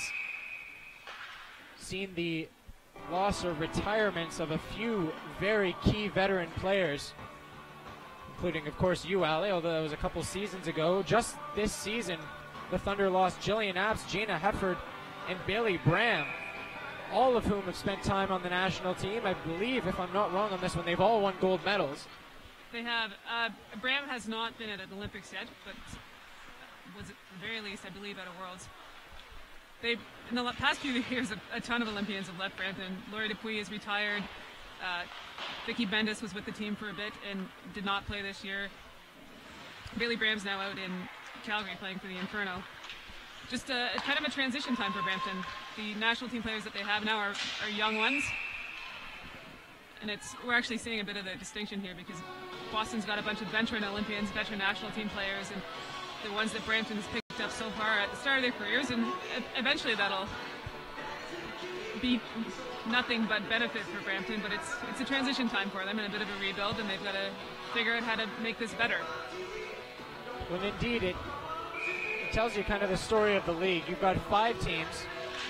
seen the loss or retirements of a few very key veteran players, including, of course, you, Ali, although that was a couple seasons ago. Just this season, the Thunder lost Jillian Apps, Gina Hefford, and Bailey Bram, all of whom have spent time on the national team. I believe, if I'm not wrong on this one, they've all won gold medals. They have. Uh, Bram has not been at an Olympics yet, but was at the very least, I believe, at a Worlds. They, in the past few years, a, a ton of Olympians have left Brampton. Laurie Dupuis is retired. Uh, Vicky Bendis was with the team for a bit and did not play this year. Bailey Bram's now out in Calgary playing for the Inferno. Just a, a kind of a transition time for Brampton. The national team players that they have now are, are young ones. And it's we're actually seeing a bit of a distinction here because Boston's got a bunch of veteran Olympians, veteran national team players, and the ones that Brampton's picked up so far at the start of their careers, and eventually that'll be nothing but benefit for Brampton, but it's it's a transition time for them and a bit of a rebuild, and they've got to figure out how to make this better. Well, indeed, it, it tells you kind of the story of the league. You've got five teams.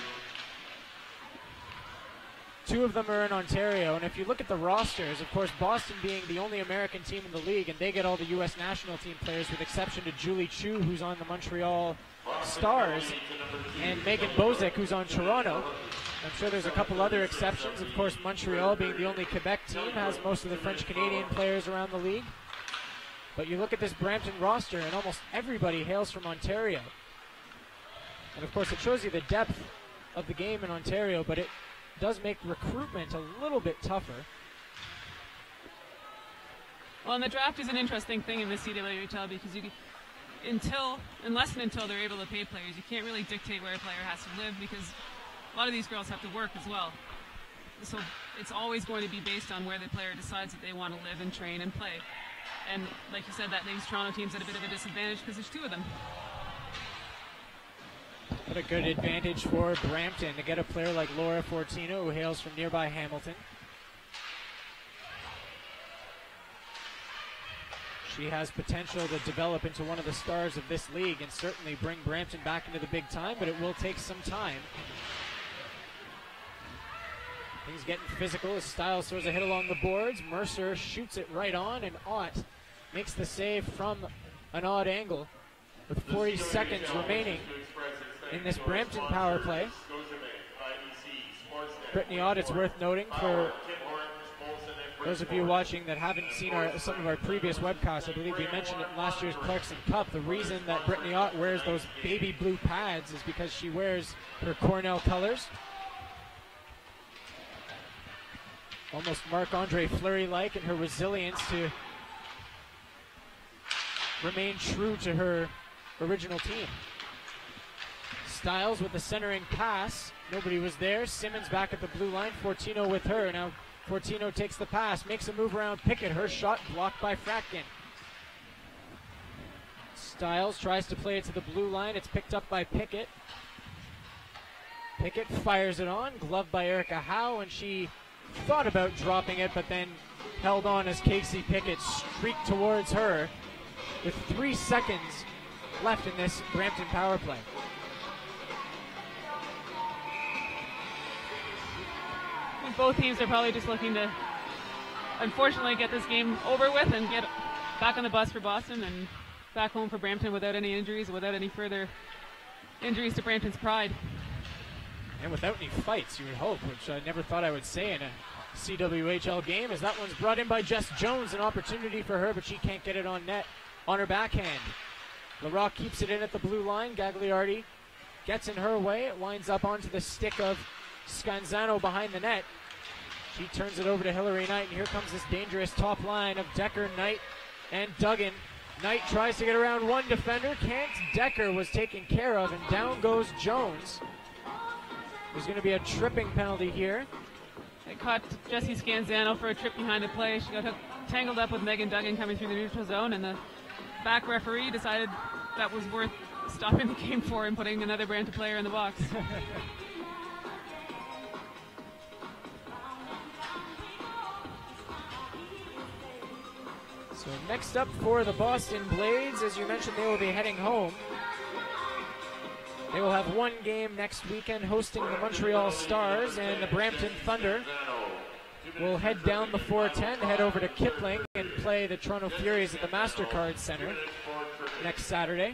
Two of them are in Ontario, and if you look at the rosters, of course, Boston being the only American team in the league, and they get all the U S national team players with exception to Julie Chu, who's on the Montreal Stars, and Megan Bozek, who's on Toronto. I'm sure there's a couple other exceptions. Of course, Montreal, being the only Quebec team, has most of the French-Canadian players around the league. But you look at this Brampton roster, and almost everybody hails from Ontario. And of course, it shows you the depth of the game in Ontario, but it does make recruitment a little bit tougher. Well, and the draft is an interesting thing in the C W H L because you, until, unless and until they're able to pay players, you can't really dictate where a player has to live because a lot of these girls have to work as well. So it's always going to be based on where the player decides that they want to live and train and play. And like you said, that leaves Toronto teams at a bit of a disadvantage because there's two of them. What a good advantage for Brampton to get a player like Laura Fortino, who hails from nearby Hamilton. She has potential to develop into one of the stars of this league and certainly bring Brampton back into the big time, but it will take some time. Things getting physical as Stiles throws a hit along the boards. Mercer shoots it right on, and Ott makes the save from an odd angle with forty seconds remaining in this Brampton power play. Brittany Ott, it's worth noting for those of you watching that haven't seen our, some of our previous webcasts, I believe we mentioned it in last year's Clarkson Cup. The reason that Brittany Ott wears those baby blue pads is because she wears her Cornell colors. Almost Marc-Andre Fleury-like in her resilience to remain true to her original team. Stiles with the centering pass. Nobody was there. Simmons back at the blue line. Fortino with her. Now Fortino takes the pass, makes a move around Pickett. Her shot blocked by Fratkin. Stiles tries to play it to the blue line. It's picked up by Pickett. Pickett fires it on, gloved by Erica Howe, and she thought about dropping it, but then held on as Casey Pickett streaked towards her with three seconds left in this Brampton power play. I think both teams are probably just looking to, unfortunately, get this game over with and get back on the bus for Boston and back home for Brampton without any injuries, without any further injuries to Brampton's pride. And without any fights, you would hope, which I never thought I would say in a C W H L game, as that one's brought in by Jess Jones. An opportunity for her, but she can't get it on net on her backhand. LaRock keeps it in at the blue line. Gagliardi gets in her way. It winds up onto the stick of Scanzano behind the net. She turns it over to Hillary Knight, and here comes this dangerous top line of Decker, Knight, and Duggan. Knight tries to get around one defender, can't. Decker was taken care of, and down goes Jones. There's going to be a tripping penalty here. It caught Jessie Scanzano for a trip behind the play. She got hooked, tangled up with Megan Duggan coming through the neutral zone, and the back referee decided that was worth stopping the game for and putting another Brampton player in the box. So next up for the Boston Blades, as you mentioned, they will be heading home. They will have one game next weekend hosting the Montreal Stars, and the Brampton Thunder will head down the four ten, head over to Kipling, and play the Toronto Furies at the MasterCard Center next Saturday.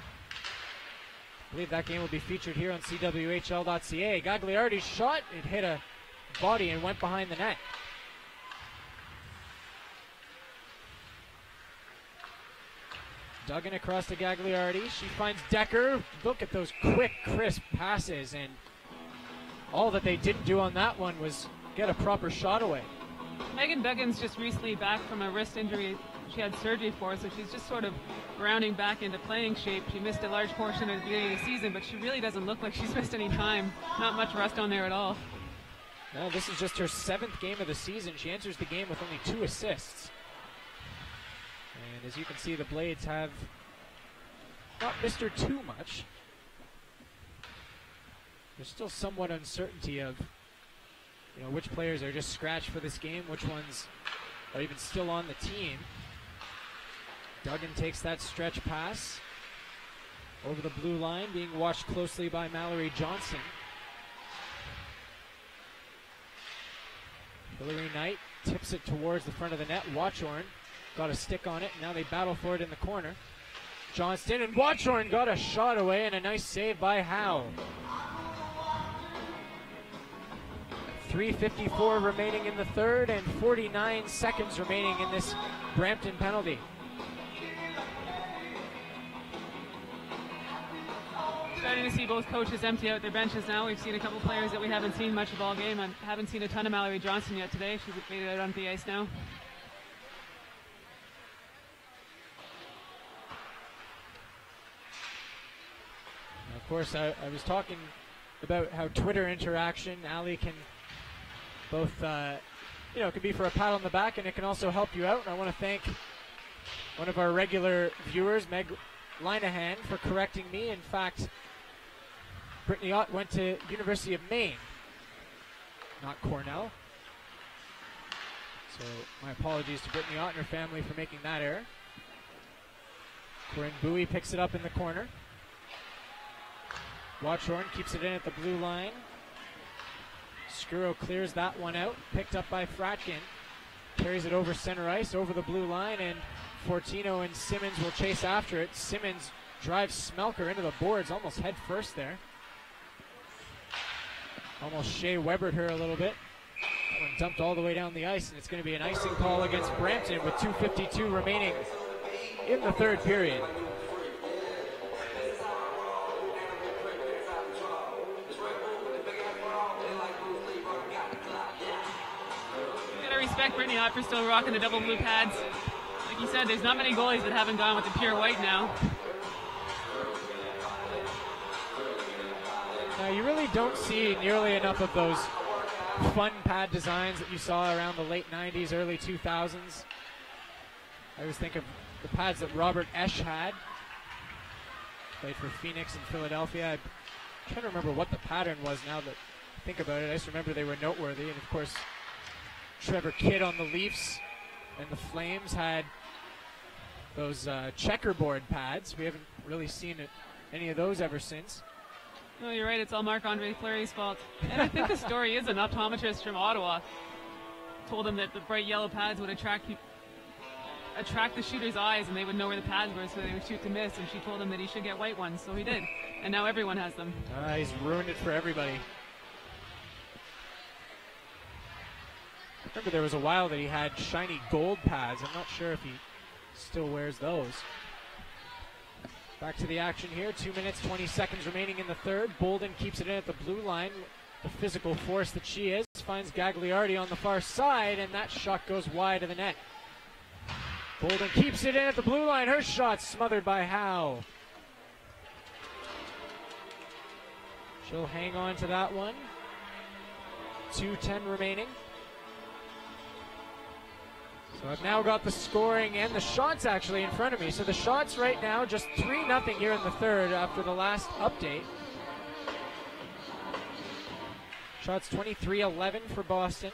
I believe that game will be featured here on C W H L dot C A. Gagliardi's shot, it hit a body and went behind the net. Duggan across to Gagliardi. She finds Decker. Look at those quick, crisp passes, and all that they didn't do on that one was get a proper shot away. Megan Duggan's just recently back from a wrist injury she had surgery for, so she's just sort of rounding back into playing shape. She missed a large portion at the beginning of the season, but she really doesn't look like she's missed any time. Not much rust on there at all. No, this is just her seventh game of the season. She enters the game with only two assists. And as you can see, the Blades have not missed her too much. There's still somewhat uncertainty of, you know, which players are just scratched for this game, which ones are even still on the team. Duggan takes that stretch pass over the blue line, being watched closely by Mallory Johnson. Hillary Knight tips it towards the front of the net. Watchorn got a stick on it, and now they battle for it in the corner. Johnston, and Watchorn got a shot away, and a nice save by Howe. three fifty-four remaining in the third, and forty-nine seconds remaining in this Brampton penalty. Starting to see both coaches empty out their benches now. We've seen a couple players that we haven't seen much of all game. I haven't seen a ton of Mallory Johnson yet today. She's made it out on the ice now. Of course, I, I was talking about how Twitter interaction, Ali, can both, uh, you know, it can be for a pat on the back, and it can also help you out. And I want to thank one of our regular viewers, Meg Linehan, for correcting me. In fact, Brittany Ott went to University of Maine, not Cornell. So my apologies to Brittany Ott and her family for making that error. Corinne Bowie picks it up in the corner. Watchorn keeps it in at the blue line. Skuro clears that one out. Picked up by Fratkin. Carries it over center ice, over the blue line, and Fortino and Simmons will chase after it. Simmons drives Smelker into the boards, almost head first there. Almost Shea Webered her a little bit. That one dumped all the way down the ice, and it's going to be an icing call against Brampton with two fifty-two remaining in the third period. Respect Brittany Ott for still rocking the double blue pads. Like you said, there's not many goalies that haven't gone with the pure white now. Now you really don't see nearly enough of those fun pad designs that you saw around the late nineties, early two thousands. I always think of the pads that Robert Esch had. Played for Phoenix and Philadelphia. I'm trying to remember what the pattern was now that I think about it. I just remember they were noteworthy. And, of course, Trevor Kidd on the Leafs and the Flames had those uh, checkerboard pads. We haven't really seen it, any of those ever since. No, you're right. It's all Marc-Andre Fleury's fault. And I think the story is an optometrist from Ottawa told him that the bright yellow pads would attract people, attract the shooter's eyes, and they would know where the pads were, so they would shoot to miss. And she told him that he should get white ones, so he did. And now everyone has them. Uh, he's ruined it for everybody. I remember there was a while that he had shiny gold pads. I'm not sure if he still wears those. Back to the action here. Two minutes, twenty seconds remaining in the third. Bolden keeps it in at the blue line. The physical force that she is. Finds Gagliardi on the far side, and that shot goes wide of the net. Bolden keeps it in at the blue line. Her shot smothered by Howe. She'll hang on to that one. two ten remaining. So I've now got the scoring and the shots actually in front of me. So the shots right now, just three nothing here in the third after the last update. Shots twenty-three eleven for Boston.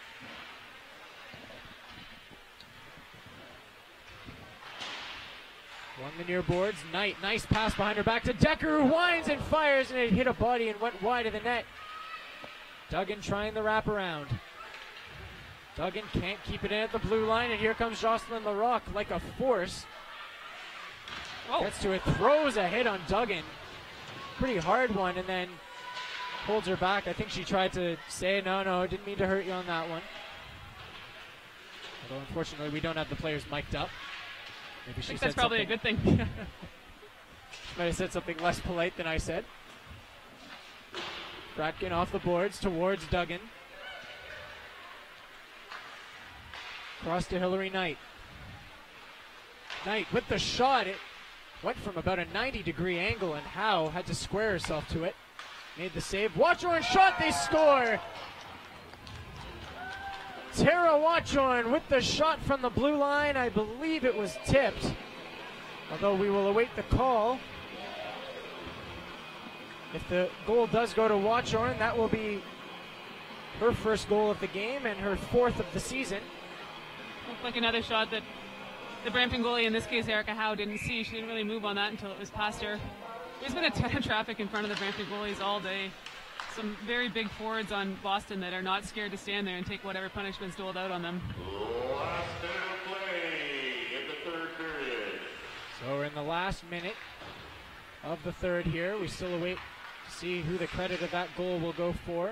Won the near boards. Knight, nice pass behind her back to Decker, who winds and fires, and it hit a body and went wide of the net. Duggan trying the wraparound. Duggan can't keep it in at the blue line, and here comes Jocelyn Larocque like a force. Oh. Gets to it, throws a hit on Duggan. Pretty hard one, and then holds her back. I think she tried to say, no, no, didn't mean to hurt you on that one. Although, unfortunately, we don't have the players mic'd up. Maybe she I think said that's probably something. a good thing. She might have said something less polite than I said. Fratkin off the boards towards Duggan. Cross to Hillary Knight. Knight with the shot. It went from about a ninety degree angle, and Howe had to square herself to it. Made the save. Watchorn shot, they score! Tara Watchorn with the shot from the blue line. I believe it was tipped, although we will await the call. If the goal does go to Watchorn, that will be her first goal of the game and her fourth of the season. Looked like another shot that the Brampton goalie, in this case Erica Howe, didn't see. She didn't really move on that until it was past her. There's been a ton of traffic in front of the Brampton goalies all day. Some very big forwards on Boston that are not scared to stand there and take whatever punishment's doled out on them. Last minute of play in the third period. So we're in the last minute of the third here. We still await to see who the credit of that goal will go for.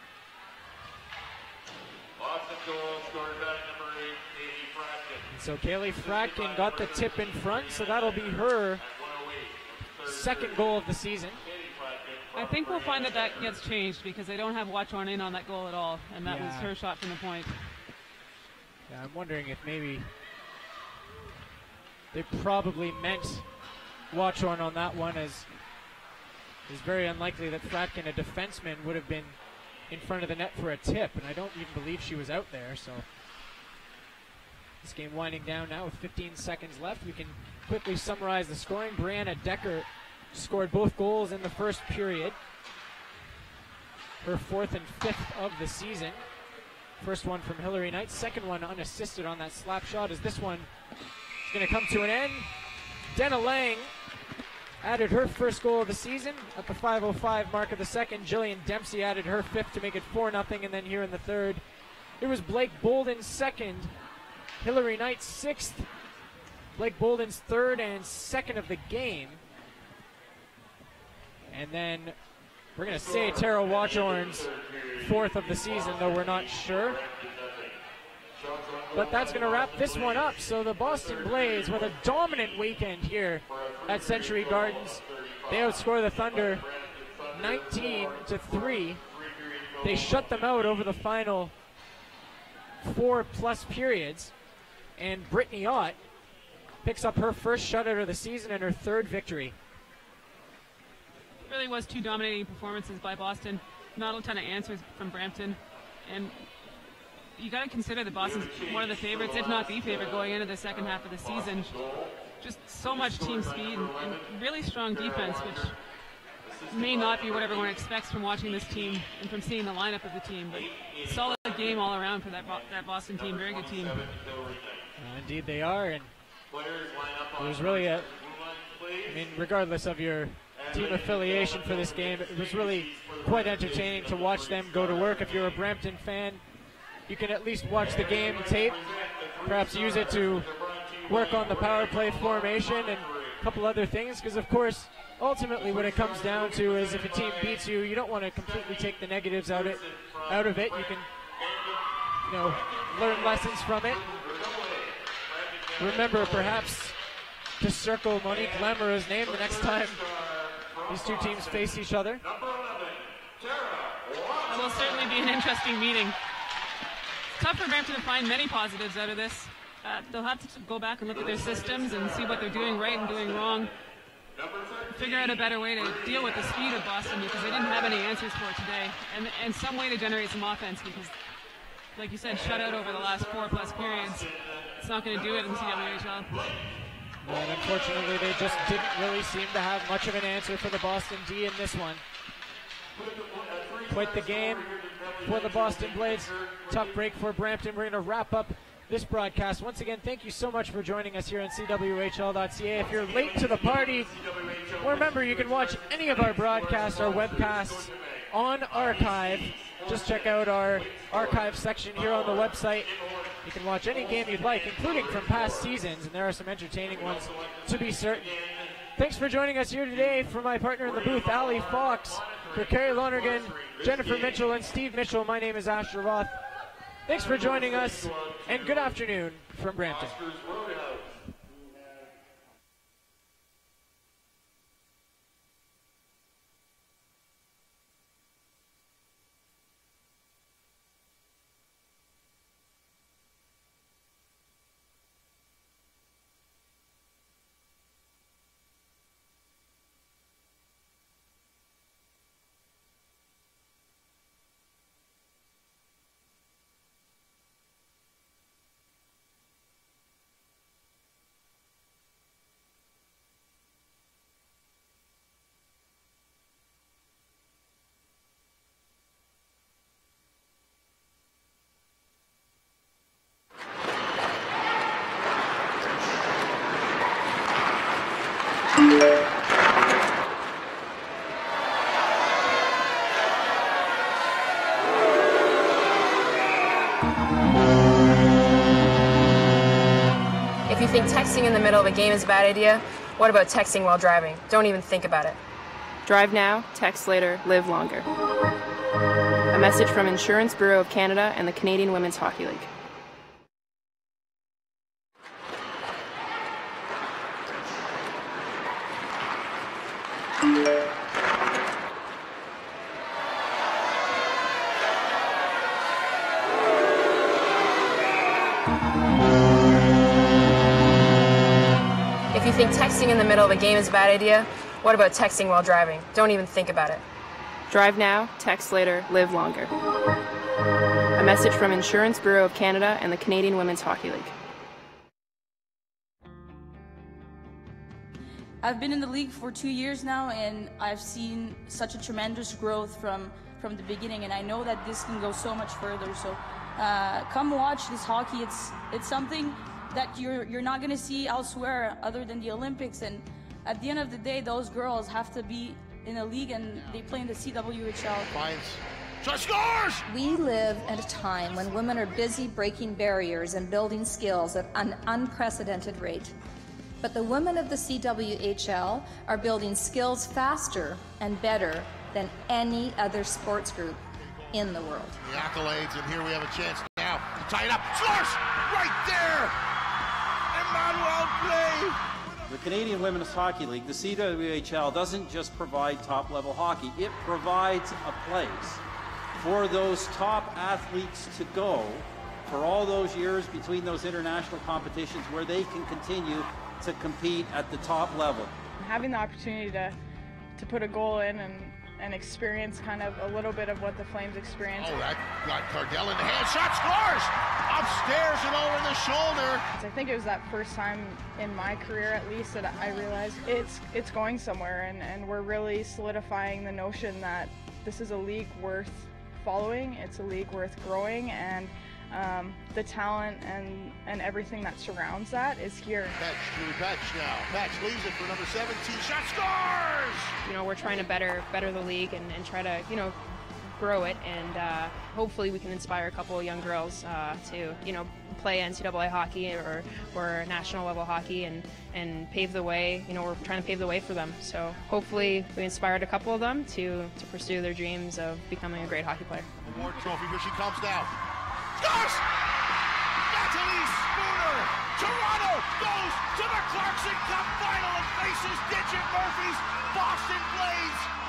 Boston goal scored by number eight, Kaylee Fratkin. And so Kaylee Fratkin got the tip in front, so that'll be her second goal of the season. I think we'll find that that gets changed because they don't have Watchorn in on that goal at all, and that Yeah. was her shot from the point. Yeah, I'm wondering if maybe they probably meant Watchorn on that one, as it's very unlikely that Fratkin, a defenseman, would have been in front of the net for a tip, and I don't even believe she was out there. So this game winding down now with fifteen seconds left. We can quickly summarize the scoring. Brianna Decker scored both goals in the first period. Her fourth and fifth of the season. First one from Hillary Knight. Second one unassisted on that slap shot, as this one is going to come to an end. Denna Lang added her first goal of the season at the five oh five mark of the second. Jillian Dempsey added her fifth to make it four nothing, and then here in the third, it was Blake Bolden's second, Hillary Knight's sixth, Blake Bolden's third and second of the game. And then we're going to say Tara Watchorn's fourth of the season, though we're not sure. But that's going to wrap this one up. So the Boston Blaze, with a dominant weekend here at Century Gardens, they outscore the Thunder nineteen to three. They shut them out over the final four plus periods. And Brittany Ott picks up her first shutout of the season and her third victory. Really was two dominating performances by Boston. Not a ton of answers from Brampton, and you got to consider that Boston's one of the favorites, if not the favorite, going into the second half of the season. Just so much team speed and, and really strong defense, which may not be what everyone expects from watching this team and from seeing the lineup of the team, but solid game all around for that, Bo that Boston team. Very good team. Well, indeed they are, and it was really a, I mean, regardless of your team affiliation for this game, it was really quite entertaining to watch them go to work. If you're a Brampton fan, you can at least watch the game tape, perhaps use it to work on the power play formation and a couple other things, because of course ultimately what it comes down to is if a team beats you, you don't want to completely take the negatives out it out of it. You can, you know, learn lessons from it. Remember perhaps to circle Monique Lamoureux's name the next time these two teams face each other. It will certainly be an interesting meeting. It's tough for Brampton to find many positives out of this. Uh, they'll have to go back and look at their systems and see what they're doing right and doing wrong. Figure out a better way to deal with the speed of Boston, because they didn't have any answers for it today. And, and some way to generate some offense, because, like you said, shut out over the last four plus periods. It's not going to do it in the C W H L. And unfortunately, they just didn't really seem to have much of an answer for the Boston D in this one. Quite the game for the Boston Blades. Tough break for Brampton. We're going to wrap up this broadcast. Once again, thank you so much for joining us here on C W H L dot C A. If you're late to the party, remember you can watch any of our broadcasts, our webcasts on archive. Just check out our archive section here on the website. You can watch any game you'd like, including from past seasons, and there are some entertaining ones to be certain. Thanks for joining us here today. For my partner in the booth, Ali Fox, for Carrie Lonergan, Jennifer Mitchell, and Steve Mitchell, my name is Asher Roth. Thanks for joining us, and good afternoon from Brampton. If you think texting in the middle of a game is a bad idea, what about texting while driving? Don't even think about it. Drive now, text later, live longer. A message from Insurance Bureau of Canada and the Canadian Women's Hockey League. If you think texting in the middle of a game is a bad idea, what about texting while driving? Don't even think about it. Drive now, text later, live longer. A message from Insurance Bureau of Canada and the Canadian Women's Hockey League. I've been in the league for two years now, and I've seen such a tremendous growth from, from the beginning, and I know that this can go so much further. So uh, come watch this hockey. It's, it's something that you're, you're not going to see elsewhere other than the Olympics. And at the end of the day, those girls have to be in a league, and they play in the C W H L. Finds, just scores! We live at a time when women are busy breaking barriers and building skills at an unprecedented rate. But the women of the C W H L are building skills faster and better than any other sports group in the world. The accolades, and here we have a chance now to tie it up. Scores! Right there! Emmanuel Blais! The Canadian Women's Hockey League, the C W H L, doesn't just provide top-level hockey. It provides a place for those top athletes to go for all those years between those international competitions where they can continue to compete at the top level. Having the opportunity to, to put a goal in and and experience kind of a little bit of what the Flames experience. Oh, that got Cardell in the hand. Shot scores! Upstairs and over the shoulder. I think it was that first time in my career, at least, that I realized it's it's going somewhere, and, and we're really solidifying the notion that this is a league worth following. It's a league worth growing, and um, the talent and, and everything that surrounds that is here. Patch, Julie Patch now. Patch leaves it for number seventeen. Shot scores! You know, we're trying to better better the league and, and try to, you know, grow it, and uh, hopefully we can inspire a couple of young girls uh, to, you know, play N C double A hockey or, or national level hockey, and, and pave the way. You know, we're trying to pave the way for them. So hopefully we inspired a couple of them to, to pursue their dreams of becoming a great hockey player. Award trophy, here she comes now. Scores! Natalie Spooner! Toronto goes to the Clarkson Cup final and faces Digit Murphy's Boston Blades